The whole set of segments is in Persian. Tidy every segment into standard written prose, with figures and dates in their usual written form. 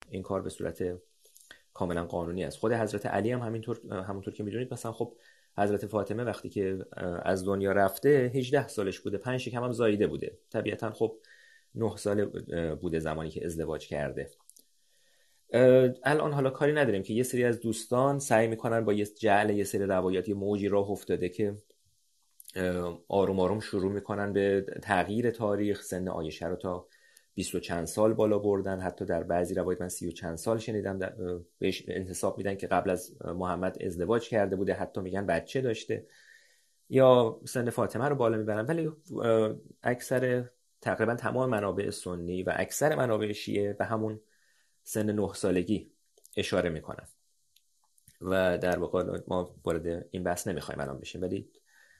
این کار به صورت کاملا قانونی است. خود حضرت علی هم همونطور که میدونید مثلا خب حضرت فاطمه وقتی که از دنیا رفته 18 سالش بوده، 5 شکم هم زاییده بوده. طبیعتا خب 9 ساله بوده زمانی که ازدواج کرده. الان حالا کاری نداریم که یه سری از دوستان سعی میکنن با یه سری روایات، یه موجی راه افتاده که آروم آروم شروع میکنن به تغییر تاریخ، سن عایشه رو تا 20 و چند سال بالا بردن. حتی در بعضی روایت من 30 و چند سال شنیدم بهش انتساب میدن که قبل از محمد ازدواج کرده بوده، حتی میگن بچه داشته، یا سن فاطمه رو بالا میبرن. ولی تقریبا تمام منابع سنی و اکثر منابع شیعه به همون سن 9 سالگی اشاره میکنن و در واقع ما وارد این بحث نمیخوایم الان بشیم. ولی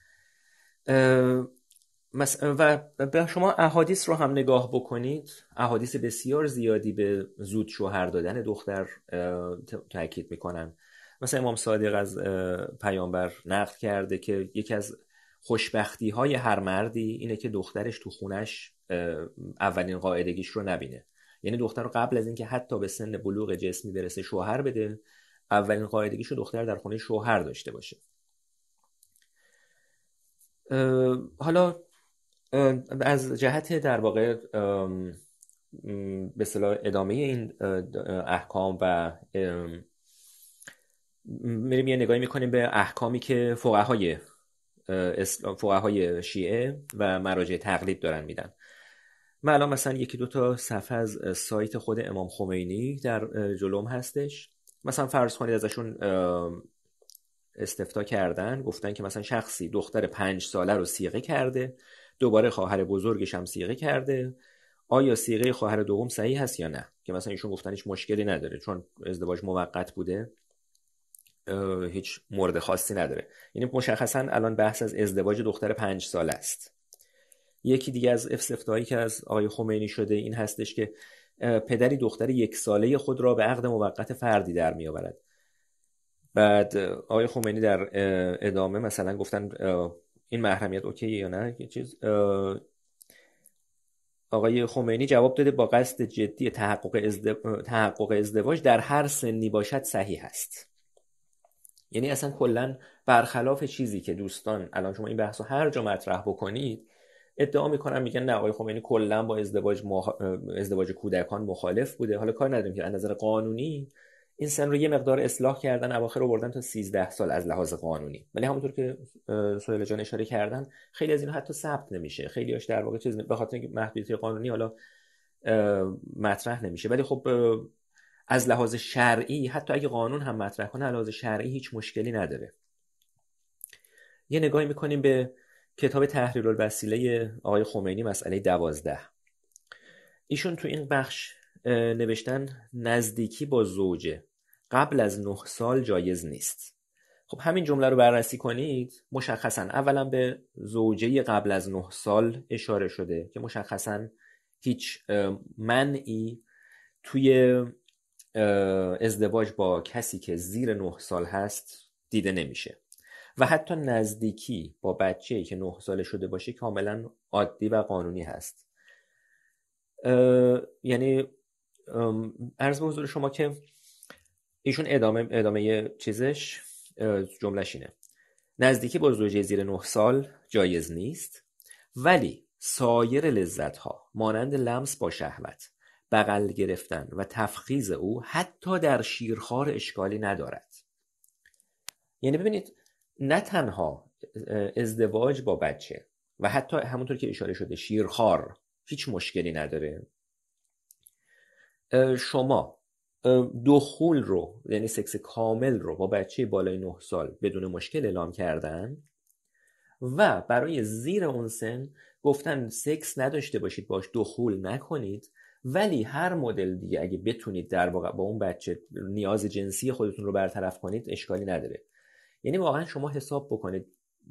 و به شما احادیث رو هم نگاه بکنید، احادیث بسیار زیادی به زود شوهر دادن دختر تاکید میکنن. مثلا امام صادق از پیامبر نقل کرده که یکی از خوشبختی های هر مردی اینه که دخترش تو خونش اولین قاعدگیش رو نبینه. یعنی دختر رو قبل از اینکه حتی به سن بلوغ جسمی برسه شوهر بده، اولین قاعدگیش رو دختر در خونه شوهر داشته باشه. حالا از جهت در واقع به اصطلاح ادامه این احکام و میریم یه نگاهی میکنیم به احکامی که فقهای شیعه و مراجع تقلید دارن میدن. من الان مثلا یکی دو تا صفحه از سایت خود امام خمینی در جلوم هستش. مثلا فرض کنید ازشون استفتا کردن، گفتن که مثلا شخصی دختر 5 ساله رو صیغه کرده، دوباره خواهر بزرگش هم صیغه کرده، آیا صیغه خواهر دوم صحیح هست یا نه؟ که مثلا ایشون گفتن هیچ مشکلی نداره چون ازدواج موقت بوده، هیچ مورد خاصی نداره. یعنی مشخصا الان بحث از ازدواج دختر 5 ساله است. یکی دیگه از استفتایی که از آقای خمینی شده این هستش که پدری دختر 1 ساله خود را به عقد موقت فردی در می آورد. بعد آقای خمینی در ادامه مثلا گفتن این محرمیت اوکی یا نه. یه چیز آقای خمینی جواب داده با قصد جدی تحقق ازدواج در هر سنی باشد صحیح است. یعنی اصلا کلا برخلاف چیزی که دوستان الان شما این بحثو هر جا مطرح بکنید ادعا میکنن، میگن نه آقای خمینی کلا با ازدواج کودکان مخالف بوده. حالا کار نداریم که از نظر قانونی این سن رو یه مقدار اصلاح کردن، اواخر رو بردن تا 13 سال از لحاظ قانونی. ولی همونطور که سهیل جان اشاره کردن خیلی از اینا حتی ثبت نمیشه، خیلیاش در واقع چیز به خاطر اینکه محدودیت قانونی حالا مطرح نمیشه. ولی خب از لحاظ شرعی حتی اگه قانون هم مطرح کنه از لحاظ شرعی هیچ مشکلی نداره. یه نگاهی میکنیم به کتاب تحریرالوسیله آقای خمینی، مسئله 12. ایشون تو این بخش نوشتن نزدیکی با زوجه قبل از 9 سال جایز نیست. خب همین جمله رو بررسی کنید، مشخصا اولا به زوجه قبل از 9 سال اشاره شده که مشخصا هیچ منعی توی ازدواج با کسی که زیر 9 سال هست دیده نمیشه و حتی نزدیکی با بچه‌ای که 9 ساله شده باشه کاملا عادی و قانونی هست. یعنی عرض به حضور شما که ایشون ادامه چیزش جملهش اینه: نزدیکی با زوجه زیر 9 سال جایز نیست، ولی سایر لذت‌ها مانند لمس با شهوت، بغل گرفتن و تفخیذ او حتی در شیرخوار اشکالی ندارد. یعنی ببینید نه تنها ازدواج با بچه و حتی همونطور که اشاره شده شیرخوار هیچ مشکلی نداره، شما دخول رو یعنی سکس کامل رو با بچه بالای 9 سال بدون مشکل اعلام کردن و برای زیر اون سن گفتن سکس نداشته باشید، باش دخول نکنید، ولی هر مدل دیگه اگه بتونید در واقع با اون بچه نیاز جنسی خودتون رو برطرف کنید اشکالی نداره. یعنی واقعا شما حساب بکنید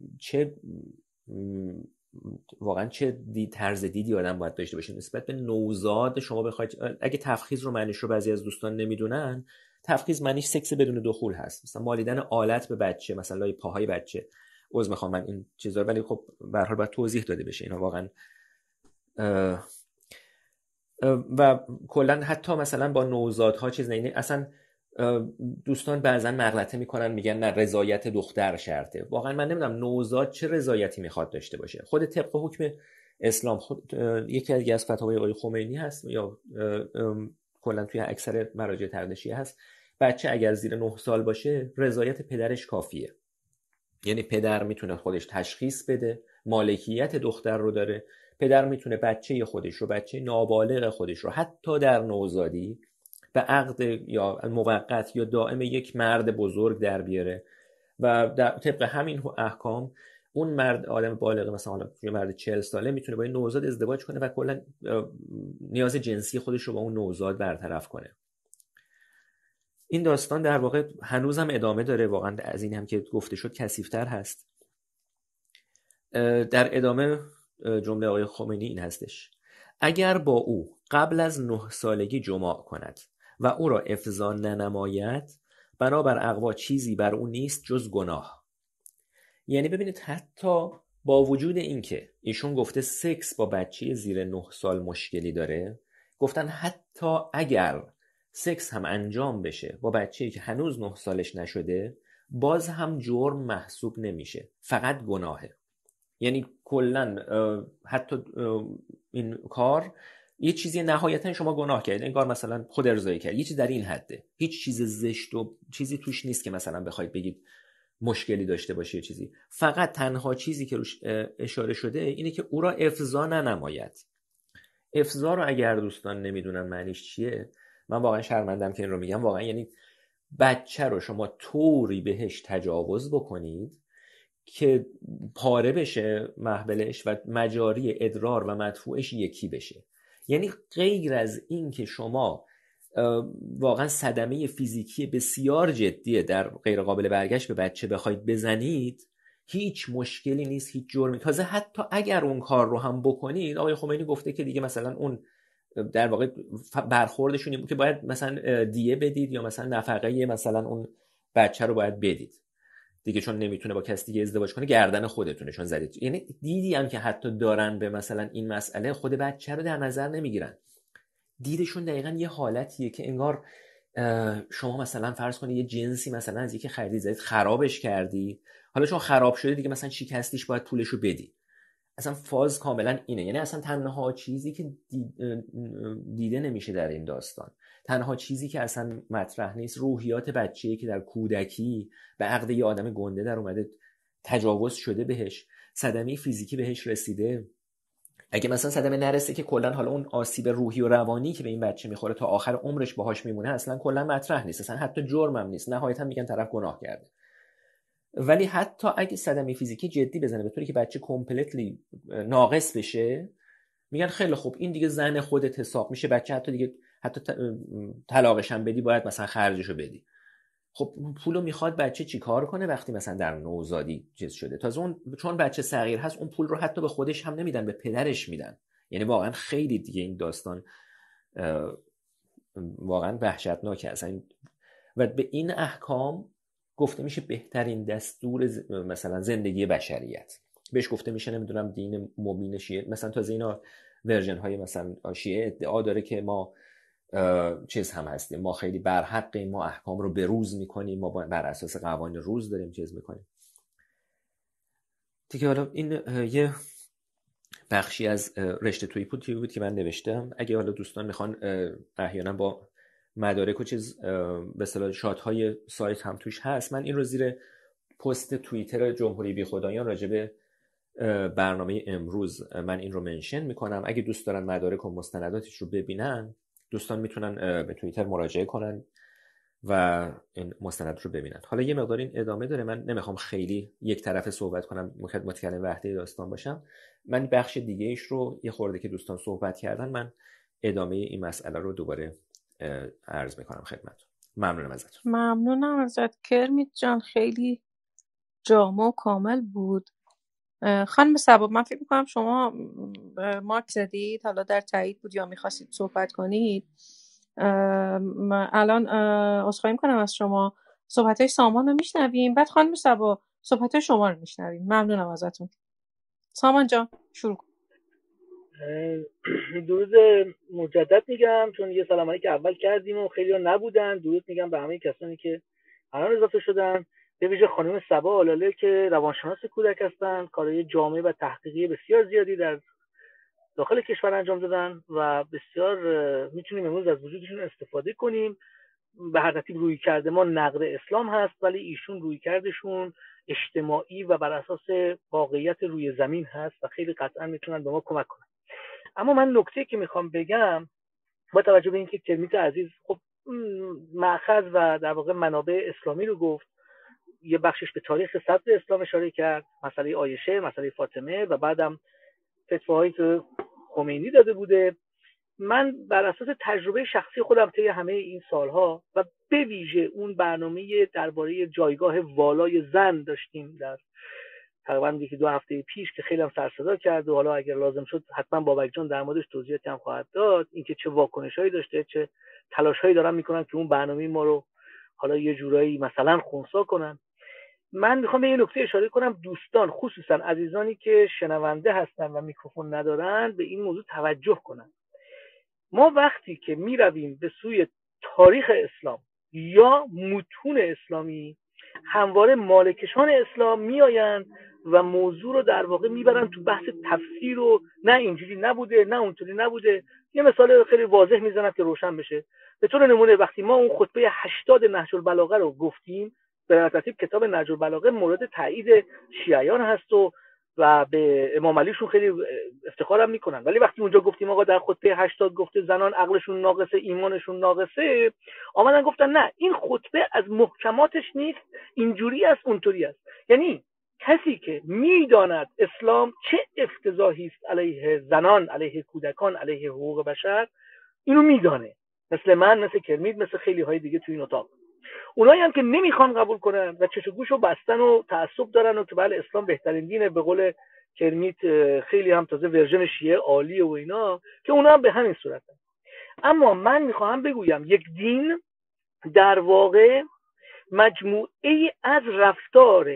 چه طرز دیدی آدم باید داشته باشه نسبت به نوزاد. شما بخواید اگه تفخیذ رو معنیش رو بعضی از دوستان نمیدونن، تفخیذ معنیش سکس بدون دخول هست، مثلا مالیدن آلت به بچه، مثلا لای پاهای بچه. عذر میخوام من این چیزا رو، ولی خب به هر حال باید توضیح داده بشه اینا واقعا. و کلا حتی مثلا با نوزادها چیز نه، اصلا دوستان بعضا مغلطه میکنن میگن نه رضایت دختر شرطه. واقعا من نمیدونم نوزاد چه رضایتی میخواد داشته باشه. خود طبق حکم اسلام یکی از فتاوای آقای خمینی هست یا کلا توی اکثر مراجع تردشی هست، بچه اگر زیر 9 سال باشه رضایت پدرش کافیه. یعنی پدر میتونه خودش تشخیص بده، مالکیت دختر رو داره، پدر میتونه بچه خودش رو، بچه نابالغ خودش رو حتی در نوزادی به عقد یا موقت یا دائم یک مرد بزرگ در بیاره و طبق همین احکام اون مرد آدم بالغ مثلا حالا یه مرد 40 ساله میتونه با این نوزاد ازدواج کنه و کلا نیاز جنسی خودش رو با اون نوزاد برطرف کنه. این داستان در واقع هنوزم ادامه داره، واقعا از این هم که گفته شد کثیف‌تر هست. در ادامه جمله آقای خمینی این هستش: اگر با او قبل از 9 سالگی جماع کند و او را افضا ننماید، بنابر اقوا چیزی بر او نیست جز گناه. یعنی ببینید حتی با وجود این که ایشون گفته سکس با بچه زیر 9 سال مشکلی داره، گفتن حتی اگر سکس هم انجام بشه با بچه‌ای که هنوز 9 سالش نشده، باز هم جرم محسوب نمیشه، فقط گناهه. یعنی کلا حتی این کار یه چیزی نهایتا شما گناه کردید، انگار مثلا خود ارضایی کرد، یه چیز در این حده، هیچ چیز زشت و چیزی توش نیست که مثلا بخواید بگید مشکلی داشته باشه. چیزی فقط تنها چیزی که روش اشاره شده اینه که او را افضا ننماید. افضا رو اگر دوستان نمیدونن معنیش چیه، من واقعا شرمندم که این رو میگم. واقعا یعنی بچه رو شما طوری بهش تجاوز بکنید که پاره بشه محبلش و مجاری ادرار و مدفوعش یکی بشه. یعنی غیر از این که شما واقعا صدمه فیزیکی بسیار جدیه در غیر قابل برگشت به بچه بخواید بزنید، هیچ مشکلی نیست، هیچ جرمی. تازه حتی اگر اون کار رو هم بکنید، آقای خمینی گفته که دیگه مثلا اون در واقع برخوردشون این بود که باید مثلا دیه بدید یا مثلا نفقه مثلا اون بچه رو باید بدید دیگه، چون نمیتونه با کسی دیگه ازدواج کنه، گردن خودتونه چون زدید. یعنی دیدی هم که حتی دارن به مثلا این مسئله خود بچه رو در نظر نمیگیرن. دیدشون دقیقا یه حالتیه که انگار شما مثلا فرض کنید یه جنسی مثلا از یکی خریدید، زدید خرابش کردی، حالا چون خراب شده دیگه مثلا شکستیش باید پولشو بدی. اصلا فاز کاملا اینه. یعنی اصلا تنها چیزی که دیده نمیشه در این داستان، تنها چیزی که اصلا مطرح نیست، روحیات بچه‌ای که در کودکی به عقد یه آدم گنده در اومده، تجاوز شده بهش، صدمه فیزیکی بهش رسیده. اگه مثلا صدمه نرسه که کلا حالا اون آسیب روحی و روانی که به این بچه میخوره تا آخر عمرش باهاش میمونه اصلا کلا مطرح نیست، اصلا حتی جرمم نیست، نهایتا میگن طرف گناه کرده. ولی حتی اگه صدمه فیزیکی جدی بزنه به طوری که بچه کامپلتلی ناقص بشه، میگن خیلی خوب این دیگه زن خودت حساب میشه، بچه حتی دیگه حتی طلاقش هم بدی باید مثلا خرجشو بدی. خب پولو میخواد بچه چیکار کنه وقتی مثلا در نوزادی چیز شده؟ تازه اون چون بچه صغیر هست اون پول رو حتی به خودش هم نمیدن، به پدرش میدن. یعنی واقعا خیلی دیگه این داستان واقعا وحشتناکه اصلا. و به این احکام گفته میشه بهترین دستور مثلا زندگی بشریت. بهش گفته میشه نمیدونم دین مبین شیعه. مثلا تازه اینا ورژن های مثلا شیعه ادعا داره که ما چیز هم هستیم، ما خیلی برحقیم، ما احکام رو به روز میکنیم، ما بر اساس قوانین روز داریم چیز میکنیم دیگه. حالا این یه بخشی از رشته توی بود که من نوشتم. اگه حالا دوستان میخوان احیانا با مدارک و چیز به اصطلاح شات‌های سایت هم توش هست، من این رو زیر پست توییتر جمهوری بیخدایان راجع به برنامه امروز من این رو منشن میکنم. اگه دوست دارن مدارک و مستنداتش رو ببینن، دوستان میتونن به توییتر مراجعه کنن و این مستند رو ببینن. حالا یه مقدار این ادامه داره، من نمیخوام خیلی یک طرفه صحبت کنم، متکلم وحده داستان باشم. من بخش دیگه ایش رو یه خورده که دوستان صحبت کردن من ادامه این مسئله رو دوباره عرض میکنم خدمتتون. ممنونم ازتون. ممنونم ازت کرمیت جان، خیلی جامع و کامل بود. خانم صبا، من فکر میکنم شما مارک زدید، حالا در تایید بود یا میخواستید صحبت کنید. الان عذرخواهی میکنم از شما، صحبتهای سامان رو میشنویم، بعد خانم صبا صحبتهای شما رو میشنویم. ممنونم ازتون. سامان جان شروع کن. درود مجدد میگم، چون یه سلام علیک اول کردیم و خیلی ها نبودن. درود میگم به همه کسانی که الان اضافه شدن، به ویژه خانم صبا آلاله که روانشناس کودک هستن، کارهای جامعه و تحقیقی بسیار زیادی در داخل کشور انجام دادن و بسیار میتونیم امروز از وجودشون استفاده کنیم. به هر ترتیب روی کرده ما نقد اسلام هست، ولی ایشون روی کردشون اجتماعی و بر اساس واقعیت روی زمین هست و خیلی قطعا میتونن به ما کمک کنن. اما من نکته که میخوام بگم، با توجه به اینکه کرمیت عزیز خب مأخذ و در واقع منابع اسلامی رو گفت، یه بخشش به تاریخ صدر اسلام اشاره کرد، مسئله عایشه، مسئله فاطمه و بعدم فتواهایی که خمینی داده بوده. من بر اساس تجربه شخصی خودم طی همه این سالها و به ویژه اون برنامه درباره جایگاه والای زن داشتیم در تقریبا یکی 2 هفته پیش که خیلی هم سر صدا کرد و حالا اگر لازم شد حتما بابک جان در موردش توضیحاتی هم خواهد داد، اینکه چه واکنشایی داشته، چه تلاشهایی دارن میکنن که اون برنامه ما رو حالا یه جورایی مثلا خنثی کنن. من میخوام به یه نکته اشاره کنم، دوستان خصوصا عزیزانی که شنونده هستن و میکروفون ندارن به این موضوع توجه کنن. ما وقتی که میرویم به سوی تاریخ اسلام یا متون اسلامی، همواره مالکشان اسلام میآیند و موضوع رو در واقع میبرن تو بحث تفسیر و نه اینجوری نبوده نه اونطوری نبوده. یه مثال خیلی واضح میزنم که روشن بشه. به طور نمونه وقتی ما اون خطبه 80 نهج البلاغه رو گفتیم، به ترتیب کتاب نهج البلاغه مورد تایید شیعیان هست و به امام علیشون خیلی افتخارم میکنن، ولی وقتی اونجا گفتیم آقا در خطبه 80 گفته زنان عقلشون ناقصه، ایمانشون ناقصه، آمدن گفتن نه این خطبه از محکماتش نیست، اینجوری است اونطوری است. یعنی کسی که میداند اسلام چه افتضاحی است علیه زنان، علیه کودکان، علیه حقوق بشر، اینو میدانه، مثل من، مثل کرمید، مثل خیلی های دیگه تو این اتاق. اونایی هم که نمیخوان قبول کنن و چش و گوشو بستن و تعصب دارن و که بله اسلام بهترین دینه، به قول کرمیت خیلی هم تازه ورژن شیعه عالیه و اینا، که اونا هم به همین صورتن. اما من میخواهم بگویم یک دین در واقع مجموعه از رفتار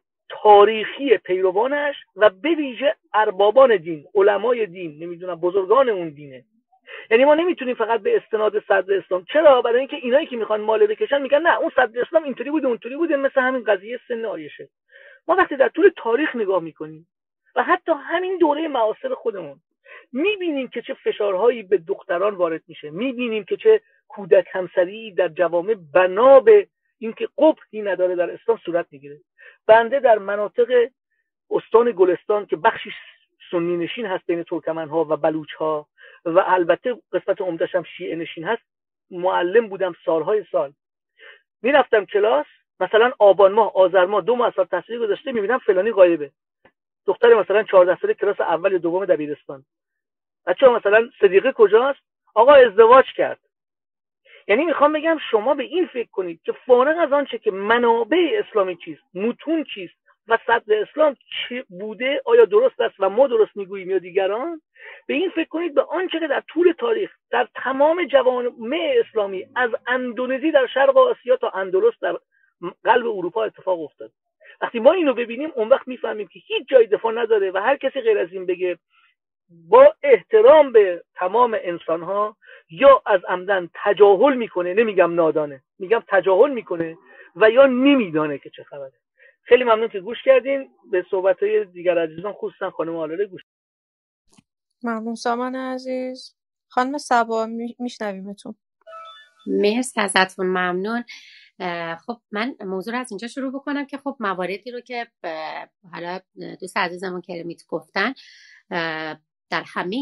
تاریخی پیروانش و به ویژه اربابان دین، علمای دین، نمیدونم بزرگان اون دینه. یعنی ما نمیتونیم فقط به استناد صدر اسلام. چرا؟ برای اینکه اینایی که میخوان ماله بکشن میگن نه اون صدر اسلام اینطوری بوده اونطوری بوده، مثل همین قضیه سن عایشه. ما وقتی در طول تاریخ نگاه میکنیم و حتی همین دوره معاصر خودمون، میبینیم که چه فشارهایی به دختران وارد میشه، میبینیم که چه کودک همسری در جوامع بنا به اینکه قبحی نداره در اسلام صورت میگیره. بنده در مناطق استان گلستان که بخشی سنی نشین هست بین ترکمن‌ها و بلوچ‌ها و البته قسمت عمده‌اش هم شیعه نشین هست، معلم بودم سالهای سال. میرفتم کلاس، مثلا آبان ماه، آذر ماه 2 ماه سال تحصیلی گذشته، میبینم فلانی غایبه. دختر مثلا 14 ساله کلاس اول یا دوم دبیرستان. بچه‌ها مثلا صدیقه کجاست؟ آقا ازدواج کرد. یعنی میخوام بگم شما به این فکر کنید که فارغ از آنچه که منابع اسلامی چیست، متون چیست و صدر اسلام چی بوده، آیا درست است و ما درست میگوییم یا دیگران، به این فکر کنید به آنچه که در طول تاریخ در تمام جوامع اسلامی از اندونزی در شرق آسیا تا اندلس در قلب اروپا اتفاق افتاد. وقتی ما اینو ببینیم اون وقت میفهمیم که هیچ جای دفاع نداره و هر کسی غیر از این بگه با احترام به تمام انسان‌ها یا از عمدن تجاهل میکنه، نمیگم نادانه، میگم تجاهل میکنه، و یا نمیدانه که چه خبره. خیلی ممنون که گوش کردین. به صحبت‌های دیگر عزیزان خصوصا خانم آلاله گوش. ممنون سامان عزیز. خانم صبا میشنویمتون. مرسی ازتون، ممنون. خب من موضوع رو از اینجا شروع بکنم که خب مواردی رو که حالا دوست عزیزمون کرمیت گفتن در همه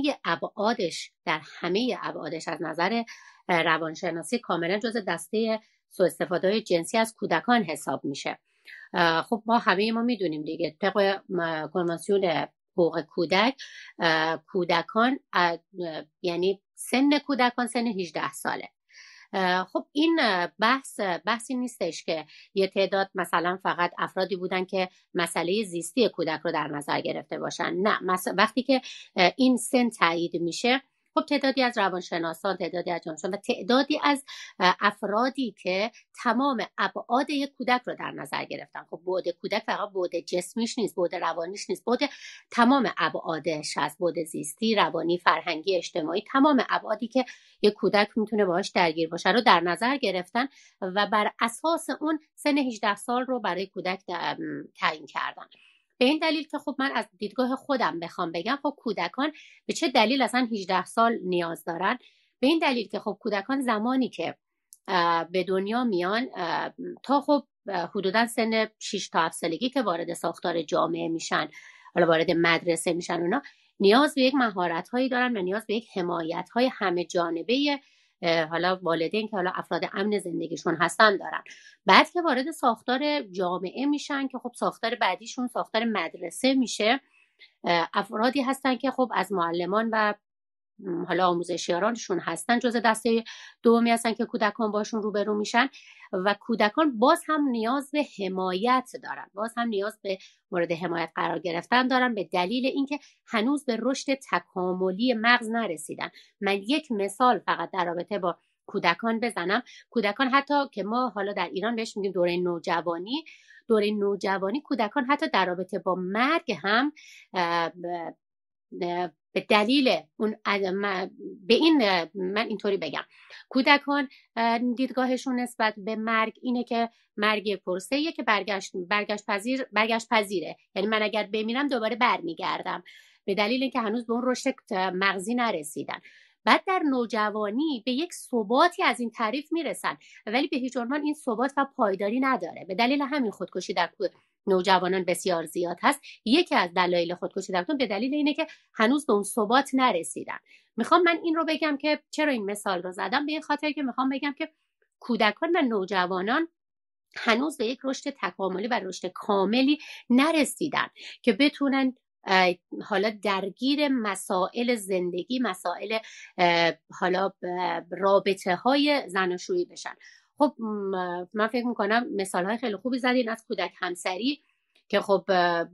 ابعادش از نظر روانشناسی کاملا جز دسته سوء استفاده جنسی از کودکان حساب میشه. خب ما میدونیم دیگه طبق کنوانسیون حقوق کودکان یعنی سن کودکان سن 18 ساله. خب این بحثی نیستش که یه تعداد مثلا فقط افرادی بودن که مسئله زیستی کودک رو در نظر گرفته باشن. نه، وقتی که این سن تایید میشه خب تعدادی از روانشناسان، تعدادی از جانشناسان و تعدادی از افرادی که تمام ابعاد یک کودک رو در نظر گرفتن. خب بعد کودک فقط بعد جسمیش نیست، بعد روانیش نیست، بعد تمام ابعادش هست، بعد زیستی، روانی، فرهنگی، اجتماعی، تمام ابعادی که یک کودک میتونه باهاش درگیر باشه رو در نظر گرفتن و بر اساس اون سن 18 سال رو برای کودک تعیین کردن. به این دلیل که خب من از دیدگاه خودم بخوام بگم، خب کودکان به چه دلیل اصلا 18 سال نیاز دارن؟ به این دلیل که خب کودکان زمانی که به دنیا میان تا خب حدودا سن 6 تا 7 سالگی که وارد ساختار جامعه میشن، حالا وارد مدرسه میشن، اونا نیاز به یک مهارت‌هایی دارن و نیاز به یک حمایت‌های همه جانبه حالا والدین که حالا افراد امن زندگیشون هستن دارن. بعد که وارد ساختار جامعه میشن که خب ساختار بعدیشون ساختار مدرسه میشه، افرادی هستن که خب از معلمان و حالا آموزشیارانشون هستن، جزء دسته دومی هستن که کودکان باشون روبرو میشن و کودکان باز هم نیاز به حمایت دارن، باز هم نیاز به مورد حمایت قرار گرفتن دارن به دلیل اینکه هنوز به رشد تکاملی مغز نرسیدن. من یک مثال فقط در رابطه با کودکان بزنم. کودکان حتی که ما حالا در ایران بهش میگیم دوره نوجوانی کودکان حتی در رابطه با مرگ هم به دلیل اون به این من اینطوری بگم، کودکان دیدگاهشون نسبت به مرگ اینه که مرگ پرسه‌ایه که برگشت پذیره، یعنی من اگر بمیرم دوباره برمیگردم، به دلیل اینکه هنوز به اون رشد مغزی نرسیدن. بعد در نوجوانی به یک ثباتی از این تعریف میرسن، ولی به هیچ عنوان این ثبات و پایداری نداره. به دلیل همین خودکشی در نوجوانان بسیار زیاد هست. یکی از دلایل خودکشی در به دلیل اینه که هنوز به اون ثبات نرسیدن. میخوام من این رو بگم که چرا این مثال رو زدم، به این خاطر که میخوام بگم که کودکان و نوجوانان هنوز به یک رشد تکاملی و رشد کاملی نرسیدن که بتونن حالا درگیر مسائل زندگی، مسائل حالا رابطه های زناشویی بشن. خب من فکر میکنم مثال های خیلی خوبی زدین از کودک همسری که خب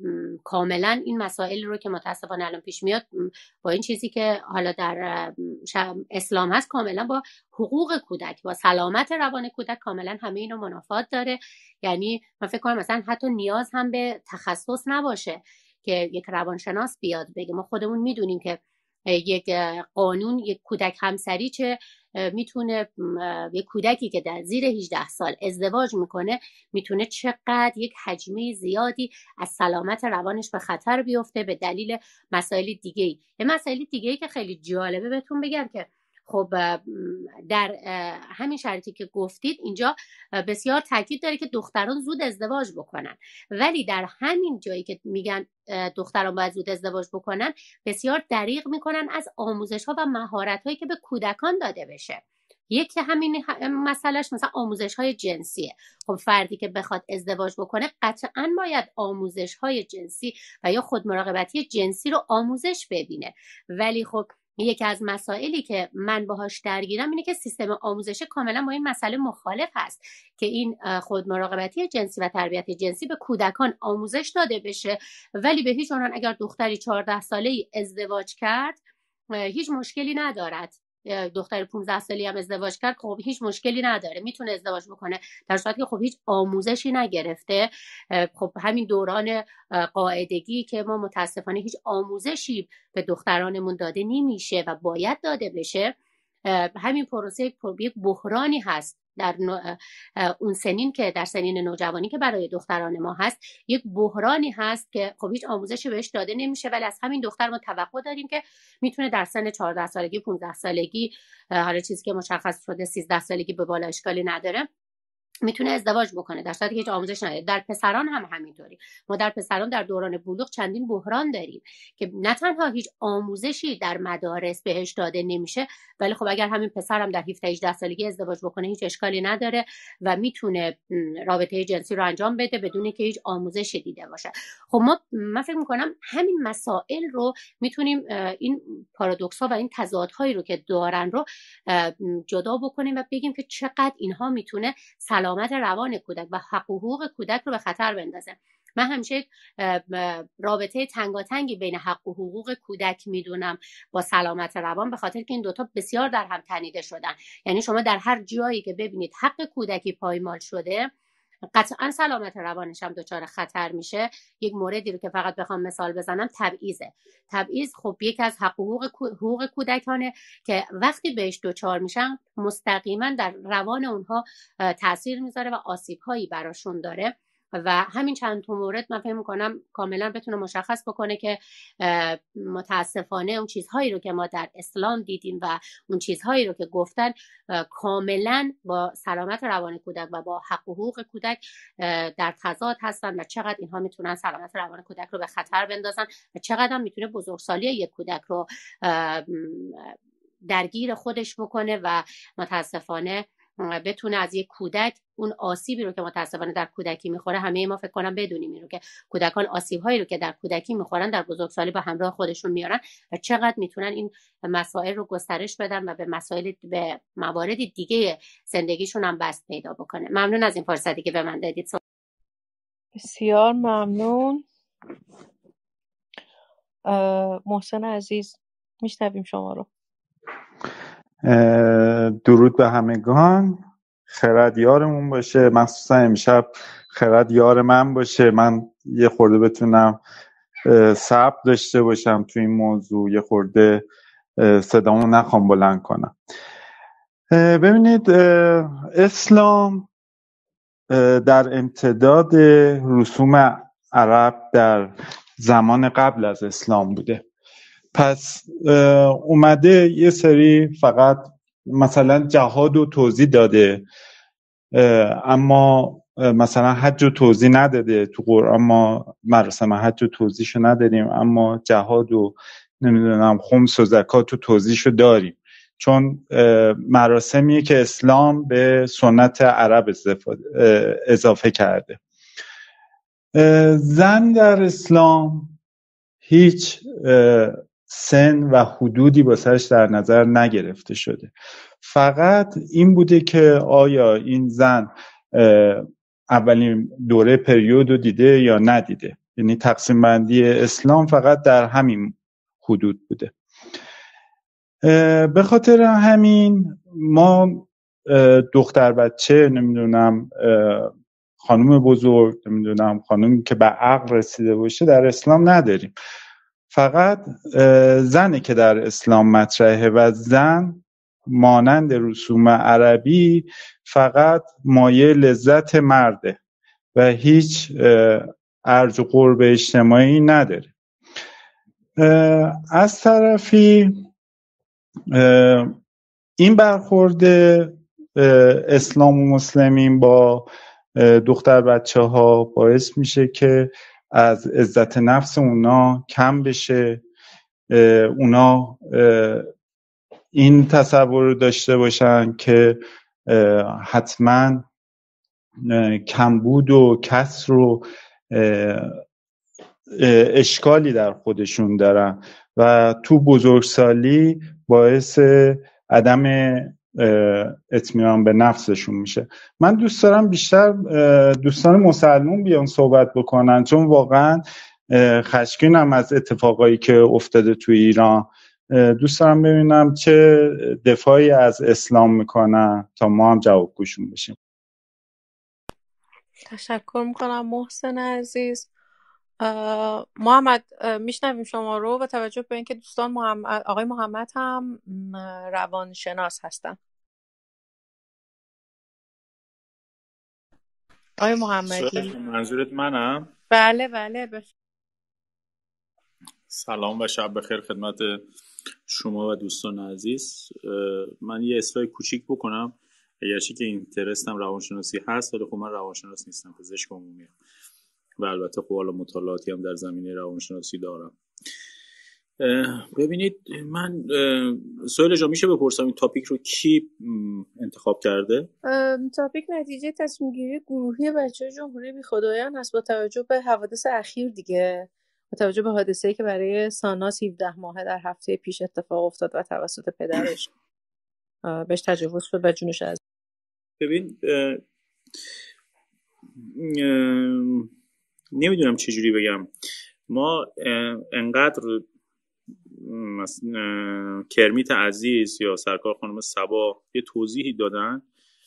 کاملا این مسائل رو که متاسفانه الان پیش میاد با این چیزی که حالا در اسلام هست، کاملا با حقوق کودک، با سلامت روان کودک کاملا همه اینو منافات داره. یعنی من فکر کنم مثلا حتی نیاز هم به تخصص نباشه که یک روانشناس بیاد بگه. ما خودمون میدونیم که یک قانون یک کودک همسری چه میتونه، یک کودکی که در زیر 18 سال ازدواج میکنه میتونه چقدر یک حجمه زیادی از سلامت روانش به خطر بیفته به دلیل مسائل دیگه‌ای. یه مسائل دیگه‌ای که خیلی جالبه بهتون بگم که خب در همین شرایطی که گفتید اینجا بسیار تاکید داره که دختران زود ازدواج بکنن، ولی در همین جایی که میگن دختران باید زود ازدواج بکنن بسیار دریغ میکنن از آموزش‌ها و مهارت‌هایی که به کودکان داده بشه. یکی همین مسئلهش مثلا آموزش‌های جنسیه. خب فردی که بخواد ازدواج بکنه قطعاً باید آموزش‌های جنسی و یا خودمراقبتی جنسی رو آموزش ببینه، ولی خب یکی از مسائلی که من باهاش درگیرم اینه که سیستم آموزشی کاملا با این مسئله مخالف هست که این خودمراقبتی جنسی و تربیت جنسی به کودکان آموزش داده بشه، ولی به هیچ عنوان اگر دختری 14 ساله‌ای ازدواج کرد هیچ مشکلی ندارد. دختر 15 سالی هم ازدواج کرد خب هیچ مشکلی نداره، میتونه ازدواج بکنه، در صورتی که خب هیچ آموزشی نگرفته. خب همین دوران قاعدگی که ما متاسفانه هیچ آموزشی به دخترانمون داده نمیشه و باید داده بشه، همین پروسه یک بحرانی هست در اون سنین که در سنین نوجوانی که برای دختران ما هست، یک بحرانی هست که خب هیچ آموزشی بهش داده نمیشه، ولی از همین دختر ما توقع داریم که میتونه در سن 14 سالگی 15 سالگی حالا چیزی که مشخص شده 13 سالگی به بالا اشکالی نداره میتونه ازدواج بکنه، در صورتی که هیچ آموزش نداره. در پسران هم همینطوری. ما در پسران در دوران بلوغ چندین بحران داریم که نه تنها هیچ آموزشی در مدارس بهش داده نمیشه، ولی خب اگر همین پسر هم در 17-18 سالگی ازدواج بکنه هیچ اشکالی نداره و میتونه رابطه جنسی رو انجام بده بدون که هیچ آموزشی دیده باشه. خب من فکر میکنم همین مسائل رو میتونیم این پارادوکس‌ها و این تضادهایی رو که دارن رو جدا بکنیم و بگیم که چقدر اینها میتونه سلامت سلامت روان کودک و حقوق کودک رو به خطر بندازه. من همیشه رابطه تنگاتنگی بین حق و حقوق کودک میدونم با سلامت روان، به خاطر که این دوتا بسیار در هم تنیده شدن. یعنی شما در هر جایی که ببینید حق کودکی پایمال شده، قطعا سلامت روانش هم دچار خطر میشه. یک موردی رو که فقط بخوام مثال بزنم تبعیضه. تبعیض خب یکی از حقوق کودکانه که وقتی بهش دچار میشن مستقیما در روان اونها تاثیر میذاره و آسیب‌هایی براشون داره. و همین چند تا مورد من فکر می‌کنم کاملا بتونه مشخص بکنه که متاسفانه اون چیزهایی رو که ما در اسلام دیدیم و اون چیزهایی رو که گفتن کاملا با سلامت روان کودک و با حق و حقوق کودک در تضاد هستن و چقدر اینها میتونن سلامت روان کودک رو به خطر بندازن و چقدر هم میتونه بزرگسالی یک کودک رو درگیر خودش بکنه و متاسفانه بتونه از یک کودک اون آسیبی رو که متاسفانه در کودکی میخوره، همه ما فکر کنم بدونیم این رو که کودکان آسیب‌هایی رو که در کودکی میخورن در بزرگسالی به همراه خودشون میارن و چقدر میتونن این مسائل رو گسترش بدن و به موارد دیگه زندگیشون هم بست پیدا بکنه. ممنون از این فرصتی که به من دادید. بسیار ممنون. محسن عزیز میشنویم شما رو. درود به همگان، خرد یارمون باشه، مخصوصا امشب خرد یار من باشه، من یه خورده بتونم صبر داشته باشم تو این موضوع، یه خورده صدامو نخوام بلند کنم. ببینید اسلام در امتداد رسوم عرب در زمان قبل از اسلام بوده. پس اومده یه سری فقط مثلا جهاد و توضیح داده، اما مثلا حج و توضیح نداده. تو قرآن ما مراسم حج و توضیحشو نداریم، اما جهاد و نمیدونم خمس و زکات و توضیحشو داریم، چون مراسمیه که اسلام به سنت عرب اضافه کرده. زن در اسلام هیچ سن و حدودی واسش در نظر نگرفته شده. فقط این بوده که آیا این زن اولین دوره پریود رو دیده یا ندیده. یعنی تقسیم بندی اسلام فقط در همین حدود بوده. به خاطر همین ما دختر بچه، نمیدونم خانم بزرگ، نمیدونم خانمی که به عقل رسیده باشه در اسلام نداریم. فقط زنی که در اسلام مطرحه و زن مانند رسوم عربی فقط مایه لذت مرده و هیچ ارج و قرب اجتماعی نداره. از طرفی این برخورد اسلام و مسلمین با دختر بچه ها باعث میشه که از عزت نفس اونا کم بشه. اونا این تصور رو داشته باشن که حتما کمبود و کسر و اشکالی در خودشون دارن و تو بزرگسالی باعث عدم اطمینان به نفسشون میشه. من دوست دارم بیشتر دوستان مسلمون بیان صحبت بکنن، چون واقعا خشمگینم از اتفاقایی که افتاده تو ایران. دوست دارم ببینم چه دفاعی از اسلام میکنن تا ما هم جوابگوشون بشیم. تشکر میکنم محسن عزیز. محمد میشنویم شما رو با توجه به اینکه دوستان آقای محمد هم روانشناس هستن. آقای محمدی. منظورت منم؟ بله بله. سلام و شب بخیر خدمت شما و دوستان عزیز. من یه اصلاح کوچیک بکنم، اگرچه که اینترستم روانشناسی هست، ولی خب من روانشناس نیستم، پزشک عمومی ام و البته خب حالا مطالعاتی هم در زمینه روانشناسی دارم. ببینید، من سوال جا میشه بپرسم این تاپیک رو کی انتخاب کرده؟ تاپیک نتیجه تصمیم گیری گروهی بچه‌های جمهوری بی‌خدایان هست با توجه به حوادث اخیر دیگه، با توجه به حادثه‌ای که برای ساناس 17 ماهه در هفته پیش اتفاق افتاد و توسط پدرش بهش تجاوز شد و جونش از. ببین نمیدونم چجوری بگم. ما انقدر کرمیت عزیز یا سرکار خانم صبا یه توضیحی دادن،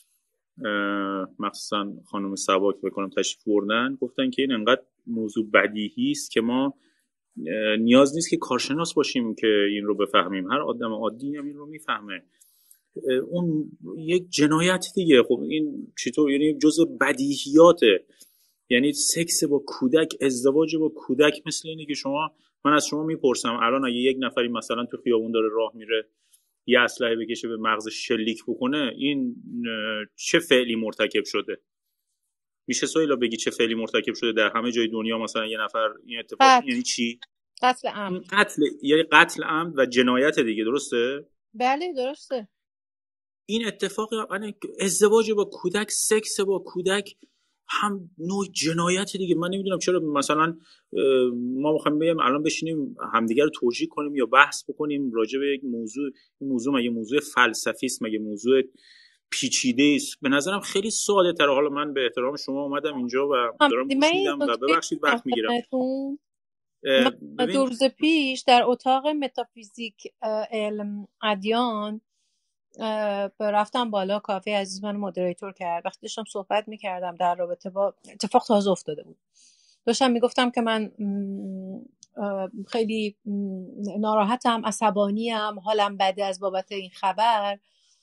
مخصوصا خانم صبا که بکنم تشریف بردن، گفتن که این انقدر موضوع بدیهی است که ما نیاز نیست که کارشناس باشیم که این رو بفهمیم، هر آدم عادی هم این رو میفهمه. اون یک جنایت دیگه. خب این چطور؟ یعنی جزء بدیهیاته. یعنی سکس با کودک، ازدواج با کودک مثل اینه که من از شما میپرسم الان اگه یک نفری مثلا تو خیابون داره راه میره یه اسلحه بکشه به مغزش شلیک بکنه، این چه فعلی مرتکب شده؟ میشه سویلا بگی چه فعلی مرتکب شده در همه جای دنیا؟ مثلا یه نفر این اتفاق یعنی چی؟ قتل عمد. یعنی قتل عمد و جنایت دیگه، درسته؟ بله درسته. این اتفاق یعنی ازدواج با کودک، سکس با کودک هم نوع جنایت دیگه. من نمیدونم چرا مثلا ما میخوایم بگیم الان بشینیم همدیگر رو توجیه کنیم یا بحث بکنیم راجع به یک موضوع. این موضوع مگه موضوع فلسفی است؟ مگه موضوع پیچیده است؟ به نظرم خیلی ساده تر. حالا من به احترام شما اومدم اینجا و دارم گوش میدم و ببخشید وقت میگیرم. من 2 روز پیش در اتاق متافیزیک علم ادیان رفتم بالا، کافی عزیز من مدریتور کرد. وقتی داشتم صحبت میکردم در رابطه با اتفاق تازه افتاده بود، داشتم میگفتم که من خیلی ناراحتم، عصبانیم، حالم بده از بابت این خبر.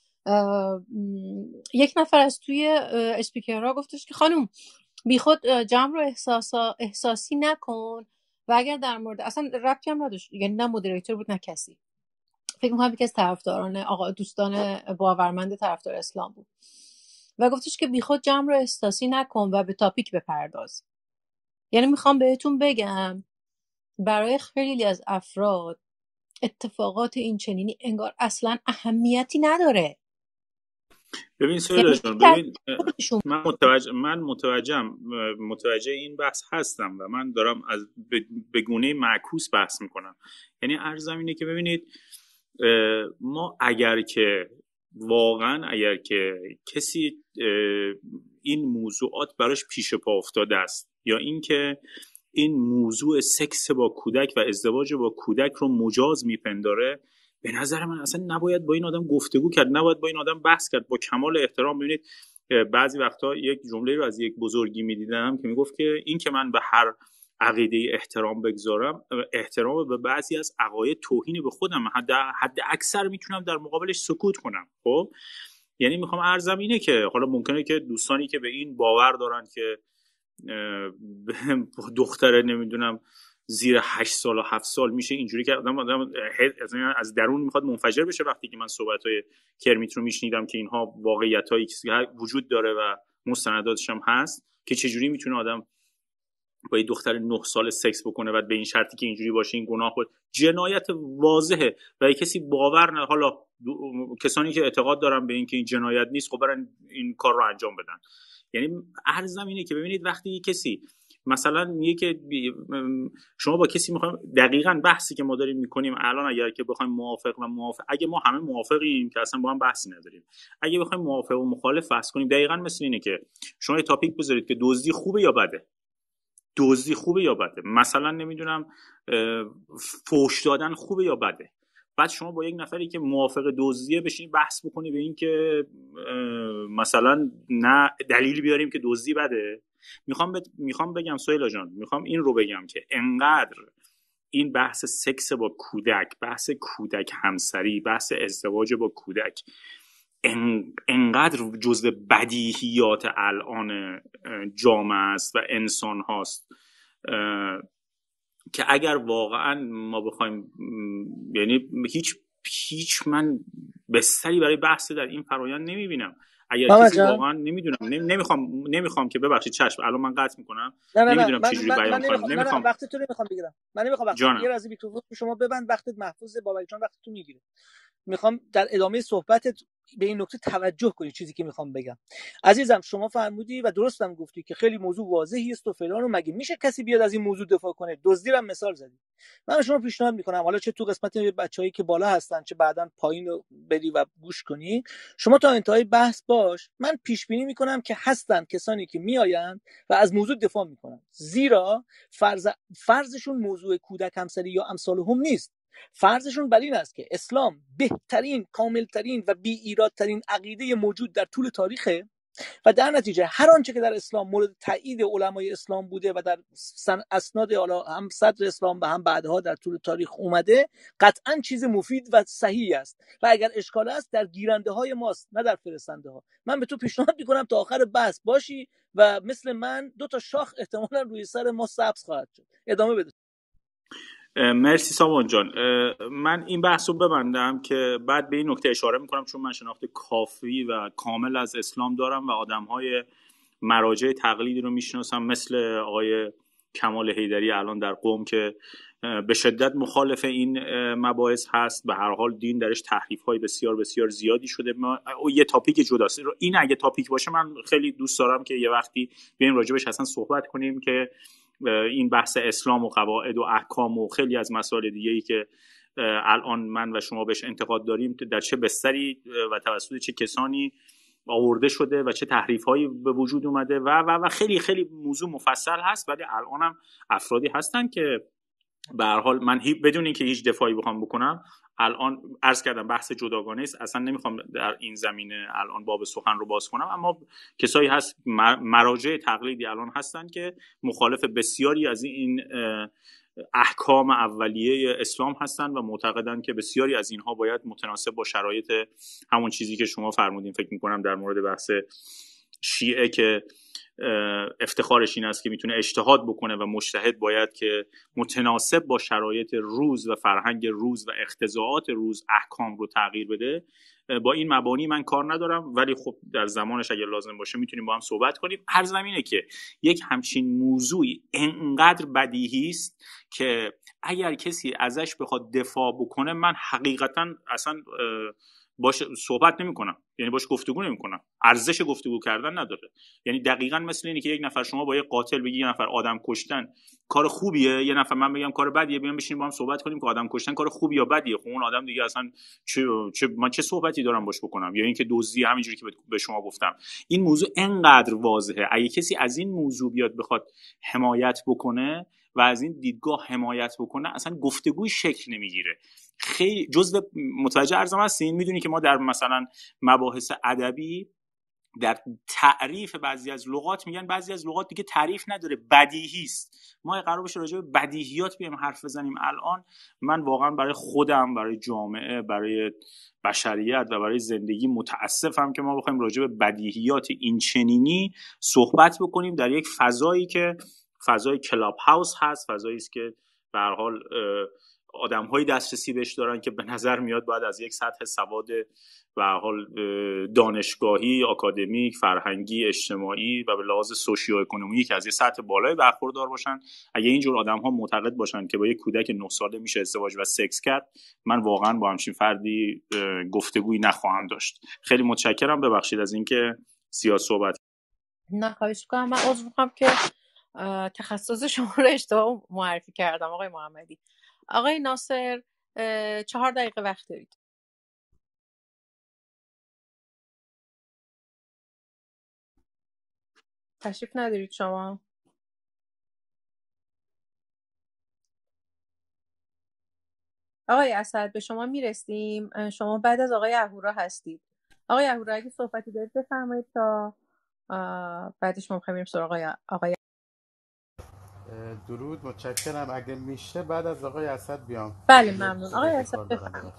یک نفر از توی اسپیکرها گفتش که خانم بی خود جمع رو احساسی نکن و اگر در مورد اصلا ربطی هم نداشت، یعنی نه مدریتور بود نه کسی، فکر می‌کنم یکی از طرفداران دوستان باورمند طرفدار اسلام بود و گفتش که بی خود جمع رو احساسی نکن و به تاپیک بپرداز. یعنی میخوام بهتون بگم برای خیلی از افراد اتفاقات این چنینی انگار اصلا اهمیتی نداره. ببین سویلا جان، من متوجه این بحث هستم و من دارم از به گونه معکوس بحث میکنم. یعنی عرضم اینه که ببینید ما اگر که کسی این موضوعات براش پیش پا افتاده است یا اینکه این موضوع سکس با کودک و ازدواج با کودک رو مجاز میپنداره، به نظر من اصلا نباید با این آدم گفتگو کرد، نباید با این آدم بحث کرد. با کمال احترام. ببینید بعضی وقتا یک جمله رو از یک بزرگی میدیدم که میگفت که این که من به هر عقیده احترام بگذارم، احترام به بعضی از عقاید توهین به خودم، حد اکثر میتونم در مقابلش سکوت کنم. خب یعنی میخوام عرضم اینه که حالا ممکنه که دوستانی که به این باور دارن که دختره نمیدونم زیر 8 سال و 7 سال میشه اینجوری که آدم از درون میخواد منفجر بشه وقتی که من صحبت‌های کرمیت رو میشنیدم که اینها واقعیتایی وجود داره و مستنداتش هم هست که چجوری میتونه آدم با یه دختر 9 سال سکس بکنه و به این شرطی که اینجوری باشه این گناه خود جنایت واضحه و کسی باور نه. حالا کسانی که اعتقاد دارن به این که این جنایت نیست خب برن این کار رو انجام بدن. یعنی عرضم اینه که ببینید وقتی کسی مثلا میگه که شما با کسی میخوایم، دقیقاً بحثی که ما داریم میکنیم الان اگر که بخوایم موافق اگه ما همه موافقیم که اصلا با هم بحثی نداریم، اگه بخوایم موافق و مخالف بحث کنیم دقیقاً مثل اینه که شما یه تاپیک بذارید که دزدی خوبه یا بده، دزدی خوبه یا بده، مثلا نمیدونم فحش دادن خوبه یا بده، بعد شما با یک نفری که موافق دزدیه بشین بحث بکنی به این که مثلا نه دلیل بیاریم که دزدی بده. میخوام بگم سهیلا جان، میخوام این رو بگم که انقدر این بحث سکس با کودک، بحث کودک همسری، بحث ازدواج با کودک انقدر جزء بدیهیات الان جامعه است و انسان هاست که اگر واقعا ما بخوایم، یعنی هیچ من بستری برای بحث در این فرآیند نمیبینم. اگر کسی واقعا نمیخوام که ببخشید چشم الان من قطع میکنم، نمیدونم چه جوری بیان کنم، نمیخوام وقت تو رو نمیخوام بگیرم. من نمیخوام وقت یه راضی میکروفون شما ببند، وقتت محفوظه بابک جان، وقت تو میگیره. میخوام در ادامه صحبتت به این نکته توجه کنی، چیزی که میخوام بگم. عزیزم شما فرمودی و درستم گفتی که خیلی موضوع واضحی است و فلان، و مگه میشه کسی بیاد از این موضوع دفاع کنه؟ دزدی رو مثال زدی. من شما پیشنهاد میکنم حالا چه تو قسمت بچه‌ای که بالا هستن چه بعداً پایین رو بری و گوش کنی، شما تا انتهای بحث باش. من پیش بینی میکنم که هستن کسانی که میآیند و از موضوع دفاع میکنن، زیرا فرضشون موضوع کودک همسری یا امثالهم نیست. فرضشون بر این است که اسلام بهترین، کاملترین و بی ایرادترین عقیده موجود در طول تاریخه و در نتیجه هر آنچه که در اسلام مورد تایید علمای اسلام بوده و در اسناد هم صدر اسلام و هم بعدها در طول تاریخ اومده قطعا چیز مفید و صحیح است و اگر اشکال است در گیرنده های ماست نه در فرستنده ها. من به تو پیشنهاد میکنم تا آخر بحث باشی و مثل من 2 تا شاخ احتمالاً روی سر ما سبز خواهد شد. ادامه بده. مرسی سامان جان. من این بحث رو ببندم که بعد به این نکته اشاره میکنم، چون من شناخت کافی و کامل از اسلام دارم و آدم‌های مراجع تقلیدی رو میشناسم، مثل آقای کمال حیدری الان در قم که به شدت مخالف این مباحث هست. به هر حال دین درش تحریف‌های بسیار بسیار زیادی شده. یه تاپیک جداست. این اگه تاپیک باشه من خیلی دوست دارم که یه وقتی بیایم راجبش اصلا صحبت کنیم که این بحث اسلام و قواعد و احکام و خیلی از مسائل دیگه‌ای که الان من و شما بهش انتقاد داریم در چه بستری و توسط چه کسانی آورده شده و چه تحریف‌هایی به وجود اومده و خیلی خیلی موضوع مفصل هست. ولی الانم افرادی هستن که به هر حال من بدون اینکه هیچ دفاعی بخوام بکنم، الان عرض کردم بحث جداگانه است، اصلا نمیخوام در این زمینه الان باب سخن رو باز کنم، اما کسایی هست مراجع تقلیدی الان هستن که مخالف بسیاری از این احکام اولیه اسلام هستن و معتقدن که بسیاری از اینها باید متناسب با شرایط همون چیزی که شما فرمودین. فکر میکنم در مورد بحث شیعه که افتخارش این است که میتونه اجتهاد بکنه و مجتهد باید که متناسب با شرایط روز و فرهنگ روز و اقتضاعات روز احکام رو تغییر بده. با این مبانی من کار ندارم، ولی خب در زمانش اگر لازم باشه میتونیم با هم صحبت کنیم. هر زمینه که یک همچین موضوعی انقدر بدیهی است که اگر کسی ازش بخواد دفاع بکنه من حقیقتا اصلا باش صحبت نمی کنم، یعنی باش گفتگو نمی کنم، ارزش گفتگو کردن نداره. یعنی دقیقاً مثل اینه که یک نفر شما با یک قاتل بگی یه نفر آدم کشتن کار خوبیه، یه نفر من بگم کار بدیه، بیام بشینیم با هم صحبت کنیم که آدم کشتن کار خوبیه یا بدیه. خب اون آدم دیگه اصلا من چه صحبتی دارم باش بکنم؟ یا اینکه دزدی، همینجوری که به شما گفتم. این موضوع انقدر واضحه، اگه کسی از این موضوع بیاد بخواد حمایت بکنه و از این دیدگاه حمایت بکنه اصلا گفتگوی شکل نمیگیره. خیلی جزء متوجه ارزم هستین؟ میدونی که ما در مثلا مباحث ادبی در تعریف بعضی از لغات میگن بعضی از لغات دیگه تعریف نداره، بدیهی است. ما قرار باشه راجع به بدیهیات بیایم حرف بزنیم. الان من واقعا برای خودم، برای جامعه، برای بشریت و برای زندگی متاسفم که ما بخوایم راجع به بدیهیات این چنینی صحبت بکنیم در یک فضایی که فضای کلاب هاوس هست، فضایی است که به هر حال آدم‌های دسترسی بهش دارن که به نظر میاد باید از یک سطح سواد و حال دانشگاهی، آکادمیک، فرهنگی، اجتماعی و به لحاظ سوشیو اکونومیک از یک سطح بالای برخوردار باشن. اگه اینجور آدم‌ها معتقد باشن که با یک کودک 9 ساله میشه ازدواج و سکس کرد، من واقعا با همچین فردی گفتگویی نخواهم داشت. خیلی متشکرم، ببخشید از اینکه زیاد صحبت. نه خواهش می‌کنم. من عذر می‌خوام که تخصص شما رو اشتباه معرفی کردم آقای محمدی. آقای ناصر 4 دقیقه وقت دارید. تشریف ندارید شما؟ آقای اسد به شما میرسیم. شما بعد از آقای اهورا هستید. آقای اهورا اگه صحبتی دارید بفرمایید تا بعدش ما می‌خوایم سراغ آقای درود، متشکرم. اگه میشه بعد از آقای اسد بیام. بله ممنون. آقای اسد بفرمایید.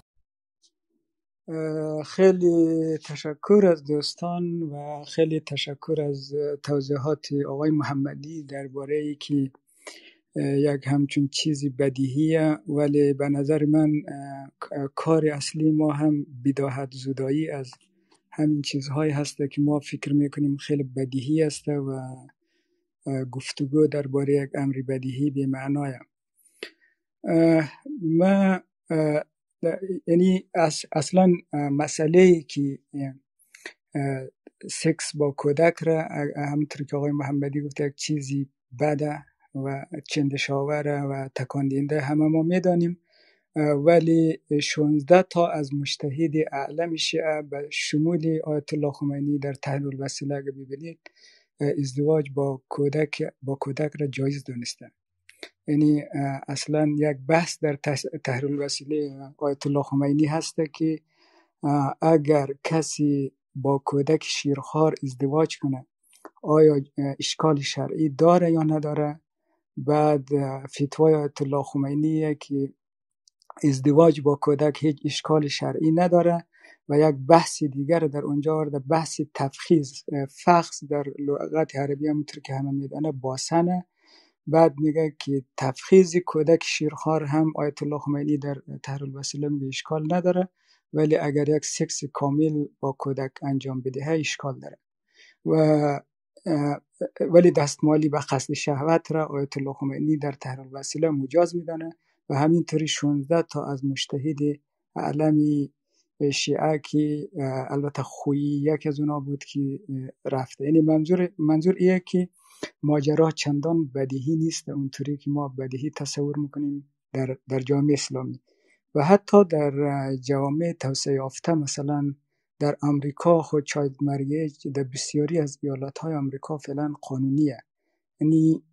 خیلی تشکر از دوستان و خیلی تشکر از توضیحات آقای محمدی درباره ای که یک همچون چیزی بدیهیه، ولی به نظر من کار اصلی ما هم بداهت زدایی از همین چیزهایی هسته که ما فکر میکنیم خیلی بدیهی است و گفتگو درباره یک امر بدیهی به معنای. ما یعنی اصلا مسئله که سکس با کودک را همونطور که آقای محمدی گفت یک چیزی بده و چندشاوره و تکان دهنده همه ما میدانیم، ولی 16 تا از مجتهد اعلم شیعه به شمول آیت الله خمینی در تحریر الوسیله اگه ببینید ازدواج با کودک را جایز دانستن. یعنی اصلا یک بحث در تحریر الوسیله آیت الله خمینی هست که اگر کسی با کودک شیرخوار ازدواج کنه آیا اشکال شرعی داره یا نداره. بعد فتوای آیت الله خمینیه که ازدواج با کودک هیچ اشکال شرعی نداره و یک بحث دیگر در اونجا ورده، بحث تفخیز فخذ در لغت عربی همونطور که همه میدانه باسنه. بعد میگه که تفخیز کودک شیرخوار هم آیت الله خمینی در تحریر الوسیله میگه اشکال نداره، ولی اگر یک سکس کامل با کودک انجام بده اشکال داره. و ولی دستمالی به قصد شهوت را آیت الله خمینی در تحریر الوسیله مجاز میدانه و همینطوری 16 تا از مجتهد اعلمی شیعه که البته خویی یک از اونا بود که رفته. یعنی منظور ایه که ماجرا چندان بدیهی نیست اونطوری که ما بدیهی تصور میکنیم در جامعه اسلامی و حتی در جوامع توسعه یافته. مثلا در امریکا خود چایلد مریج در بسیاری از ایالت‌های امریکا فعلا قانونیه. یعنی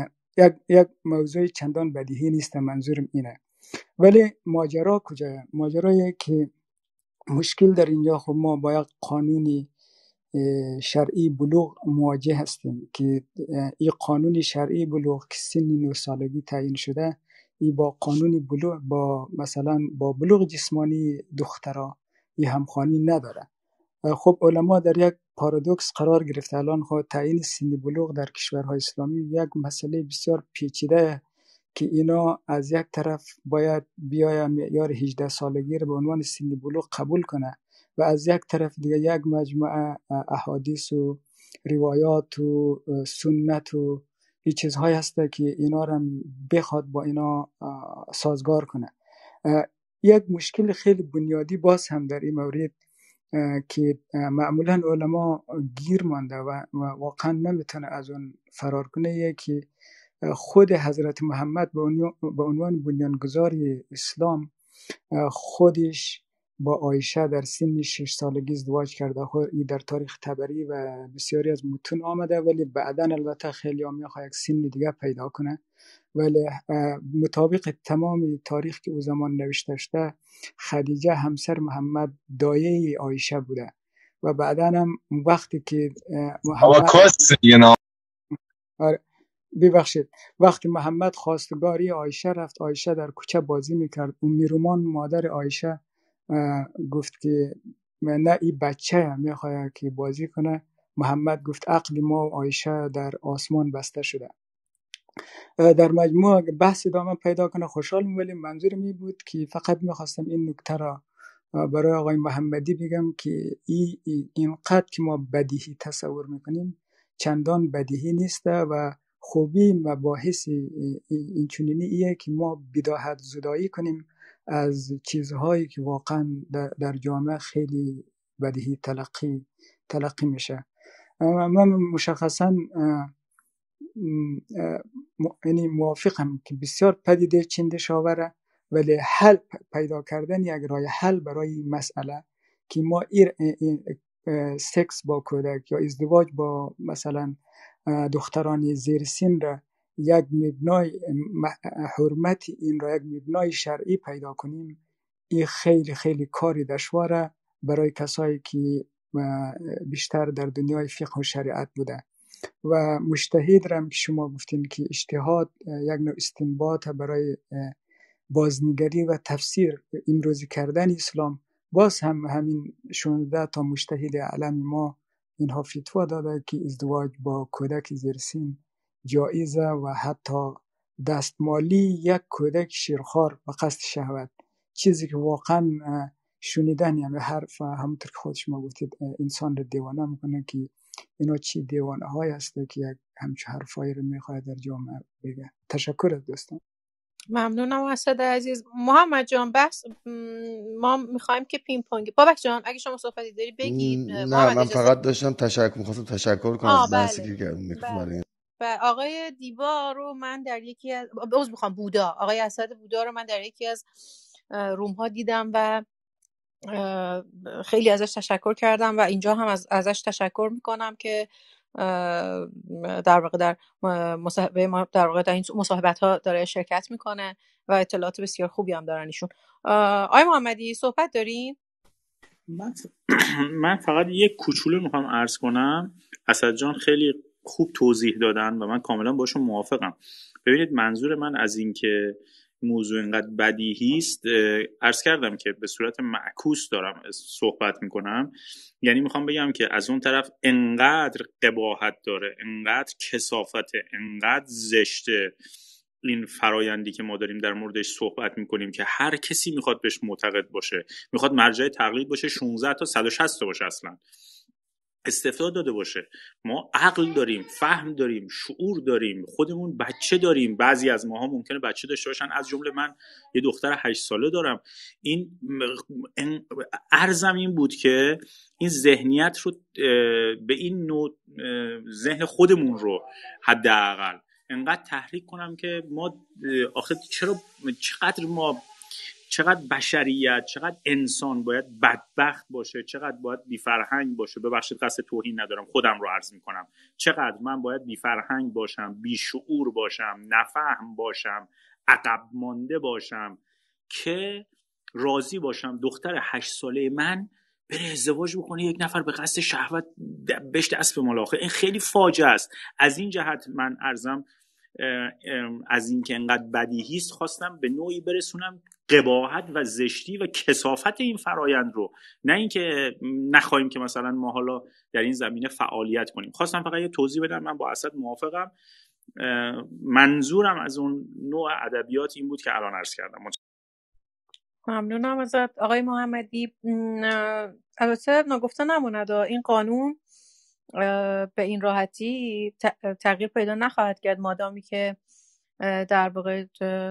یک موضوع چندان بدیهی نیست، منظورم اینه. ولی ماجرا کجاست؟ ماجرایی که مشکل در اینجا خب ما با یک قانونی شرعی بلوغ مواجه هستیم که این قانون شرعی بلوغ که سن 9 سالگی تعیین شده، این با قانون بلوغ مثلا با بلوغ جسمانی دخترها این همخوانی نداره. خب علما در یک پارادوکس قرار گرفته. الان خود تعیین سن بلوغ در کشورهای اسلامی یک مسئله بسیار پیچیده که اینا از یک طرف باید بیاید معیار 18 سالگی رو به عنوان سن بلوغ قبول کنه و از یک طرف دیگه یک مجموعه احادیث و روایات و سنت و این چیزهای هسته که اینا رو بخواد با اینا سازگار کنه. یک مشکل خیلی بنیادی باز هم در این مورد که معمولا علما گیر مانده و واقعا نمیتونه از اون فرار کنه، که خود حضرت محمد به عنوان بنیانگذار اسلام خودش با عایشه در سن 6 سالگی ازدواج کرده. این در تاریخ طبری و بسیاری از متون آمده، ولی بعدا البته خیلی هم میخواه یک سن دیگه پیدا کنه. ولی مطابق تمام تاریخ که او زمان نوشته شده، خدیجه همسر محمد دایه عایشه بوده و بعدا هم وقتی که محمد ببخشید وقتی محمد خواستگاری عایشه رفت، عایشه در کوچه بازی میکرد. امیرمان مادر عایشه گفت که نه این بچه میخواد که بازی کنه. محمد گفت عقل ما و عایشه در آسمان بسته شده. در مجموع بحث ادامه پیدا کنه خوشحالم، ولی منظورم این بود که فقط میخواستم این نکته را برای آقای محمدی بگم که اینقدر که ما بدیهی تصور میکنیم چندان بدیهی نیست و خوبی مباحث این چنینی ایه که ما بداهت زدایی کنیم از چیزهایی که واقعا در جامعه خیلی بدیهی تلقی میشه. من مشخصا یعنی موافقم که بسیار پدیده چندشاوره، ولی حل پیدا کردن یک راه حل برای این مسئله که ما سکس با کودک یا ازدواج با مثلا دختران زیر سن را یک مبنای حرمت این را یک مبنای شرعی پیدا کنیم، این خیلی خیلی کاری دشواره برای کسایی که بیشتر در دنیای فقه و شریعت بوده. و مجتهد را که شما گفتین که اجتهاد یک نوع استنباط برای بازنگری و تفسیر امروزی کردن اسلام، باز هم همین 16 تا مجتهد اعلم ما اینها فتوا داده که ازدواج با کودک زیر سن جایزه و حتی دستمالی یک کودک شیرخوار به قصد شهوت، چیزی که واقعا شنیدن یعنی حرف همونطور که خود شما گفتید انسان رو دیوانه میکنه که اینا چی دیوانه های هسته که یک همچه حرفایی رو میخواد در جامعه بگه. تشکر از دوستان. ممنونم اسد عزیز. محمد جان بحث ما میخوایم که پینگ پونگی. بابک جان اگه شما صحبتی داری بگید. نه، محمد من اجازه. فقط داشتم میخواستم تشکر کنم از بحثی بله که کردیم. میکروفون بله. برای و آقای دیبا رو من در یکی از عذر میخوام بودا، آقای اسد بودا رو من در یکی از روم ها دیدم و خیلی ازش تشکر کردم و اینجا هم ازش تشکر میکنم که در واقع در مصاحبه ما در واقع در این مصاحبت ها داره شرکت میکنه و اطلاعات بسیار خوبی هم دارن ایشون. آقای محمدی صحبت دارین؟ من فقط یک کوچولو میخوام عرض کنم. اسد جان خیلی خوب توضیح دادن و من کاملا باشون موافقم. ببینید منظور من از این که موضوع اینقدر بدیهی است، عرض کردم که به صورت معکوس دارم صحبت میکنم. یعنی میخوام بگم که از اون طرف انقدر قباحت داره، انقدر کثافته، انقدر زشته این فرایندی که ما داریم در موردش صحبت میکنیم که هر کسی میخواد بهش معتقد باشه، میخواد مرجع تقلید باشه، 16 تا 160 تا باشه، اصلا استفاده داده باشه. ما عقل داریم، فهم داریم، شعور داریم، خودمون بچه داریم. بعضی از ماها ممکنه بچه داشته باشن، از جمله من یه دختر 8 ساله دارم. این عرضم این بود که این ذهنیت رو به این نوع ذهن خودمون رو حداقل انقدر تحریک کنم که ما آخه چقدر بشریت، چقدر انسان باید بدبخت باشه، چقدر باید بی‌فرهنگ باشه. ببخشید قصد توهین ندارم، خودم رو عرض میکنم. چقدر من باید بی‌فرهنگ باشم، بیشعور باشم، نفهم باشم، عقب مانده باشم که راضی باشم دختر 8 ساله من بره ازدواج بکنه، یک نفر به قصد شهوت بهش دست به مال. این خیلی فاجعه است. از این جهت من عرضم از این که انقدر بدیهی است خواستم به نوعی برسونم قباحت و زشتی و کثافت این فرایند رو، نه اینکه نخواهیم که مثلا ما حالا در این زمینه فعالیت کنیم. خواستم فقط یه توضیح بدم. من با اسد موافقم. منظورم از اون نوع ادبیات این بود که الان عرض کردم. ممنونم ازت آقای محمدی. البته ناگفته نماند این قانون به این راحتی تغییر پیدا نخواهد کرد مادامی که در واقع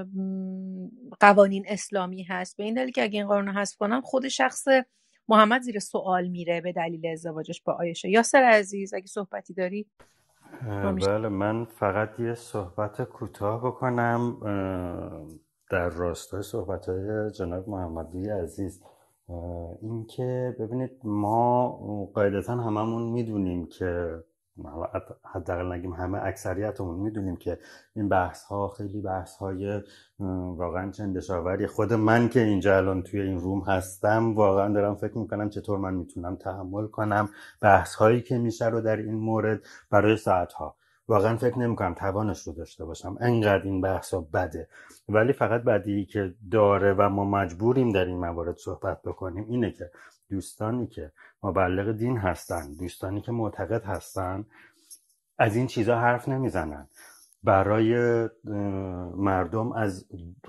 قوانین اسلامی هست. به این دلیل که اگه این قانون حذف کنن خود شخص محمد زیر سوال میره به دلیل ازدواجش با عایشه. یاسر عزیز اگه صحبتی داری. بله، من فقط یه صحبت کوتاه بکنم در راستای صحبت‌های جناب محمدی عزیز. این که ببینید ما قاعدتاً هممون میدونیم که حداقل نگیم همه، اکثریتمون میدونیم که این بحث‌ها خیلی بحث‌های واقعاً چندشاوری. خود من که اینجا الان توی این روم هستم واقعاً دارم فکر میکنم چطور من میتونم تحمل کنم بحث‌هایی که میشه رو در این مورد برای ساعت‌ها. واقعا فکر نمی‌کنم توانش رو داشته باشم، انقدر این بحثا بده. ولی فقط بدی که داره و ما مجبوریم در این موارد صحبت بکنیم اینه که دوستانی که مبلغ دین هستن، دوستانی که معتقد هستن، از این چیزا حرف نمیزنن. برای مردم از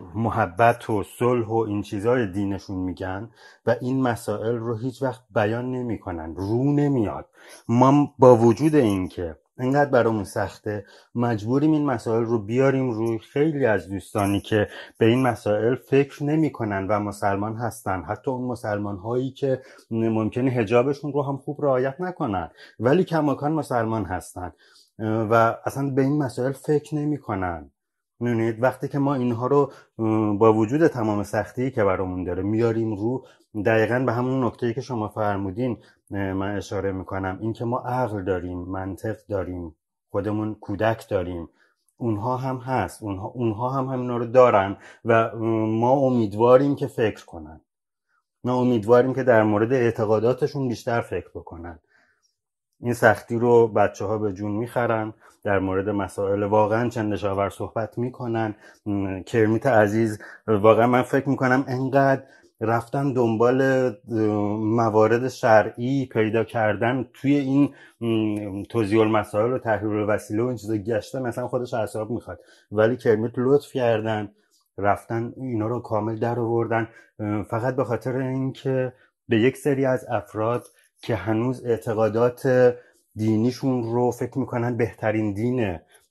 محبت و صلح و این چیزای دینشون میگن و این مسائل رو هیچ وقت بیان نمیکنن، رو نمیاد. ما با وجود این که اینقدر برامون سخته مجبوریم این مسائل رو بیاریم روی خیلی از دوستانی که به این مسائل فکر نمی کنن و مسلمان هستن، حتی اون مسلمان هایی که ممکنه حجابشون رو هم خوب رعایت نکنن ولی کماکان مسلمان هستن و اصلا به این مسائل فکر نمی کنن. می‌دونید وقتی که ما اینها رو با وجود تمام سختی که برامون داره میاریم رو، دقیقاً به همون نکته‌ای که شما فرمودین من اشاره میکنم، این که ما عقل داریم، منطق داریم، خودمون کودک داریم، اونها هم هست، اونها هم همینا رو دارن و ما امیدواریم که فکر کنن، ما امیدواریم که در مورد اعتقاداتشون بیشتر فکر بکنن. این سختی رو بچه‌ها به جون میخرن، در مورد مسائل واقعا چندشاور صحبت میکنن. کرمیت عزیز واقعا من فکر میکنم انقدر رفتن دنبال موارد شرعی پیدا کردن توی این توضیح المسائل و تحریر الوسیله و این چیزا گشتن، مثلا خودش اعصاب میخواد، ولی کرمیت لطف کردن رفتن اینا رو کامل در آوردن فقط به خاطر اینکه به یک سری از افراد که هنوز اعتقادات دینیشون رو فکر میکنن بهترین دینه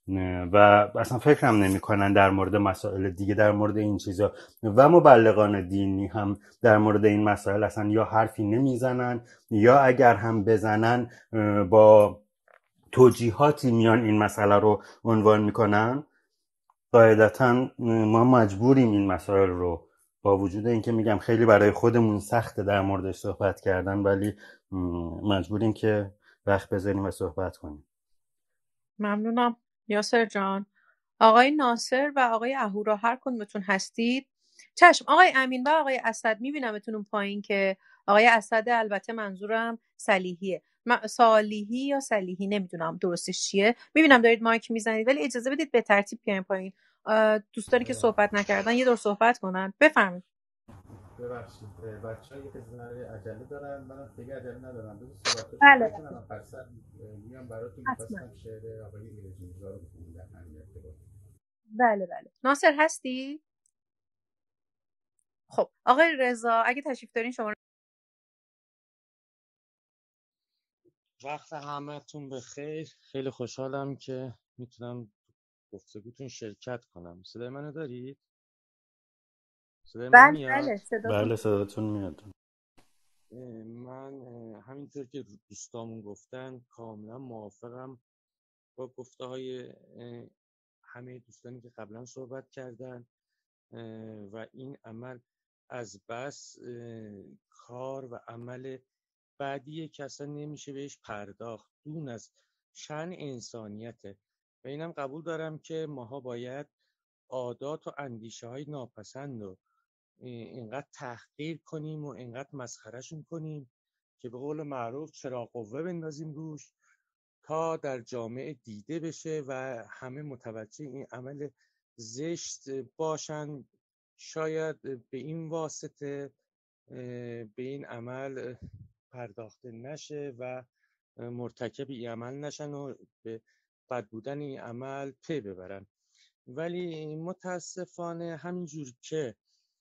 و اصلا فکرم نمی‌کنن در مورد مسائل دیگه، در مورد این چیزا و مبلغان دینی هم در مورد این مسائل اصلا یا حرفی نمیزنن یا اگر هم بزنن با توجیهاتی میان این مسئله رو عنوان میکنن. قاعدتا ما مجبوریم این مسائل رو، با وجود اینکه میگم خیلی برای خودمون سخته در موردش صحبت کردن، ولی مجبوریم که وقت بذاریم و صحبت کنیم. ممنونم یاسر جان. آقای ناصر و آقای اهورا هر کدومتون هستید. چشم. آقای امین و آقای اسد میبینمتون اون پایین که آقای اسد، البته منظورم صلیحیه، صالحی یا صلیحی نمیدونم درستش چیه، میبینم دارید مایک میزنید ولی اجازه بدید به ترتیب بیایم پایین. دوستانی که صحبت نکردن یه دور صحبت کنن. بفرمایید. ببخشید بچه‌ها یه قسمتی عجله دارن، منم دیگه عجله ندارم. بذار صحبتاشو بله بکنم. پسا میام براتون حتما. می‌خواستم شعر آقای ایرجیزا رو بخونم در همین ارتباط. بله. ناصر هستی؟ خب آقای رضا اگه تشریف دارین شما. وقت همتون بخیر. خیلی خوشحالم که میتونم گفتگوتون شرکت کنم. صدای منو دارید؟ صدای من میاد؟ بله صداتون. بله صداتون میاد. من همینطور که دوستامون گفتن کاملا موافقم با گفته های همه دوستانی که قبلا صحبت کردن و این عمل از بس کار و عمل بعدیه که اصلا نمیشه بهش پرداخت دون از شأن انسانیته و اینم قبول دارم که ماها باید عادات و اندیشه های ناپسند رو اینقدر تحقیر کنیم و اینقدر مسخرهشون کنیم که به قول معروف چراغ قوه بندازیم روش تا در جامعه دیده بشه و همه متوجه این عمل زشت باشن. شاید به این واسطه به این عمل پرداخته نشه و مرتکب این عمل نشن و به بد بودن این عمل پی ببرن. ولی متاسفانه همینجور که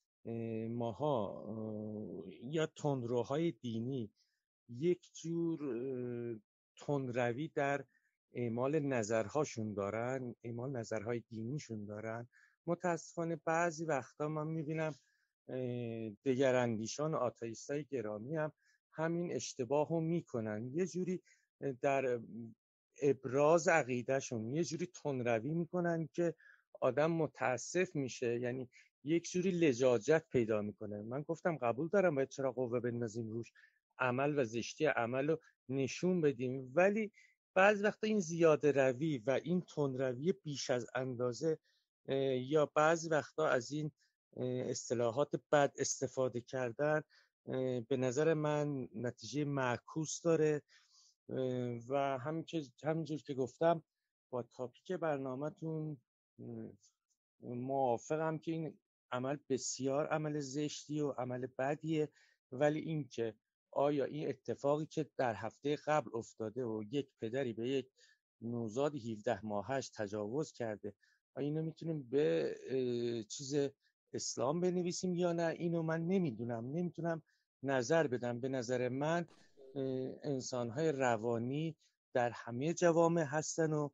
ماها یا تندروهای دینی یک جور تندروی در اعمال نظرهاشون دارن، اعمال نظرهای دینیشون دارن، متاسفانه بعضی وقتا من میبینم دگراندیشان و آتئیستای گرامی هم همین اشتباه رو میکنن. یه جوری در ابراز عقیدهشون یه جوری تندروی میکنن که آدم متاسف میشه، یعنی یک جوری لجاجت پیدا میکنه. من گفتم قبول دارم باید چرا قوه بندازیم روش، عمل و زشتی عمل رو نشون بدیم، ولی بعض وقتا این زیاده روی و این تندروی بیش از اندازه یا بعض وقتا از این اصطلاحات بد استفاده کردن به نظر من نتیجه معکوس داره و همینجور که گفتم با تاپیک برنامه‌تون موافقم که این عمل بسیار عمل زشتی و عمل بدیه، ولی این که آیا این اتفاقی که در هفته قبل افتاده و یک پدری به یک نوزاد 17 ماهش تجاوز کرده، آیا اینو میتونیم به چیز اسلام بنویسیم یا نه؟ اینو من نمیتونم نظر بدم. به نظر من انسان‌های روانی در همه جوامع هستن و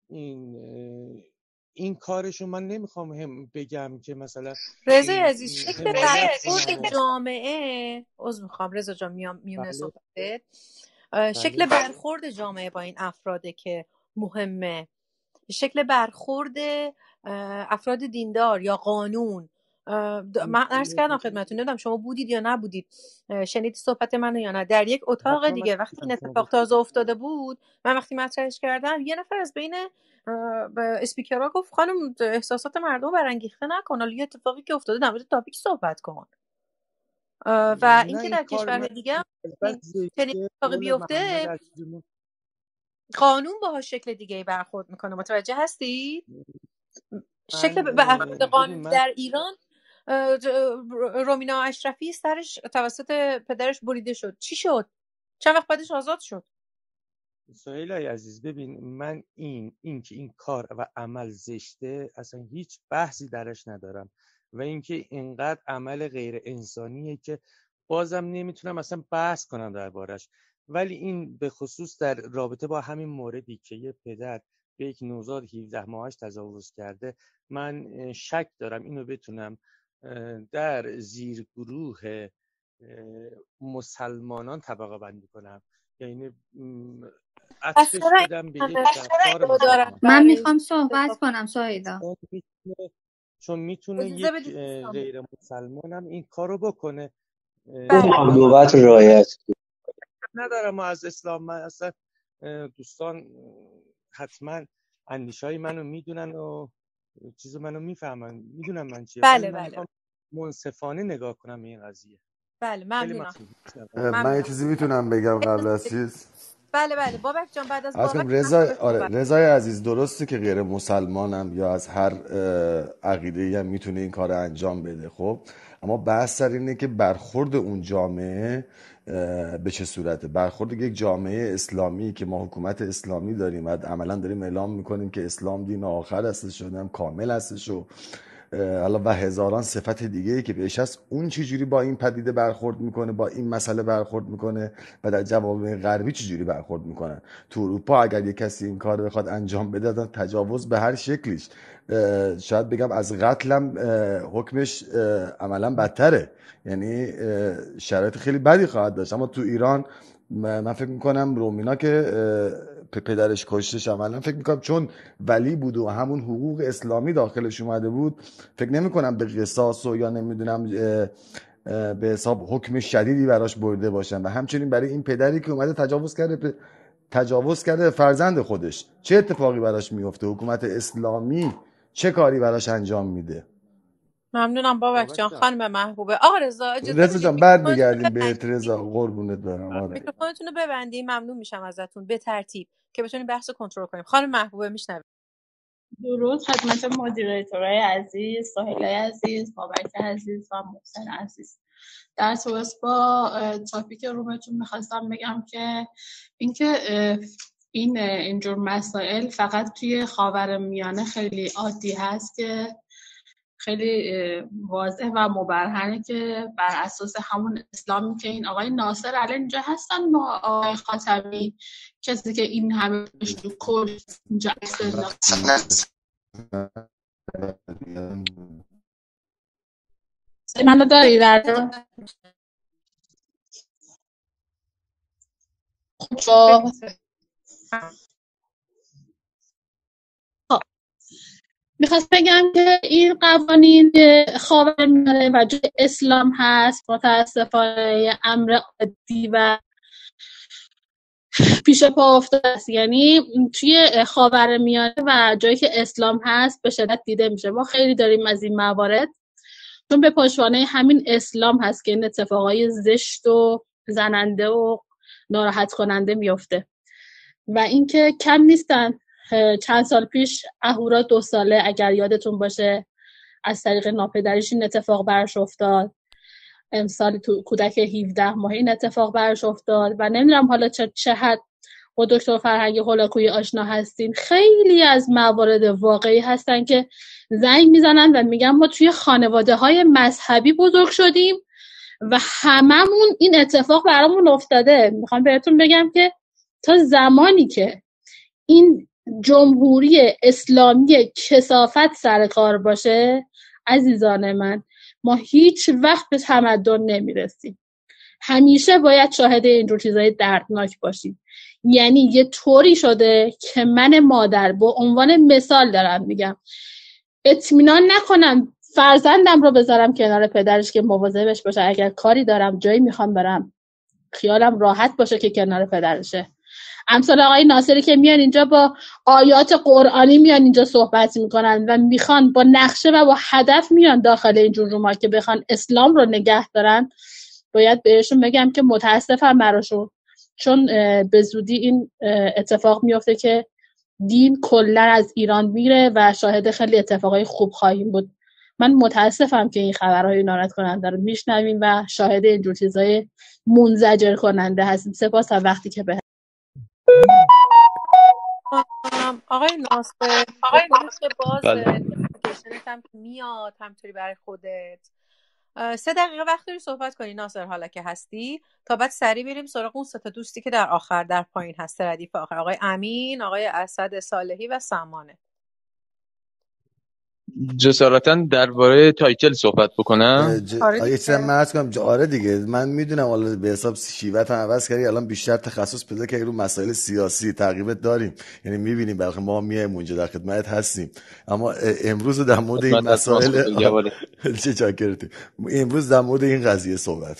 این کارشو من نمیخوام هم بگم که مثلا رضا عزیز شکل برخورد جامعه میخوام رضا جان میونه صحبتت. شکل برخورد جامعه با این افراده که مهمه، شکل برخورد افراد دیندار یا قانون. من عرض کردم خدمتتون، نمیدونم شما بودید یا نبودید، شنیدید صحبت منو یا نه، در یک اتاق دیگه وقتی این اتفاق تازه افتاده بود، من وقتی مطرحش کردم یه نفر از بین اسپیکرها گفت خانم احساسات مردم برانگیخته نکن، حالا یه اتفاقی که افتاده در مورد تاپیک صحبت کن. و اینکه در کشورهای دیگه چنین اتفاقی بیفته قانون باهاش شکل دیگه برخورد میکنه. متوجه هستید؟ شکل برخورد قانون در ایران، رومینا اشرفی سرش توسط پدرش بریده شد. چی شد؟ چند وقت بعدش آزاد شد. سهیلای عزیز ببین، من این که این کار و عمل زشته اصلا هیچ بحثی درش ندارم و اینکه اینقدر عمل غیر انسانیه که بازم نمیتونم اصلا بحث کنم دربارش. ولی این به خصوص در رابطه با همین موردی که یه پدر به یک نوزاد 17 ماهش تجاوز کرده، من شک دارم اینو بتونم در زیر گروه مسلمانان طبقه بندی کنم، یعنی عطفش بدم به یک رفتار مسلمان. من میخوام صحبت کنم سایدا، چون میتونه یک غیر مسلمان هم این کارو بکنه. نوبت رعایت ندارم از اسلام، من اصلا دوستان حتما اندیشه‌های منو میدونن و چیز منو میفهمن، میدونن من چیه. من میخوام منصفانه نگاه کنم به این قضیه. بله ممنونم. من یه چیزی میتونم بگم قبل از چیز؟ بله بابک جان بعد از بابک رضای عزیز، درسته که غیر مسلمانم یا از هر عقیده‌ای هم میتونه این کار انجام بده، خب اما بحث سر اینه که برخورد اون جامعه به چه صورته. برخورد یک جامعه اسلامی که ما حکومت اسلامی داریم و عملا داریم اعلام میکنیم که اسلام دین آخر هستش، شدم کامل هستش و حالا و هزاران صفت دیگه ای که بهش هست، اون چجوری با این پدیده برخورد میکنه، با این مسئله برخورد میکنه و در جوامع غربی چجوری برخورد میکنن. تو اروپا اگر یک کسی این کار بخواد انجام بده، تجاوز به هر شکلیش، شاید بگم از قتلم حکمش عملا بدتره، یعنی شرایط خیلی بدی خواهد داشت. اما تو ایران من فکر میکنم رومینا که پدرش کشتش، عملا فکر میکنم چون ولی بود و همون حقوق اسلامی داخلش اومده بود، فکر نمیکنم به قصاص و یا نمیدونم به حساب حکم شدیدی براش برده باشن. و همچنین برای این پدری که اومده تجاوز کرده فرزند خودش، چه اتفاقی براش میفته؟ حکومت اسلامی چه کاری براش انجام میده؟ ممنونم بابک جان. خانم محبوبه، آقا رضا جان برمیگردیم بهت. رضا قربونت برم. آره میکروفونتون رو ببندید، ممنون میشم ازتون به ترتیب که بتونیم بحث رو کنترل کنیم. خانم محبوبه میشنوید. درود خدمت مدیریتورهای عزیز، سهیلای عزیز، بابک عزیز و محسن عزیز. در توست با تاپیک رومتون میخواستم بگم که اینجور مسائل فقط توی خاورمیانه خیلی عادی هست، که خیلی واضح و مبرهنه که بر اساس همون اسلامی که این آقای ناصر الان اینجا هستن با آقای خاتمی، کسی که این همه تو کل اینجا منو داری در میخواست بگم که این قوانین خاورمیانه و جای اسلام هست، متاسفانه امر عادی و پیش پا افتاده است. یعنی توی خاورمیانه و جایی که اسلام هست به شدت دیده میشه. ما خیلی داریم از این موارد، چون به پشتوانه همین اسلام هست که این اتفاقای زشت و زننده و ناراحت کننده میفته. و اینکه کم نیستن. چند سال پیش اهورا 2 ساله اگر یادتون باشه از طریق ناپدریش این اتفاق برش افتاد. امسال تو کودک 17 ماهه این اتفاق برش افتاد. و نمیدونم حالا چه حد با دکتر فرهنگ هولاکویی آشنا هستین. خیلی از موارد واقعی هستن که زنگ میزنن و میگن ما توی خانواده های مذهبی بزرگ شدیم و هممون این اتفاق برامون افتاده. میخوام بهتون بگم که تا زمانی که این جمهوری اسلامی کثافت سر کار باشه عزیزان من، ما هیچ وقت به تمدن نمیرسیم. همیشه باید شاهد اینجور چیزای دردناک باشیم. یعنی یه طوری شده که من مادر به عنوان مثال دارم میگم، اطمینان نکنم فرزندم رو بذارم کنار پدرش که مواظبش باشه، اگر کاری دارم جایی میخوام برم خیالم راحت باشه که کنار پدرشه. امثال آقای ناصری که میان اینجا با آیات قرآنی میان اینجا صحبت میکنن و میخوان با نقشه و با هدف میان داخل اینجور روما که بخوان اسلام رو نگه دارن، باید بهشون بگم که متاسفم براشون، چون به زودی این اتفاق میفته که دین کلا از ایران میره و شاهد خیلی اتفاقای خوب خواهیم بود. من متاسفم که این خبرهای ناراحت کننده رو میشنویم و شاهد اینجور چیزای منزجر کننده هستیم. سپاس تا وقتی که به آقای ناصر که بازه نوتیفیکیشنت هم میاد همطوری برای خودت. 3 دقیقه وقت داری صحبت کنی ناصر حالا که هستی، تا بعد سریع بریم سراغ اون 3 تا دوستی که در آخر در پایین هست، ردیف آخر، آقای امین، آقای اسد صالحی و سمانه. جسارتا درباره تایتل صحبت بکنم. آره آره چیزی دیگه. من عرض کنم آره دیگه من میدونم حالا به حساب شیوت هم عوض کردی، الان بیشتر تخصص پیدا کردی رو مسائل سیاسی، تعقیبت داریم، یعنی میبینیم بلکه ما میایم اونجا در خدمت هستیم، اما امروز در مورد این مسائل چه چاکرتی امروز در مورد این قضیه صحبت.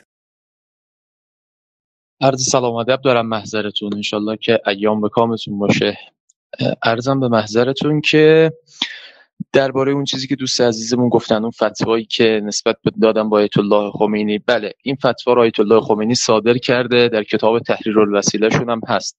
عرض سلام و ادب دارم محضرتون، انشالله که ایام به کامتون باشه. عرضم به محضرتون که درباره اون چیزی که دوست عزیزمون گفتن، اون فتوایی که نسبت به دادن با آیت الله خمینی، بله این فتوا رو آیت الله خمینی صادر کرده، در کتاب تحریرالوسیله شون هم هست،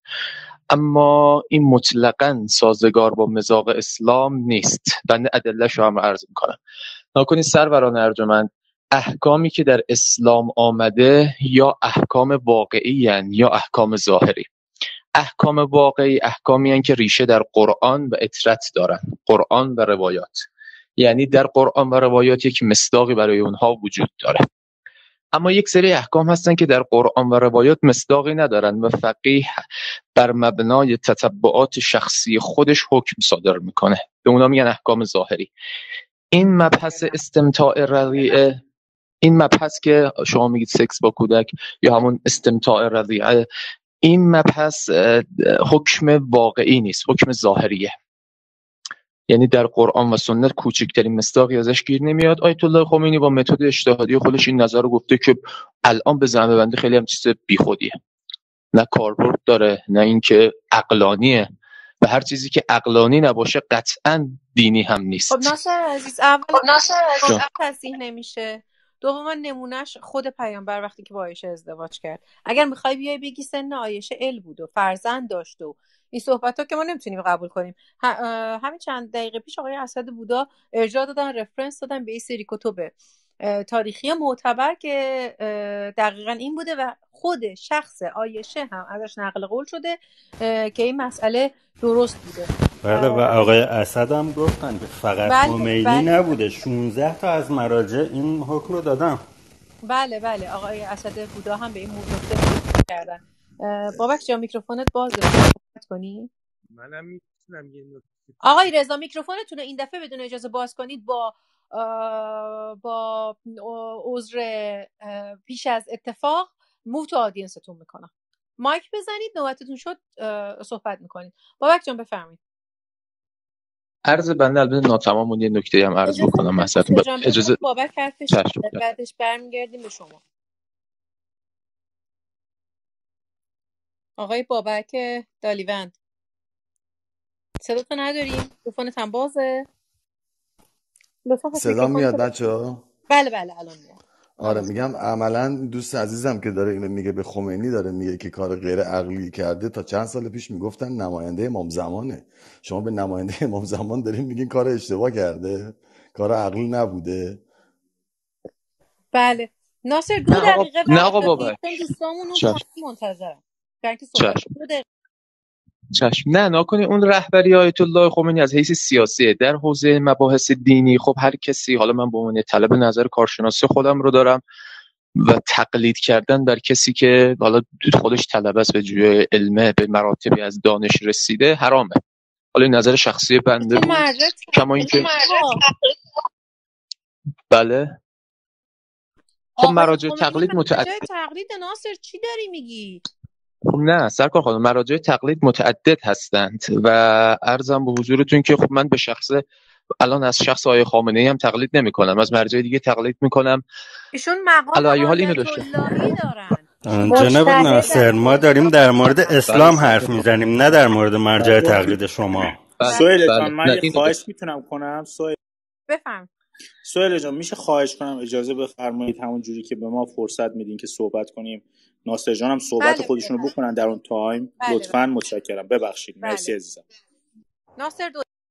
اما این مطلقاً سازگار با مذاق اسلام نیست. بنده ادله‌شو هم عرض میکنم. ناکنید سروران ارجمند، احکامی که در اسلام آمده یا احکام واقعی هن یا احکام ظاهری. احکام واقعی احکامی هن که ریشه در قرآن و اطرت دارن، قرآن و روایات، یعنی در قرآن و روایات یک مصداقی برای اونها وجود داره. اما یک سری احکام هستن که در قرآن و روایات مصداقی ندارن و فقیه بر مبنای تتبعات شخصی خودش حکم صادر میکنه، به اونا میگن احکام ظاهری. این مبحث استمتاع رضیعه، این مبحث که شما میگید سکس با کودک یا همون استمتاع رضیعه، این مبحث حکم واقعی نیست، حکم ظاهریه، یعنی در قرآن و سنت کوچکترین مصداقی ازش گیر نمیاد. آیت الله خمینی با متد اجتهادی خودش این نظر رو گفته که الان به زعم بنده خیلی هم چیز بیخودیه، نه کاربرد داره نه اینکه عقلانیه، و هر چیزی که عقلانی نباشه قطعاً دینی هم نیست. خب ناصر عزیز، اول تصحیح نمیشه، دوما نمونهش خود پیامبر وقتی که با عایشه ازدواج کرد. اگر میخوای بیای بگی سن عایشه ال بود و فرزند داشت و این صحبت ها که ما نمیتونیم قبول کنیم. همین چند دقیقه پیش آقای اسد بودا ارجاع دادن، رفرنس دادن به این سری کتب تاریخی معتبر که دقیقا این بوده و خود شخص عایشه هم ازش نقل قول شده که این مسئله درست بوده. بله و آقای اسد هم گفتن که فقط خمینی نبوده، 16 تا از مراجع این حکم رو دادن. بله آقای اسد بودا هم به این نکته کردن. بابک جان میکروفونت بازه، صحبت کنی؟ منم میتونم یه نکته. آقای رضا میکروفونتون رو این دفعه بدون اجازه باز کنید، با عذر پیش از اتفاق موو تو آدینستون میکنم. مایک بزنید، نوبتتون شد صحبت میکنید. بابک جان بفرمایید. عرض بنده البته ناتمام بود، یه نکته هم عرض بکنم مثلا اجازه بابک حرفش بعدش برمیگردیم به شما. آقای بابک دالیوند صداتو نداریم، میکروفونت هم بازه. صدا میاد بچه‌ها؟ بله الان میاد. آره میگم عملا دوست عزیزم که داره اینو میگه به خمینی، داره میگه که کار غیر عقلی کرده. تا چند سال پیش میگفتن نماینده امام زمانه، شما به نماینده امام زمان دارین میگین کار اشتباه کرده، کار عقلی نبوده. بله ناصر 2 دقیقه نه آقا بابا دوستامون منتظرن. چشم. نه نکنی اون رهبری آیت الله خمینی از حیث سیاسیه، در حوزه مباحث دینی خب هر کسی، حالا من به عنوان طلب نظر کارشناسی خودم رو دارم و تقلید کردن بر کسی که حالا خودش طلبه است به جوی علمه به مراتبی از دانش رسیده حرامه. حالا این نظر شخصی بنده بود، کما اینکه بله خب مراجع تقلید تقلید ناصر چی داری میگی؟ خب نه سرکار خانم، مراجع تقلید متعدد هستند و عرضم به حضورتون که خب من به شخصه الان از شخص آقای خامنه‌ای هم تقلید نمی‌کنم، از مرجع دیگه تقلید می‌کنم. ایشون مقام آیت اللهی دارن. جناب ناصر ما داریم در مورد اسلام حرف میزنیم نه در مورد مرجع تقلید شما. سهیل جان من یه خواهش میتونم کنم؟ بفرم. سهیل جان میشه خواهش کنم اجازه بفرمایید همون جوری که به ما فرصت میدین که صحبت کنیم ناصر جان هم صحبت خودشونو بکنن در اون تایم؟ لطفاً متشکرم. ببخشید. مرسی عزیزم. ناصر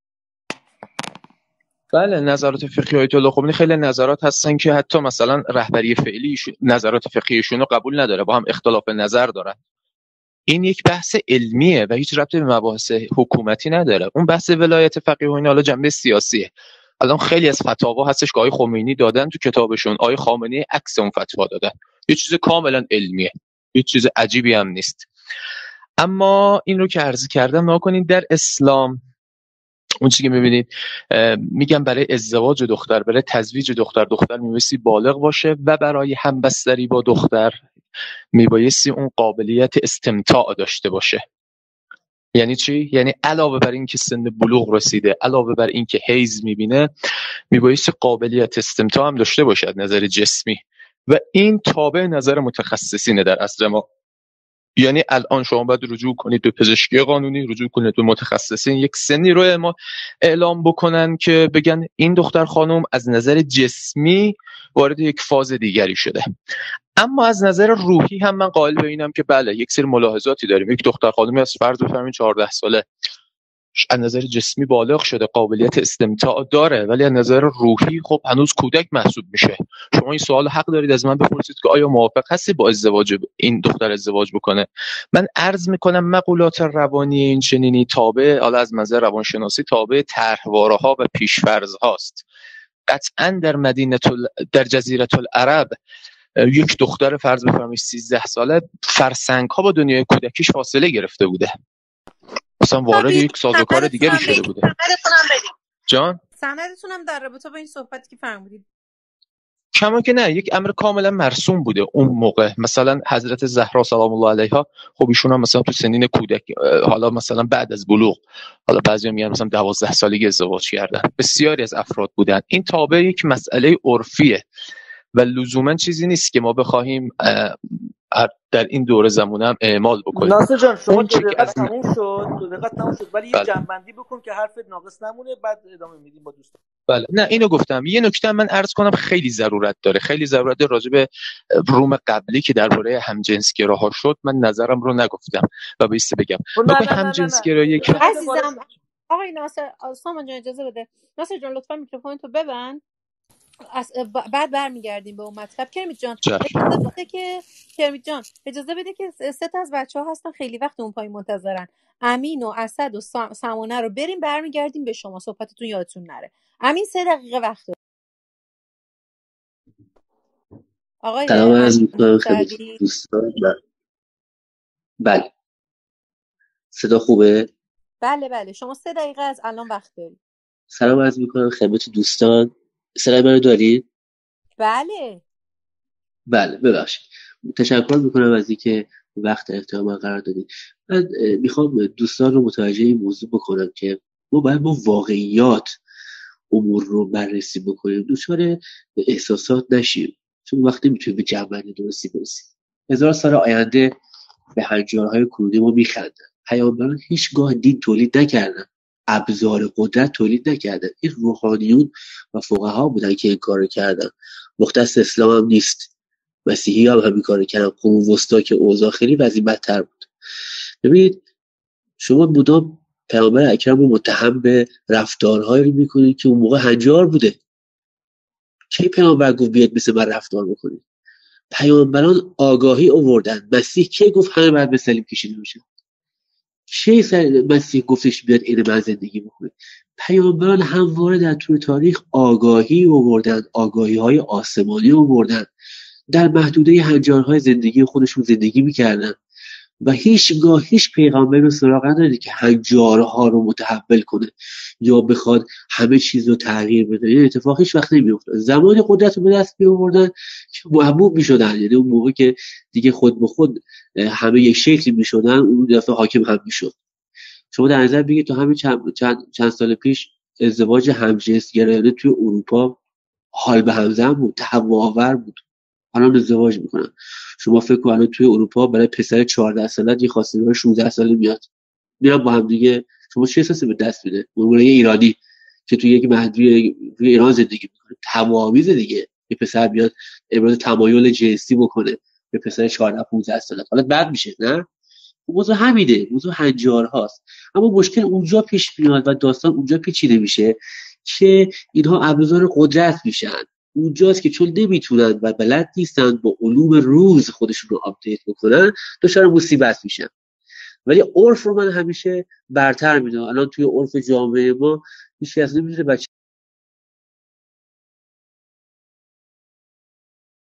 بله نظرات فقهی آیت الله خمینی خیلی نظرات هستن که حتی مثلا رهبری فعلی نظرات فقهیشون رو قبول نداره، با هم اختلاف نظر دارن. این یک بحث علمیه و هیچ ربطی به مباحث حکومتی نداره. اون بحث ولایت فقیه و اینا حالا جنبه سیاسیه. الان خیلی از فتاوا هستش که آقای خمینی دادن تو کتابشون، آقای خامنه‌ای عکس اون فتوا دادن. یه چیز کاملا علمیه، یه چیز عجیبی هم نیست. اما این رو که عرض کردم نگاه کنید، در اسلام اون چیزی که می‌بینید میگم برای ازدواج دختر، برای تزویج دختر میبایستی بالغ باشه و برای همبستری با دختر میبایستی اون قابلیت استمتاع داشته باشه. یعنی چی؟ یعنی علاوه بر این که سن بلوغ رسیده، علاوه بر این که حیض میبینه، میبایستی قابلیت استمتاع هم داشته باشه از نظر جسمی و این تابع نظر متخصصینه در عصر ما. یعنی الان شما باید رجوع کنید به پزشکی قانونی، رجوع کنید به متخصصین، یک سنی رو ما اعلام بکنن که بگن این دختر خانم از نظر جسمی وارد یک فاز دیگری شده. اما از نظر روحی هم من قائل به اینم که بله یک سری ملاحظاتی داریم. یک دختر خانمی از فرض بفرمایید 14 ساله از نظر جسمی بالغ شده، قابلیت استمتاع داره، ولی از نظر روحی خب هنوز کودک محسوب میشه. شما این سوال حق دارید از من بپرسید که آیا موافق هستی با ازدواج این دختر ازدواج بکنه. من عرض میکنم مقولات روانی این چنینی تابع، حالا از منظر روانشناسی تابع طرحواره‌ها و پیش‌فرض هاست. قطعاً در جزیره العرب یک دختر فرض بفرمایید 13 ساله فرسنگ‌ها با دنیای کودکیش فاصله گرفته بوده، مثلا وارد یک سازوکار دیگری شده بوده. جان سندتونم در رابطه با این صحبتی که فرمودید کما که نه، یک امر کاملا مرسوم بوده اون موقع. مثلا حضرت زهرا سلام الله علیها خب ایشون هم مثلا تو سنین کودک، حالا مثلا بعد از بلوغ، حالا بعضیا میگن مثلا 12 سالگی ازدواج کردن، بسیاری از افراد بودن. این تابع یک مسئله عرفیه و لزوما چیزی نیست که ما بخواهیم در این دوره زمانه هم اعمال بکنیم. ناصر جان شما اون دو چی که دقیقه تموم شد ولی یه بله. جنبندی بکن که حرفت ناقص نمونه، بعد ادامه میدیم با دوستان. بله نه اینو گفتم. یه نکته من عرض کنم خیلی ضرورت داره راجع به روم قبلی که درباره همجنسگراها شد. من نظرم رو نگفتم و بایستی بگم ببین همجنسگرایی که عزیزم آقای ناصر سامان جان اجازه بده. ناصر جان لطفا میکروفون تو ببند، بعد برمیگردیم به اون مطلب. کرمیت جان اجازه بده که 3 تا از بچه‌ها هستن خیلی وقت اون پای منتظرن. امین و اسد و سمونه رو بریم، برمیگردیم به شما، صحبتتون یادتون نره. امین 3 دقیقه وقت داره. آقای سلام عرض می‌کنم خدمت دوستان. بله صدا خوبه؟ بله شما 3 دقیقه از الان وقت دارید. سلام عرض می‌کنم خدمت دوستان. صدای منو دارید؟ بله ببخشید. تشکر میکنم از اینکه وقت احترام من قرار دادید. من میخوام دوستان رو متوجه این موضوع بکنم که ما باید با واقعیات امور رو بررسی بکنیم، دچار احساسات نشیم، چون وقتی میتونیم به جنبندی درستی برسیم. 1000 سال آینده به هنجارهای کنونی ما میخندن. پیامبران هیچگاه دین تولید نکردن، ابزار قدرت تولید نکردن. این روحانیون و فقها بودن که این کارو کردن. مختص اسلام هم نیست، مسیحی هم همین کارو کردن. قرون وسطا که اوضاع خیلی وضعیت بدتر بود. ببینید شما مدام پیامبر اکرم رو متهم به رفتارهایی میکنید که اون موقع هنجار بوده. کی پیامبر گفت بیاد مثل من رفتار بکنید؟ پیامبران آگاهی آوردن. مسیح کی گفت همه باید به صلیب کشیده بشن؟ کی مسیح گفتش بیاد این من زندگی بکنه؟ پیامبران همواره در طول تاریخ آگاهی آوردن، آگاهی‌های آسمانی آوردن، در محدوده هنجارهای زندگی خودشون زندگی میکردن و هیچگاه هیچ پیغمبری رو سراغ نداره که هنجارها رو متحول کنه یا بخواد همه چیز رو تغییر بده. این اتفاق هیچ وقت نمیافتاد. زمانی قدرت رو به دست میآوردن که محبوب میشدن، یعنی اون موقع که دیگه خود به خود همه یک شکلی میشدن، اون دفعه حاکم هم میشد. شما در نظر بگید تو همین چند سال پیش ازدواج همجنسگرایانه توی اروپا حال به همزن بود، تهوع‌آور بود. الان ازدواج میکنن. شما فکر کن الان توی اروپا برای پسر 14 ساله یه خواستگار 16 ساله میاد، میرن با هم دیگه. شما چه احساسی به دست میده؟ اون یه ایرانی که توی یک محدوده توی ایران زندگی میکنه، تمامیز دیگه، یه پسر بیاد ابراز تمایل جنسی بکنه به پسر 14 15 ساله، حالا بد میشه نه؟ موضوع همینه، موضوع هنجار هاست. اما مشکل اونجا پیش میاد و داستان اونجا پیچیده میشه که اینها ابزار قدرت میشن. اونجاست که چون نمیتونن و بلد نیستن با علوم روز خودشون رو آپدیت بکنن، دچار مصیبت میشن. ولی عرف رو من همیشه برتر میدونم. الان توی عرف جامعه ما هیچ کس نمیتونه بچه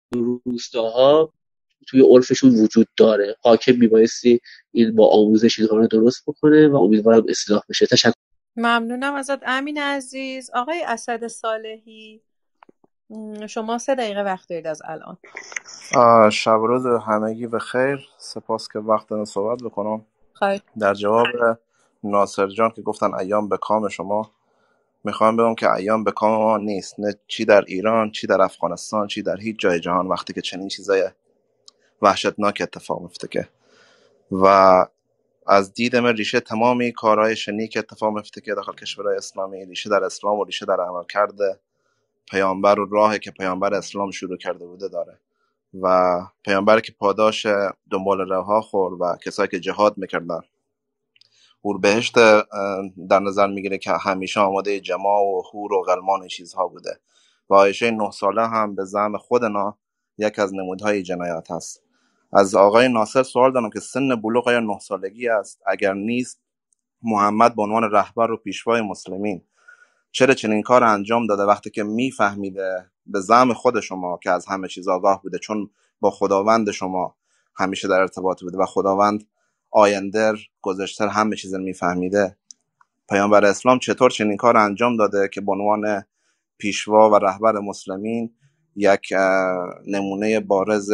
روستاها توی عرفشون وجود داره. حاکم میبایستی این با آموزش اینها رو درست بکنه و امیدوارم اصلاح بشه. تشکر. ممنونم ازت امین عزیز. آقای اسد صالحی، شما 3 دقیقه وقت دارید از الان. شب و روز همگی به خیر. سپاس که وقت دارم صحبت بکنم. خواهش. در جواب ناصر جان که گفتن ایام به کام شما، میخوام بگم که ایام به کام ما نیست، نه چی در ایران، چی در افغانستان، چی در هیچ جای جهان، وقتی که چنین چیزای وحشتناک اتفاق میفته که و از دید من ریشه تمامی کارهای شنی که اتفاق میفته که داخل کشورهای اسلامی ریشه در اسلام و ریشه در عمل کرده پیامبر و راهی که پیامبر اسلام شروع کرده بوده داره و پیامبر که پاداش دنبال راه خور و کسایی که جهاد میکردن اوربهشت در نظر میگیره که همیشه آماده جماع و حور و غلمان چیزها بوده و عایشه 9 ساله هم به زعم خودنا یک از نمودهای جنایات هست. از آقای ناصر سوال دارم که سن بلوغ یا 9 سالگی است؟ اگر نیست محمد به عنوان رهبر و پیشوای مسلمین چرا چنین کار انجام داده وقتی که میفهمیده به زعم خود شما که از همه چیز آگاه بوده، چون با خداوند شما همیشه در ارتباط بوده و خداوند آینده گذشته همه چیز رو میفهمیده، پیامبر اسلام چطور چنین کار انجام داده که به عنوان پیشوا و رهبر مسلمین یک نمونه بارز